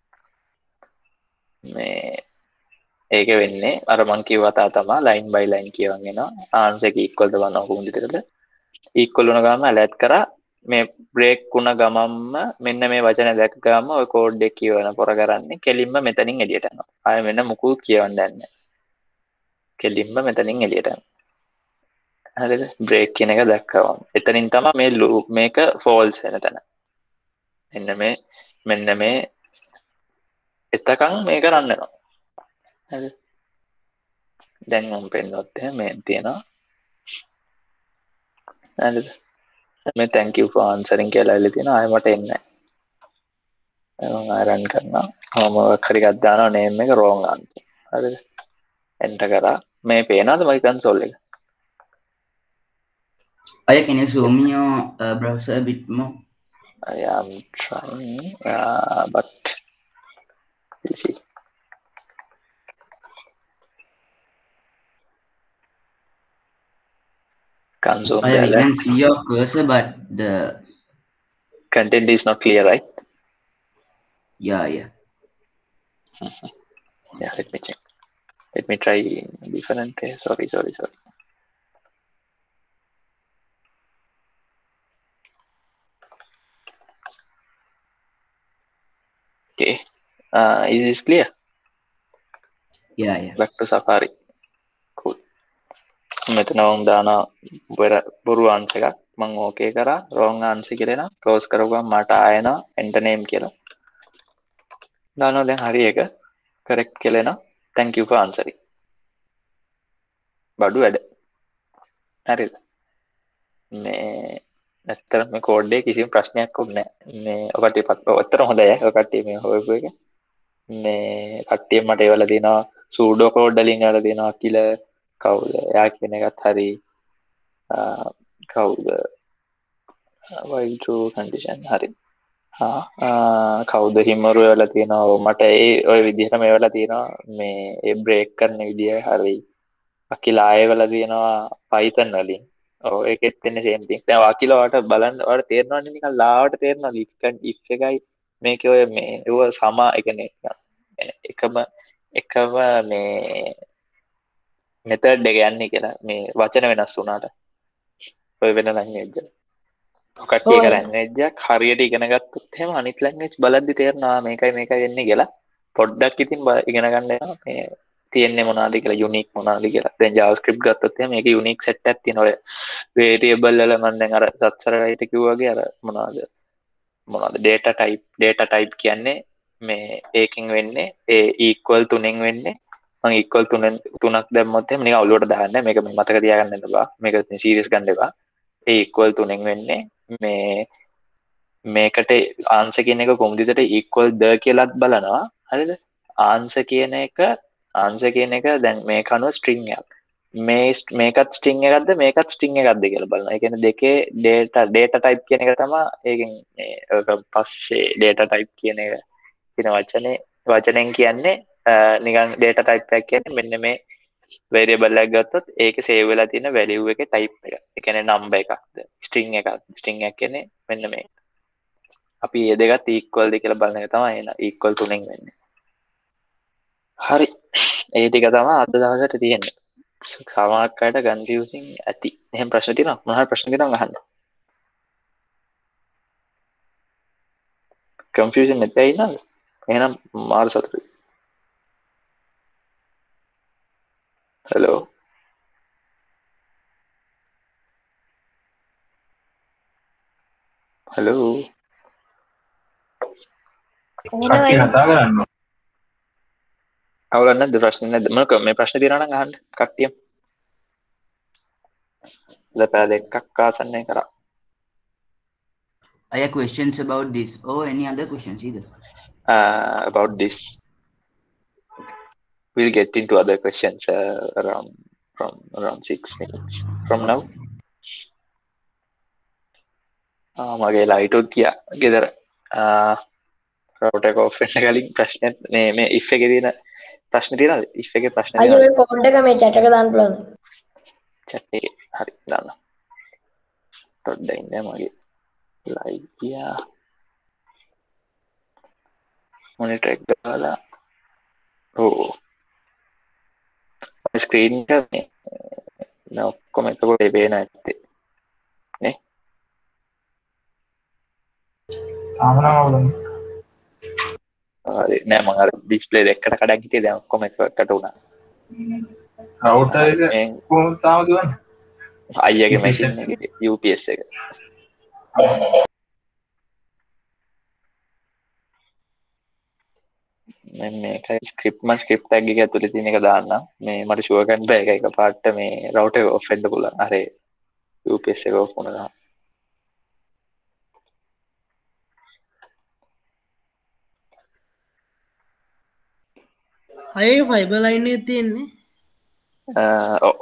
මේ ඒක වෙන්නේ අර මං කිව්වා තමයි line by line කියවන් එනවා. answer එක equal ද බලනවා කොහොමද විතරද? equal වුණ ගමන් alert කරා මේ break වුණ ගමන්ම මෙන්න මේ වචන දැක්ක ගමන් ඔය code එක කියවන පොර කරන්නේ කෙලින්ම මෙතනින් එළියට යනවා. ආයෙ මෙන්න මුකුත් කියවන්න නැහැ. කෙලින්ම මෙතනින් එළියට යනවා. හරිද? break කියන එක දැක්කවම එතනින් තමයි මේ loop මේක false වෙන තැන. මෙන්න මේ එතකන් මේක රන් වෙනවා. හරිද? දැන් මම පෙන්නොත් මේ තියෙනවා. හරිද? මේ thank you for answering කියලා ඉල්ල තියෙනවා. ආයෙ මට එන්නේ නැහැ. මම ආරන් කරනවා. මම හරි එකක් දානවා name එක wrong answer. හරිද? enter කරා. මේ පේනවද මගේ console එක? Can you zoom your browser a bit more? I am trying, but we'll see. Console. I can see your cursor, but the content is not clear, right? Yeah. Yeah, let me check. Let me try different way. Sorry. Okay. Is this clear? Yeah. Back to Safari. Cool. මෙතන වුන් දාන බොරු answer එකක් මම ඕකේ කරා wrong answer කියලා නා close කරගුවම මට ආයෙනවා enter name කියලා. දානවා දැන් හරි එක correct කියලා එනවා. Thank you for answering. බඩු වැඩ. හරිද? මේ නැත්තම් මේ කෝඩ් එකේ කිසිම ප්‍රශ්නයක් නැහැ. මේ ඔකට ඔතන හොඳයි. ඔකට මේ හොයපු එක. මේ කට්ටිය මට ඒවල දෙනවා sudo code වලින් වල දෙනවා කියලා කවුද? එයා කියන එකත් හරි. කවුද? while true condition හරි. කවුද හිමරු වල තියෙනවා. මට ওই විදිහටම ඒවල තියෙනවා මේ ඒ break කරන විදිය හරි. අකිලා ආයෙවල තියෙනවා Python වලින්. ඔව් ඒකෙත් වෙන්නේ same thing. දැන් අකිලා වට බලන්න වට තේරෙනවනේ නිකන් ලාවට තේරෙනවා if එකයි මේකේ ඔය මේ ඒව සමා ඒ කියන්නේ එකම මේ method එක යන්නේ කියලා මේ වචන වෙනස් වුණාට ඔය වෙන language එක. කට්ටිය එක language එකක් හරියට ඉගෙන ගත්තොත් එහෙම අනිත් language බලද්දි තේරෙනවා මේකයි වෙන්නේ කියලා. පොඩ්ඩක් ඉතින් ඉගෙන ගන්න යනවා මේ තියෙන්නේ මොනවද කියලා unique මොනවද කියලා. දැන් JavaScript ගත්තොත් එහෙම මේකේ unique set එකක් තියෙනවා. ඔය variable වල මම දැන් අර සත්සරයිට කිව්වා වගේ අර මොනවද data type කියන්නේ මේ ඒකෙන් වෙන්නේ ඒ equal 3න් වෙන්නේ මම equal 3ක් දැම්මොත් එහෙම නිකන් ඔලුවට දාන්නේ මේක මතක තියාගන්න එපා. මේක serious ගන්න එපා. ඒ equal 3න් වෙන්නේ මේ මේකට answer කියන එක කොහොමද equal ද කියලාත් බලනවා. හරිද? answer කියන එක දැන් මේක අනුව string එකක්. මේකත් ස්ට්‍රිං එකක්ද මේකත් ස්ට්‍රිං එකක්ද කියලා බලනවා. ඒ කියන්නේ දෙකේ data type කියන එක තමයි ඒකෙන් පස්සේ data type කියන එක කියන වචනෙන් කියන්නේ නිකන් data type එකක් කියන්නේ මෙන්න මේ variable එකක් ගත්තොත් ඒකේ save වෙලා තියෙන value එකේ type එක. ඒ කියන්නේ number එකක්ද string එකක්ද. string එක කියන්නේ මෙන්න මේ. අපි මේ දෙකත් equal ද කියලා බලන එක තමයි එන equal තුනෙන් වෙන්නේ. හරි. ඒ ටික තමයි අද දවසට තියෙන්නේ. සමහරක් අයට confusing ඇති. එහෙනම් ප්‍රශ්න තියෙනවා? මොනවා ප්‍රශ්න තියෙනවා අහන්න. confusion නැතයි නේද? එහෙනම් මාරු සතුටුයි. hello hello කට්ටිය කතා කරන්න. අවුලක් නැද්ද ප්‍රශ්න නැද්ද? මොකක් මේ ප්‍රශ්න තියෙනවා නම් අහන්න කට්ටියම. දෙපැය දෙකක් ආසන්නය කරා. I have questions about this or any other questions either. About this we'll get into other questions around 6 minutes from now. මගේ ලයිට් උත් ගියා ගෙදර. රවුටර් එක ඔෆ් වෙන්න කලින් ප්‍රශ්න මේ if එකේ තියෙන ප්‍රශ්න තියෙනවද? if එකේ ප්‍රශ්න අයියෝ ඒ කෝඩ් එක මේ chat එක දාන්න පුළුවන්ද? chat එකේ හරි දාන්න. පොඩ්ඩක් ඉන්න මගේ ලයිට් ගියා. මොනිටර් එක දාලා ස්ක්‍රීන් එක මේ ඔක්කොම එතකොට පේන ඇත්තේ නේ? හරි නෑ මම අර ඩිස්ප්ලේ දෙකට කඩන් හිටියේ දැන් ඔක්කොම එකට උනා. රවුටර් එක කොහොමද තාම දුවන්නේ? අයියාගේ මැෂින් එකේ UPS එක. මේකයි ස්ක්‍රිප්ට් ටැග් එක ඇතුලේ තියෙන එක දාන්නම්. මේ මට ෂුවර් කරන්න බෑ ඒක එකපාරට මේ රවුටර් එක ඔෆ් වෙන්න පුළුවන්. අර UPS එක ඔෆ් වුණා. අය ෆයිබර් ලයින් එකේ තියෙන්නේ. ඔව්.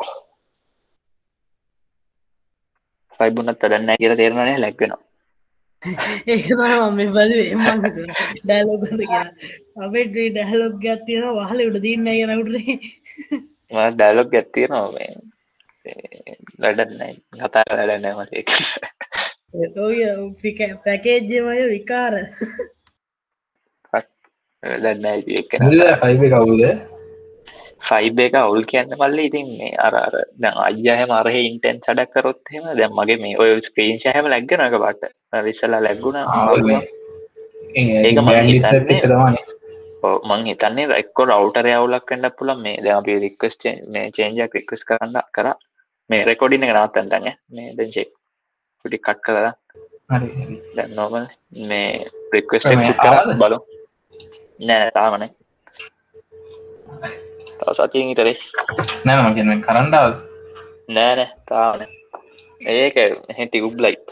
ෆයිබර් උනත් වැඩක් නැහැ කියලා තේරෙනවා නේ ලැග් වෙනවා. ඒක තමයි මම මේ බලුවේ මම හිතුවා ඩයලොග් එකද කියලා. අපේ ඩයලොග් එකක් තියෙනවා වහලේ උඩ තියන්නේ නැහැ රවුටර් එකේ. මම ඩයලොග් එකක් තියෙනවා මේ වැඩක් නැහැ. කතා කරලා වැඩක් නැහැ මට ඒක. ඔය පැකේජ් එකම අය විකාර. වැඩක් නැහැ ඒක. ෆයිබර් එක අවුල්ද? ෆයිබර් එක අවුල් කියන්නේ මල්ලි ඉතින් මේ අර දැන් අයියා හැම අර ඉන්ටෙන්ස් වැඩක් කරොත් එහෙම දැන් මගේ මේ ඔය ස්ක්‍රීන් ෂෙයා හැම ලැග් වෙනවා එකපාරට. අර ඉස්සලා ලැග් වුණා. ඒක මම හිතන්නේ ඔව් මම හිතන්නේ එක්ක රවුටර් එක අවුලක් වෙන්නත් පුළුවන් මේ දැන් අපි රික්වෙස්ට් මේ චේන්ජ් එකක් රික්වෙස්ට් කරා මේ රෙකෝඩින් එක නවත්තන්න දැන් මේ දැන් චෙක් පොඩි කට් කරලා හරි හරි දැන් නෝමල් මේ රික්වෙස්ට් එක කරා බලමු නෑ තාම නෑ තව සතියෙන් විතරයි නෑ මම කියන්නේ කරන්න ආවද නෑ තාම නෑ ඒක එහෙ ටියුබ් ලයිට්